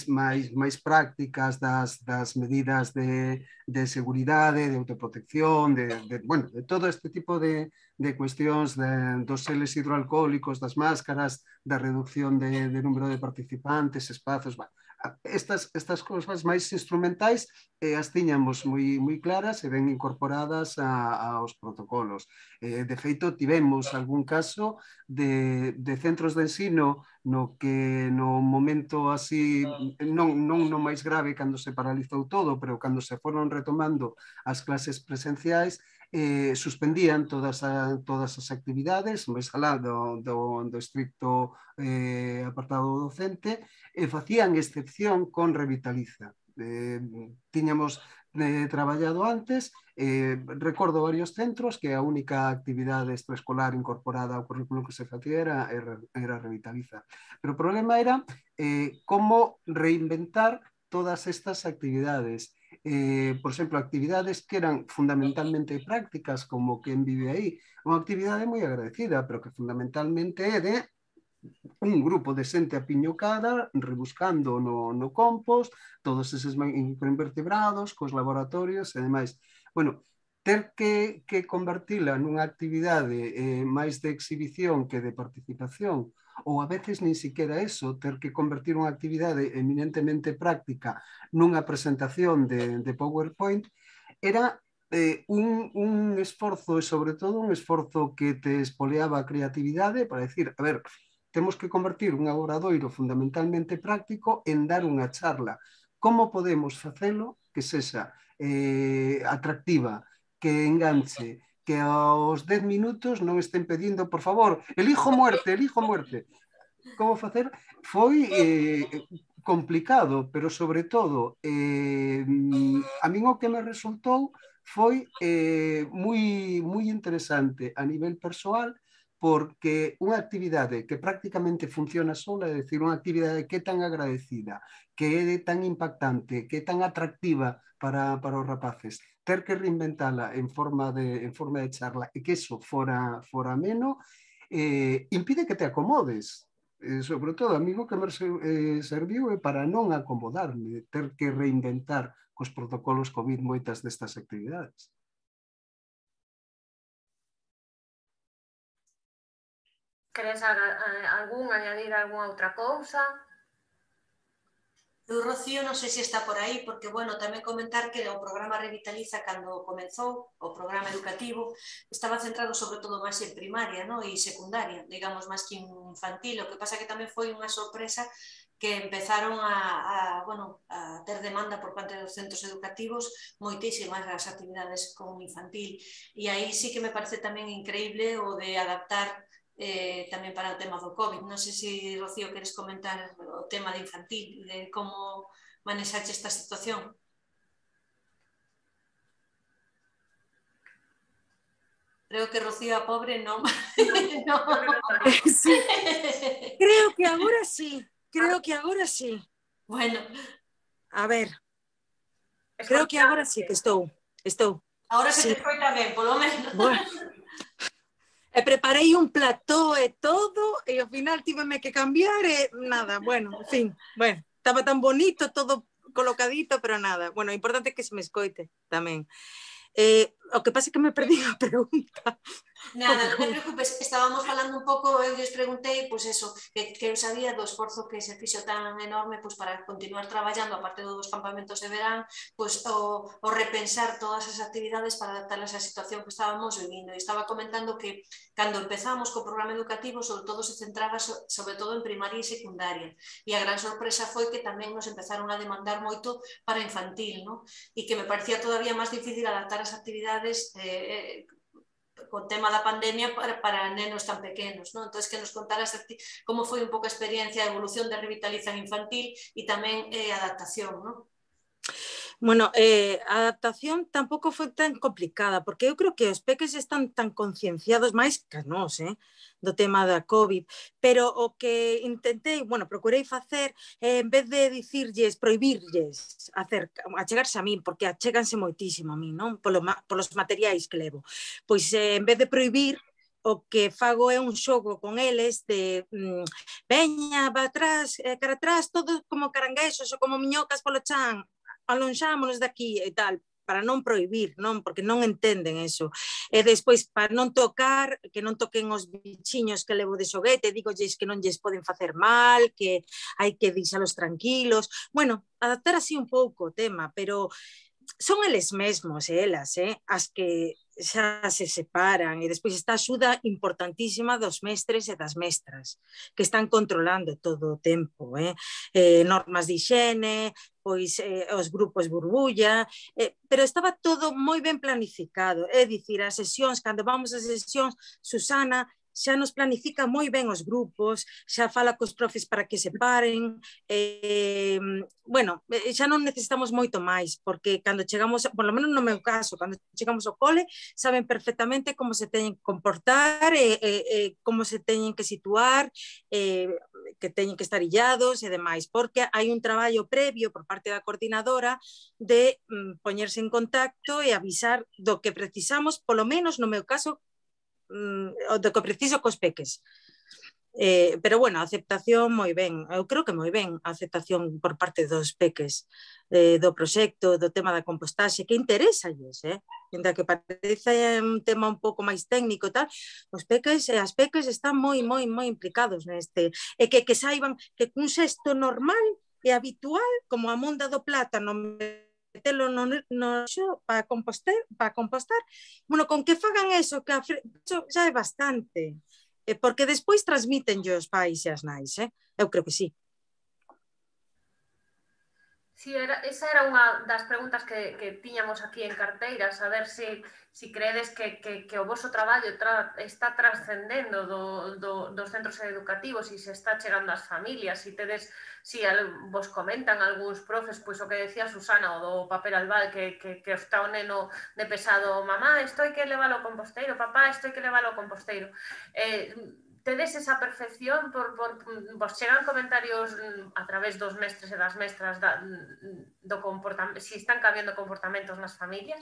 prácticas, das medidas de seguridade, de autoprotección, de todo este tipo de cuestións dos geles hidroalcohólicos, das máscaras, da reducción de número de participantes, espazos, estas cousas máis instrumentais as tiñamos moi claras e ben incorporadas aos protocolos. De feito, tivemos algún caso de centros de ensino no que no momento así, non no máis grave cando se paralizou todo, pero cando se foron retomando as clases presenciais, suspendían todas as actividades, máis alá do estricto apartado docente, e facían excepción con Revitaliza. Tiñamos traballado antes, recordo varios centros que a única actividade extraescolar incorporada ao currículo que se facía era Revitaliza. Pero o problema era como reinventar todas estas actividades. Por exemplo, actividades que eran fundamentalmente prácticas, como Quen vive aí, unha actividade moi agradecida, pero que fundamentalmente é de un grupo de xente apiñocada rebuscando no compost, todos eses microinvertebrados, cos laboratorios e demais. Bueno, ter que convertila nunha actividade máis de exhibición que de participación, ou a veces nin siquiera eso, ter que convertir unha actividade eminentemente práctica nunha presentación de PowerPoint, era un esforzo, e sobre todo un esforzo que te espoleaba a creatividade para decir, a ver, temos que convertir un obradoiro fundamentalmente práctico en dar unha charla. Como podemos facelo que sexa atractiva, que enganche, que aos 10 minutos non estén pedindo, por favor, elijo muerte, elijo muerte. Como facer? Foi complicado, pero sobre todo a min o que me resultou foi moi interesante a nivel persoal, porque unha actividade que prácticamente funciona sola, é dicir, unha actividade que é tan agradecida, que é tan impactante, que é tan atractiva para os rapaces, ter que reinventala en forma de charla e que eso fora ameno, impide que te acomodes. Sobre todo, a mí o que me serviu é para non acomodarme, ter que reinventar cos protocolos COVID moitas destas actividades. Queres añadir algunha outra cousa? Eu, Rocío, non sei se está por aí, porque, bueno, tamén comentar que o programa Revitaliza, cando comenzou, o programa educativo, estaba centrado sobre todo máis en primaria, no? E secundaria, digamos, máis que infantil. O que pasa que tamén foi unha sorpresa que empezaron a ter demanda por parte dos centros educativos moitísimas as actividades con infantil. E aí sí que me parece tamén increíble o de adaptar tamén para o tema do COVID. Non sei se, Rocío, queres comentar o tema de infantil, de como manexaxe esta situación. Creo que Rocío, a pobre, non. Sí. Creo que agora sí. Creo que agora sí. Bueno. A ver. Creo que agora sí que estou. Agora se te escoita ben, polo menos. Bueno. E preparei un plató e todo, e ao final tiveme que cambiar e nada, bueno, en fin, bueno, estaba tan bonito, todo colocadito, pero nada. Bueno, o importante é que se me escoite tamén. O que pasa é que me perdí a pregunta. Nada, non te preocupes, estábamos falando un pouco, eu lles preguntei, pois eso, que eu sabía do esforzo que se fixo tan enorme pois, para continuar traballando, aparte dos campamentos de verán, pois, o repensar todas as actividades para adaptarlas á situación que estábamos vivindo. E estaba comentando que cando empezamos co programa educativo, sobre todo se centraba sobre todo en primaria e secundaria. E a gran sorpresa foi que tamén nos empezaron a demandar moito para infantil, ¿no? E que me parecía todavía máis difícil adaptar as actividades co tema da pandemia para nenos tan pequenos, ¿no? Entón, que nos contaras como foi un pouco a experiencia, a evolución de Revitaliza Infantil e tamén a adaptación, ¿no? Bueno, a adaptación tampouco foi tan complicada, porque eu creo que os peques están tan concienciados máis que nós, do tema da COVID, pero o que intentei, bueno, procurei facer, en vez de dicirlles, prohibirlles achegarse a min, porque achéganse moitísimo a min, non? Polos materiais que levo. Pois, en vez de prohibir, o que fago é un xogo con eles de veña, va atrás, cara atrás, todos como caranguexos ou como miñocas polo chan, alonxámonos daqui e tal, para non prohibir, non, porque non entenden eso. E despois, para non tocar, que non toquen os bichiños que levo de xoguete, dígolles que non lles poden facer mal, que hai que deixalos tranquilos. Bueno, adaptar así un pouco o tema, pero son eles mesmos e elas, as que xa se separan, e despois está a axuda importantísima dos mestres e das mestras que están controlando todo o tempo, normas de higiene, pois os grupos burbulla, pero estaba todo moi ben planificado, é dicir, as sesións, cando vamos ás sesións, Susana xa nos planifica moi ben os grupos, xa fala cos profes para que se paren, bueno, xa non necesitamos moito máis, porque cando chegamos, por lo menos no meu caso, cando chegamos ao cole, saben perfectamente como se teñen que comportar, como se teñen que situar, que teñen que estar illados e demais, porque hai un traballo previo por parte da coordinadora de poñerse en contacto e avisar do que precisamos, polo menos no meu caso, do que preciso cos peques. Pero bueno, a aceptación moi ben, eu creo que moi ben a aceptación por parte dos peques do proxecto, do tema da compostaxe, que interésalles, ainda que parece un tema un pouco máis técnico e tal, os peques e as peques están moi implicados neste, e que saiban que un xesto normal e habitual, como a monda do plátano, metelo no xo para compostar, bueno, con que fagan eso, que xa é bastante, porque despois transmiten os pais e as nais, eu creo que sí. Sí, esa era unha das preguntas que tiñamos aquí en carteira, saber se credes que o voso traballo está trascendendo dos centros educativos e se está chegando ás familias, se vos comentan algúns profes, pois o que decía Susana, o do papel albal, que está o neno de pesado, mamá, isto hai que leválo ao composteiro, papá, isto hai que leválo ao composteiro. Tedes esa percepción, vos chegan comentarios a través dos mestres e das mestras do comportamento, se están cambiando comportamentos nas familias?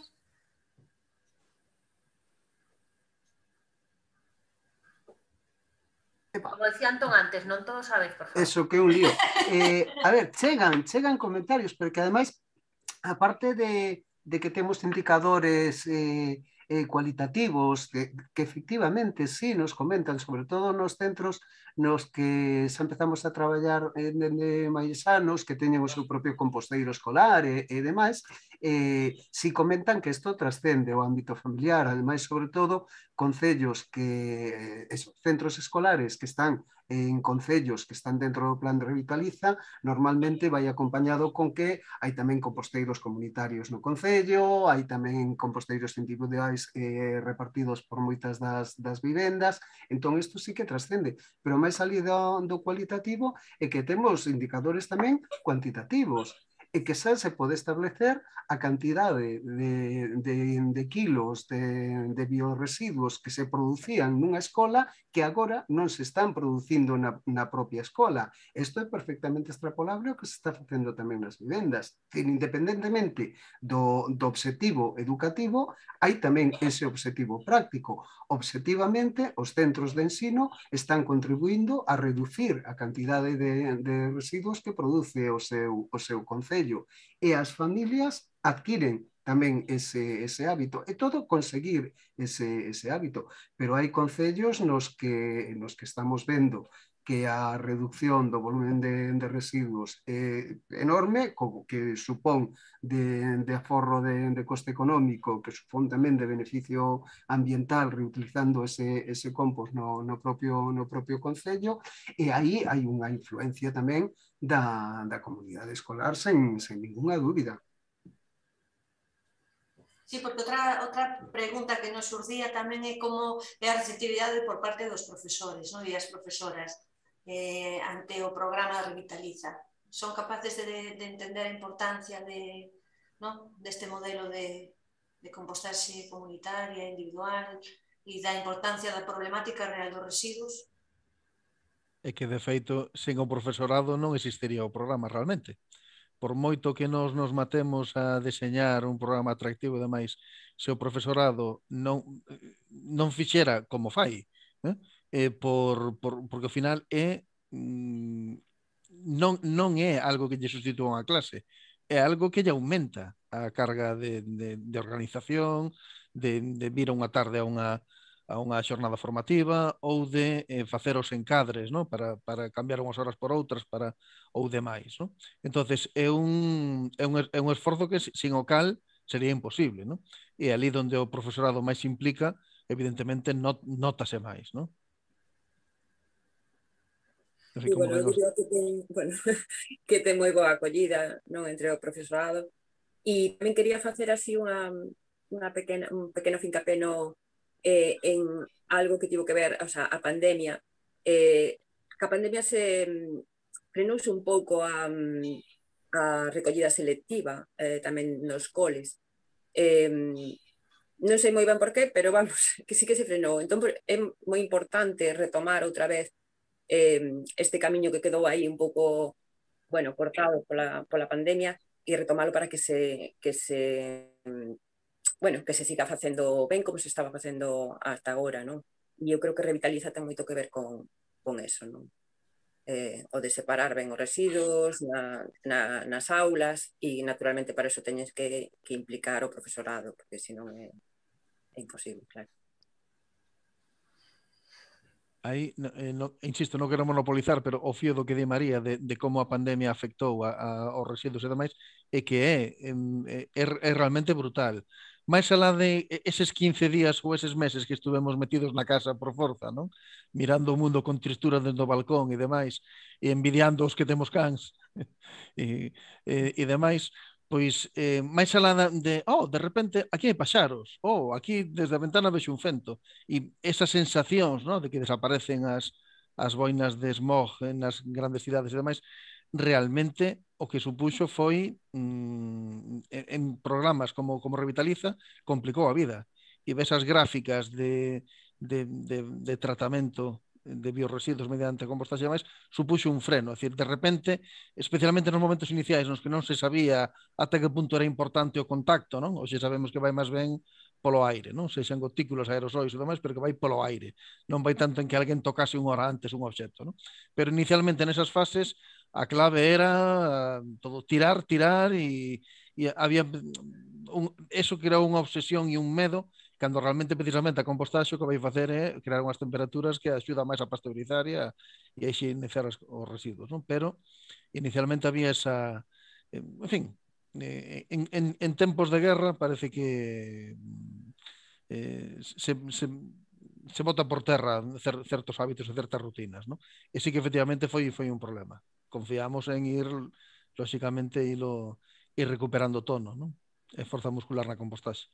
Como decía Antón antes, non todos sabéis, por favor. Eso que é un lío. A ver, chegan comentarios, porque ademais, aparte de que temos indicadores cualitativos que efectivamente sí nos comentan, sobre todo nos centros nos que xa empezamos a traballar dende máis anos, que teñen o seu propio composteiro escolar e demais, si comentan que isto trascende o ámbito familiar, ademais, sobre todo, concellos que, centros escolares que están en concellos que están dentro do plan de Revitaliza, normalmente vai acompañado con que hai tamén composteiros comunitarios no concello, hai tamén composteiros individuais repartidos por moitas das vivendas, entón isto sí que trascende, pero máis ali do cualitativo é que temos indicadores tamén cuantitativos, e que xa se pode establecer a cantidade de kilos de bioresiduos que se producían nunha escola que agora non se están producindo na propia escola. Isto é perfectamente extrapolable ao que se está facendo tamén nas vivendas. Independentemente do obxectivo educativo, hai tamén ese obxectivo práctico. Obxectivamente, os centros de ensino están contribuindo a reducir a cantidade de residuos que produce o seu concello. E as familias adquiren tamén ese hábito, e todo conseguir ese hábito, pero hai concellos nos que estamos vendo que a reducción do volumen de residuos é enorme, como que supón de aforro de coste económico, que supón tamén de beneficio ambiental reutilizando ese compost no propio concello, e aí hai unha influencia tamén da comunidade escolar sen ninguna dúbida. Sí, porque outra pregunta que nos surgía tamén é como é a receptividade por parte dos profesores, non? E as profesoras ante o programa Revitaliza. Son capaces de entender a importancia deste modelo de compostaxe comunitaria, individual, e da importancia da problemática real dos residuos? É que, de feito, sen o profesorado non existiría o programa realmente. Por moito que nos matemos a deseñar un programa atractivo e demais, se o profesorado non fixera como fai, porque ao final non é algo que lle sustitúa unha clase, é algo que lle aumenta a carga de organización, de vir a unha tarde a unha xornada formativa ou de facer os encadres, ¿no? para cambiar unhas horas por outras ou demais. ¿No? Entonces é un esforzo que sin o cal sería imposible. ¿No? E ali onde o profesorado máis se implica, evidentemente notase máis. ¿No? E, bueno, eu diría que ten moi boa acollida, non, entre o profesorado. E tamén quería facer así un pequeno fincapé en algo que tivo que ver, o sea, a pandemia. A pandemia se frenouse un pouco a recollida selectiva tamén nos coles. Non sei moi ben por qué, pero vamos, que sí que se frenou. Entón é moi importante retomar outra vez este camiño que quedou aí un pouco, bueno, cortado pola pandemia, e retomalo para que se siga facendo ben como se estaba facendo hasta agora, non? E eu creo que Revitaliza ten moito que ver con eso, non? O de separar ben os residuos nas aulas, e naturalmente para eso teñes que implicar o profesorado, porque senón é imposible, claro. Aí, insisto, non quero monopolizar, pero o fío do que di María de como a pandemia afectou aos residuos e demais é que é realmente brutal. Mais alá de eses 15 días ou eses meses que estuvemos metidos na casa por forza, non? Mirando o mundo con tristura dentro do balcón e demais, e envidiando os que temos cans e demais, pois máis alá de repente aquí hai paxaros, aquí desde a ventana vexo un fento, e esas sensacións, ¿no? De que desaparecen as boinas de smog nas grandes cidades e demais, realmente o que supuxo foi en programas como Revitaliza complicou a vida, e ves as gráficas de tratamento de biorresiduos mediante compostaxe e máis, supuxo un freno. É dicir, de repente, especialmente nos momentos iniciais nos que non se sabía ata que punto era importante o contacto, non? Hoxe sabemos que vai máis ben polo aire, non? Sexan gotículas, aerosóis e demais, pero que vai polo aire. Non vai tanto en que alguén tocase unha hora antes un obxecto, non? Pero inicialmente nesas fases a clave era todo tirar e había eso que era unha obsesión e un medo, cando realmente precisamente a compostaxe o que vai facer é crear unhas temperaturas que axuda máis a pasteurizar e a higienizar os residuos, non? Pero inicialmente había esa, en fin, en tempos de guerra parece que se bota por terra certos hábitos e certas rutinas, non? E sí que efectivamente foi un problema. Confiamos en ir, lóxicamente, ir recuperando tono, non? E forza muscular na compostaxe.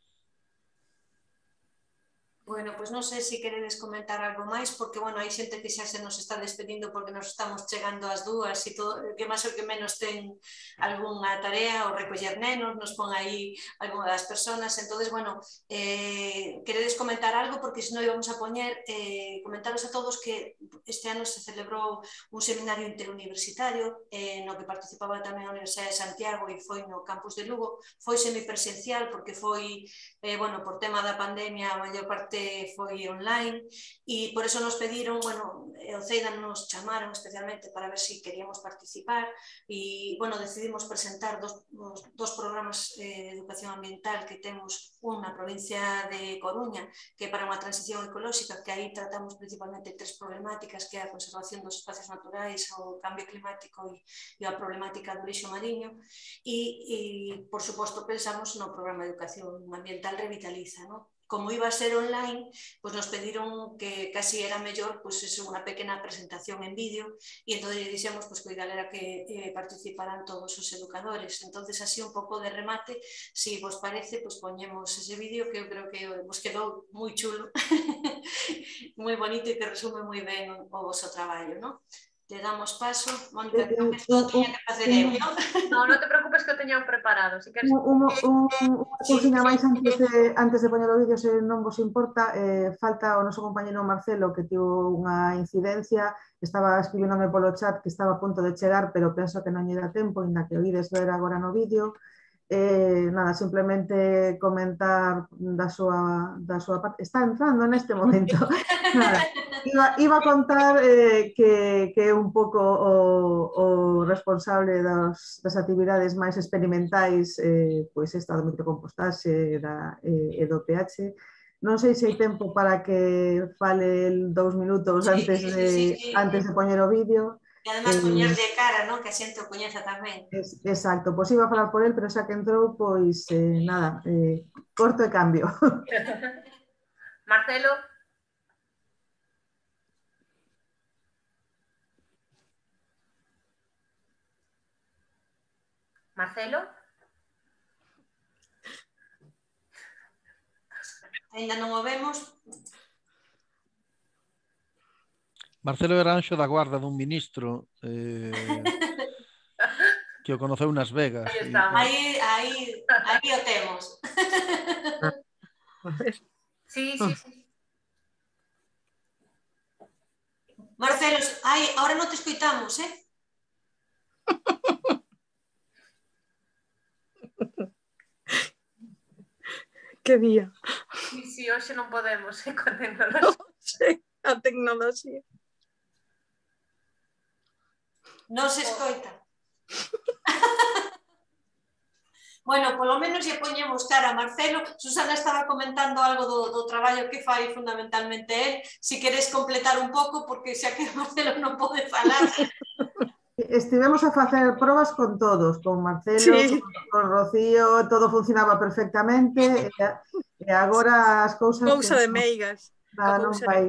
Bueno, pois non sei se queredes comentar algo máis, porque, bueno, hai xente que xa se nos está despedindo porque nos estamos chegando ás 2 e todo, que máis ou que menos ten algunha tarea ou recoller nenos, nos pon aí algunha das personas, entonces, bueno, queredes comentar algo, porque senón íbamos a poñer, comentaros a todos que este ano se celebrou un seminario interuniversitario no que participaba tamén a Universidade de Santiago e foi no campus de Lugo, foi semipresencial porque foi, bueno, por tema da pandemia, a maior parte parte foi online e por eso nos pediron, bueno, o CEIDA nos chamaron especialmente para ver se queríamos participar e, bueno, decidimos presentar dos programas de educación ambiental que temos un na provincia de Coruña, que é para unha transición ecolóxica, que aí tratamos principalmente tres problemáticas, que é a conservación dos espacios naturais, o cambio climático e a problemática do lixo mariño e por suposto, pensamos no programa de educación ambiental Revitaliza, ¿no? Como iba a ser online, pues nos pediron que casi era mellor pues eso, unha pequena presentación en vídeo e entón dixemos pues, que o ideal era que participaran todos os educadores. Entonces así un pouco de remate, si vos parece, pues poñemos ese vídeo que eu creo que vos quedou moi chulo, moi bonito e que resume moi ben o vosso traballo, ¿no? Te damos paso. Mónica, creo que esto tenía que facer eu, ¿no? No, non te preocupes que o teño preparado. Si queres... Unha cousiña máis antes de poñer o vídeo, se non vos importa, falta o noso compañero Marcelo, que tivo unha incidencia, estaba escribíndome polo chat que estaba a punto de chegar, pero penso que non lle dá tempo, ainda que o ides ver agora no vídeo. Nada, simplemente comentar da súa parte. Está entrando neste momento. Nada, iba a contar que é un pouco o responsable das actividades máis experimentais, pois esta do microcompostaxe e do pH. Non sei se hai tempo para que fale 2 minutos antes de poñer o vídeo. E además poñerlle cara, non? Que a xente o coñeza tamén. Exacto, pois iba a falar por el, pero xa que entrou, pois nada, corto e cambio. Marcelo. Marcelo. Ainda non o vemos. Marcelo era anxo da guarda dun ministro que o conoceu nas Vegas. Aí o temos. Sí. Marcelo, ahora non te escoitamos, eh? Que día. Sí, hoxe non podemos, con tecnoloxía. A tecnoloxía. Non se escoita. Bueno, polo menos lle poñemos cara a Marcelo. Susana estaba comentando algo do traballo que fai fundamentalmente él. Si queres completar un pouco, porque xa que Marcelo non pode falar. Estivemos a facer probas con todos, con Marcelo, con Rocío, todo funcionaba perfectamente e agora as cousas... Cousa de meigas. Non vai...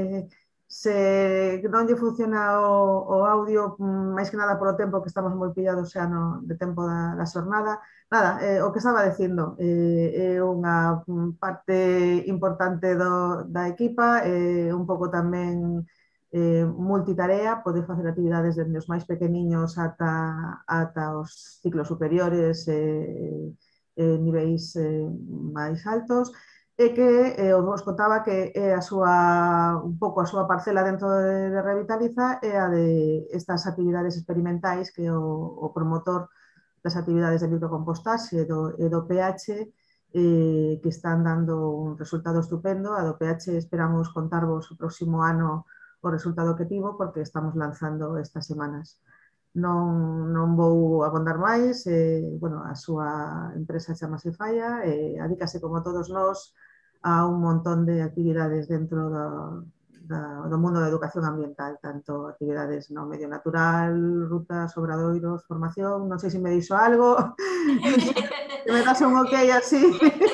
Se non lle funciona o audio, máis que nada polo tempo que estamos moi pillados xa de tempo da xornada. Nada, o que estaba dicindo, é unha parte importante da equipa, un pouco tamén multitarea, pode facer actividades desde os máis pequeniños ata os ciclos superiores, niveis máis altos, e que vos contaba que é un pouco a súa parcela dentro de Revitaliza é a de estas actividades experimentais que o promotor das actividades de microcompostaxe e do pH que están dando un resultado estupendo. A do pH esperamos contarvos o próximo ano o resultado que tivo, porque estamos lanzando estas semanas. Non vou abondar máis, a súa empresa chamase Falla e adícase, como todos nós, a un montón de actividades dentro do mundo da educación ambiental, tanto actividades no medio natural, rutas, obradoiros, formación, non sei se me dixo algo, que me das un ok así.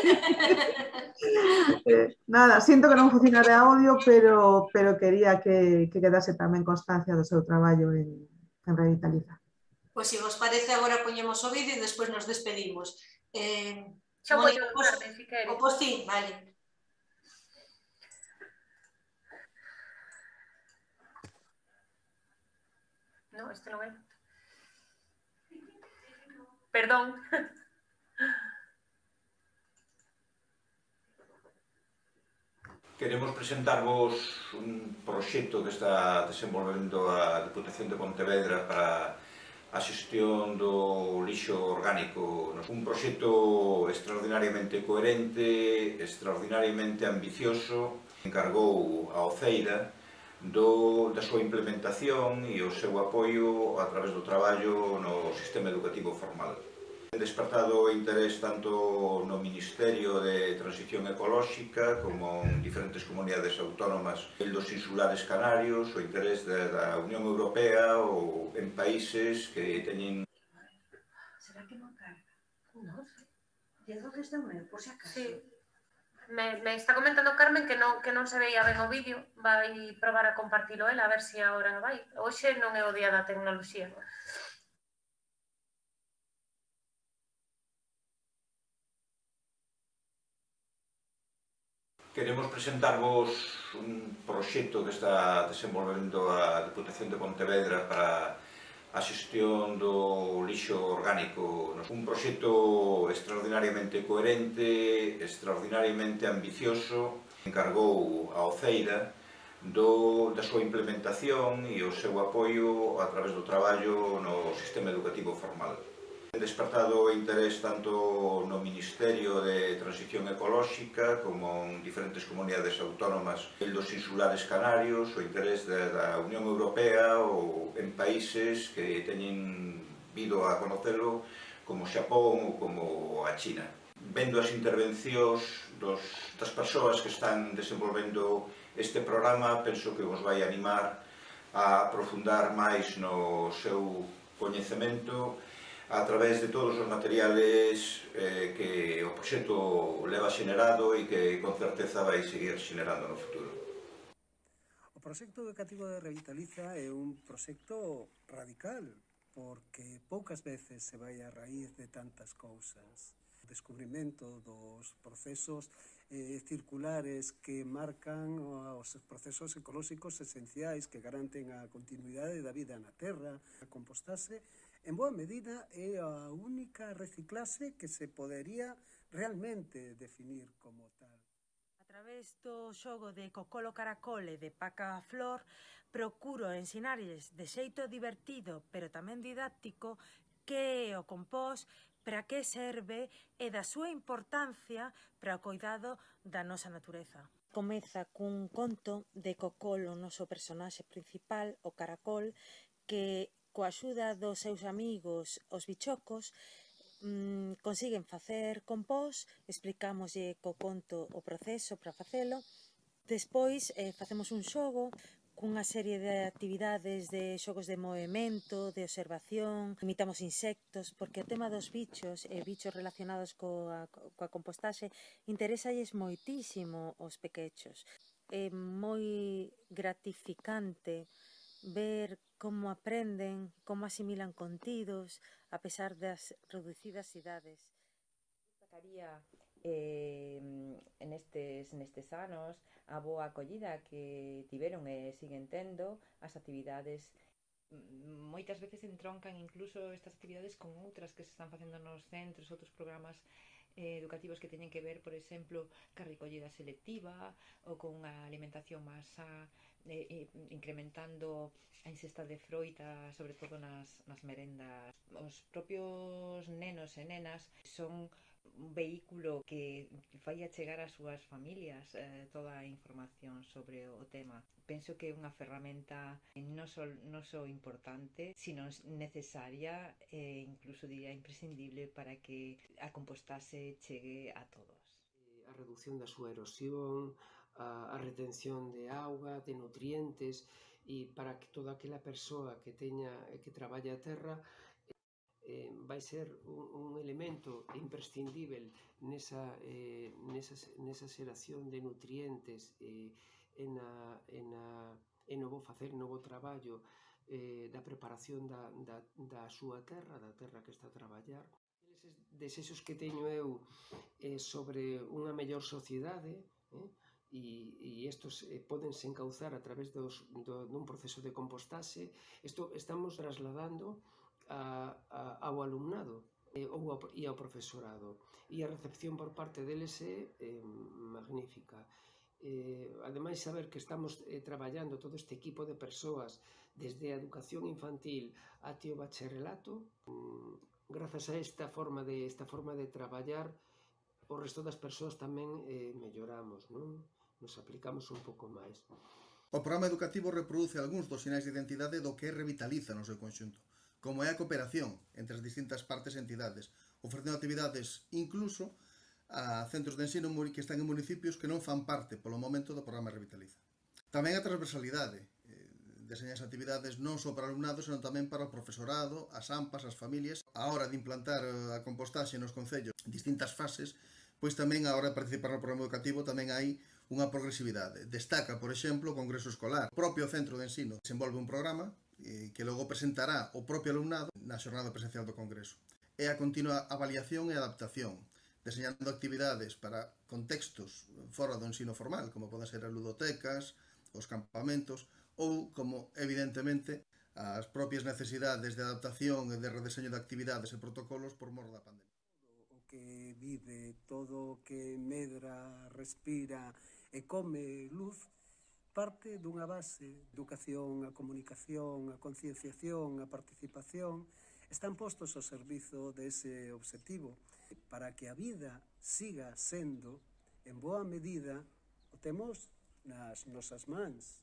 Nada, sinto que non funciona de audio, pero quería que quedase tamén constancia do seu traballo en Revitaliza. Pois se vos parece, agora poñemos o vídeo e despois nos despedimos. Xa vou ayudarme, si queres. Pois sí, vale. No, este non é. Perdón. Queremos presentarvos un proxecto que está desenvolvendo a Diputación de Pontevedra para a xestión do lixo orgánico. Un proxecto extraordinariamente coherente, extraordinariamente ambicioso, encargou a Oceira da súa implementación e o seu apoio a través do traballo no sistema educativo formal. Despertado interés tanto no Ministerio de Transición Ecolóxica como en diferentes comunidades autónomas dos insulares canarios, o interés da Unión Europea ou en países que teñen... Será que non carga? Non sei. Diego que está o meu, por si acaso. Sí. Me está comentando Carmen que non se veía ben o vídeo. Vai probar a compartilo ela, a ver se agora vai. Hoxe non é o día da tecnoloxía. Queremos presentarvos un proxecto que está desenvolvendo a Diputación de Pontevedra para a xestión do lixo orgánico. Un proxecto extraordinariamente coherente, extraordinariamente ambicioso, encargou a Oceira da súa implementación e o seu apoio a través do traballo no sistema educativo formal. Despertado interés tanto no Ministerio de Transición Ecolóxica como en diferentes comunidades autónomas dos insulares canarios, o interés da Unión Europea ou en países que teñen vido a conocelo como Xapón ou como a China. Vendo as intervencións das persoas que están desenvolvendo este programa, penso que vos vai animar a aprofundar máis no seu coñecemento a través de todos os materiales que o proxecto leva xenerado e que con certeza vai seguir xenerando no futuro. O proxecto educativo de Revitaliza é un proxecto radical, porque poucas veces se vai a raíz de tantas cousas. O descubrimento dos procesos circulares que marcan os procesos ecolóxicos esenciais que garanten a continuidade da vida na terra, a compostaxe, en boa medida é a única reciclase que se podería realmente definir como tal. A través do xogo de Cocolo Caracol e de Paca Flor, procuro ensinarles de xeito divertido, pero tamén didáctico, que é o compós, para que serve e da súa importancia para o cuidado da nosa natureza. Comeza cun conto de Cocolo, o noso personaxe principal, o caracol, que coa axuda dos seus amigos, os bichocos, consiguen facer compós, explicámoslle co conto o proceso para facelo. Despois facemos un xogo cunha serie de actividades de xogos de movimento, de observación, imitamos insectos, porque o tema dos bichos e bichos relacionados coa compostaxe interesalles moitísimo aos pequechos. É moi gratificante ver como aprenden, como asimilan contidos, a pesar das reducidas idades. Destacaría nestes anos a boa acollida que tiveron e siguen tendo as actividades. Moitas veces entroncan incluso estas actividades con outras que se están facendo nos centros, outros programas educativos que teñen que ver, por exemplo, ca recollida selectiva ou con a alimentación máis sa, incrementando a ingesta de froita, sobre todo nas merendas. Os propios nenos e nenas son un vehículo que fai achegar ás súas familias toda a información sobre o tema. Penso que é unha ferramenta non só importante, sino necesaria e incluso diría imprescindible para que a compostaxe chegue a todos. A reducción da súa erosión, a retención de auga, de nutrientes, e para que toda aquela persoa que traballa a terra vai ser un elemento imprescindível nesa xeración de nutrientes e no bo traballo da preparación da súa terra, da terra que está a traballar. Eses desexos que teño eu sobre unha mellor sociedade, e estos pódense encauzar a través dun proceso de compostaxe, isto estamos trasladando ao alumnado e ao profesorado, e a recepción por parte deles é magnífica. Ademais, saber que estamos traballando todo este equipo de persoas desde a educación infantil até o bacharelato, grazas a esta forma de traballar, o resto das persoas tamén melloramos, non? Nos aplicamos un pouco máis. O programa educativo reproduce algúns dos sinais de identidade do que Revitaliza no seu conxunto, como é a cooperación entre as distintas partes e entidades, ofrecendo actividades incluso a centros de ensino que están en municipios que non fan parte polo momento do programa Revitaliza. Tamén a transversalidade, deseñas actividades non só para o alumnado, senón tamén para o profesorado, as AMPAs, as familias. A hora de implantar a compostaxe nos concellos en distintas fases, pois tamén a hora de participar no programa educativo tamén hai unha progresividade. Destaca, por exemplo, o Congreso Escolar. O propio centro de ensino desenvolve un programa que logo presentará o propio alumnado na xornada presencial do Congreso. É a continua avaliación e adaptación, deseñando actividades para contextos fora do ensino formal, como poden ser as ludotecas, os campamentos, ou, como evidentemente, as propias necesidades de adaptación e de redeseño de actividades e protocolos por mor da pandemia. O que vive, todo o que medra, respira e come luz, parte dunha base, educación, a comunicación, a concienciación, a participación, están postos ao servizo dese obxectivo, para que a vida siga sendo, en boa medida, o temos nas nosas mans.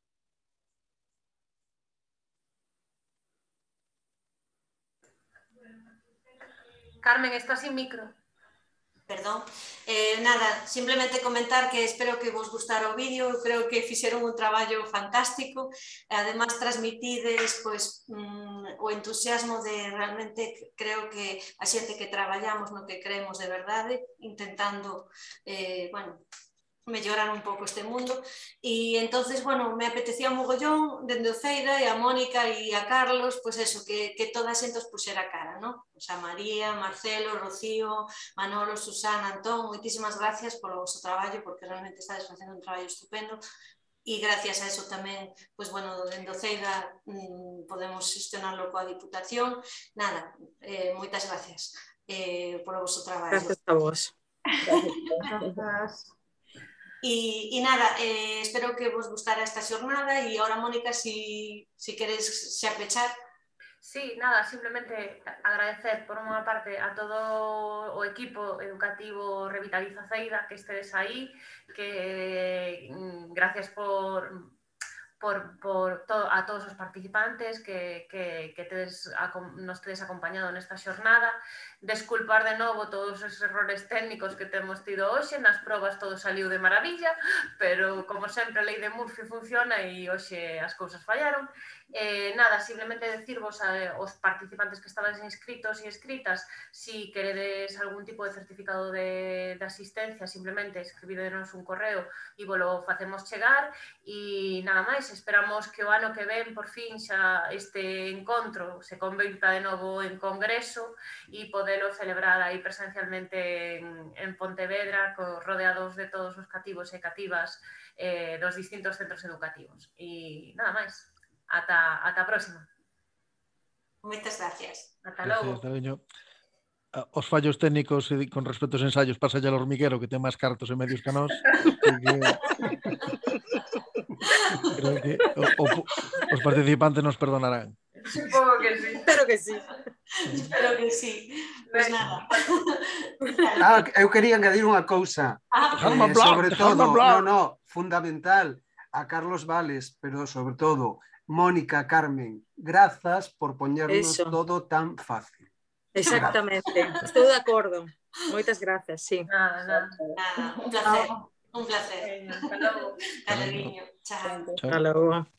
Carmen, estás sin micro. Perdón. Nada, simplemente comentar que espero que vos gustara o vídeo, creo que fixeron un traballo fantástico, además transmitides pois, o entusiasmo de realmente, creo que a xente que traballamos no que creemos de verdade, intentando, bueno, mellorar un pouco este mundo, e entonces, bueno, me apetecía un mogollón dende o Ceida e a Mónica e a Carlos, pois eso, que toda a xente os puxera cara, non? Pois a María, Marcelo, Rocío, Manolo, Susana, Antón, moitísimas gracias polo vosso traballo, porque realmente estades facendo un traballo estupendo, e gracias a eso tamén, pois, bueno, dende o Ceida podemos gestionarlo coa Diputación. Nada, moitas gracias polo vosso traballo. Gracias a vos. Gracias. E nada, espero que vos gustara esta xornada e ahora, Mónica, si queres xa pechar. Sí, nada, simplemente agradecer por unha parte a todo o equipo educativo Revitaliza Ceida que estedes aí, que gracias a todos os participantes que nos tedes acompañado nesta xornada. Desculpar de novo todos os errores técnicos que temos tido hoxe, nas probas todo saliu de maravilla, pero como sempre a lei de Murphy funciona e hoxe as cousas fallaron. Nada, simplemente decirvos aos participantes que estabais inscritos e inscritas, si queredes algún tipo de certificado de asistencia, simplemente escribidenos un correo e volo facemos chegar. E nada máis, esperamos que o ano que ven, por fin, xa este encontro se convirta de novo en congreso e podelo celebrar aí presencialmente en Pontevedra, rodeados de todos os cativos e cativas dos distintos centros educativos. E nada máis, ata a próxima. Moitas gracias. Ata logo. Os fallos técnicos con respecto aos ensaios pasa ya al hormiguero, que ten máis cartos e medios que nós. Creo que os participantes nos perdonarán. Supongo que sí. Espero que sí. Espero que sí. Pois nada. Eu quería añadir unha cousa. Sobre todo, fundamental, a Carlos Vales, pero sobre todo, Mónica, Carmen, grazas por poñernos todo tan fácil. Exactamente, estou de acordo. Moitas grazas, sí. Nada, un placer. Un placer. Hasta logo. Hasta logo. Chao. Hasta logo.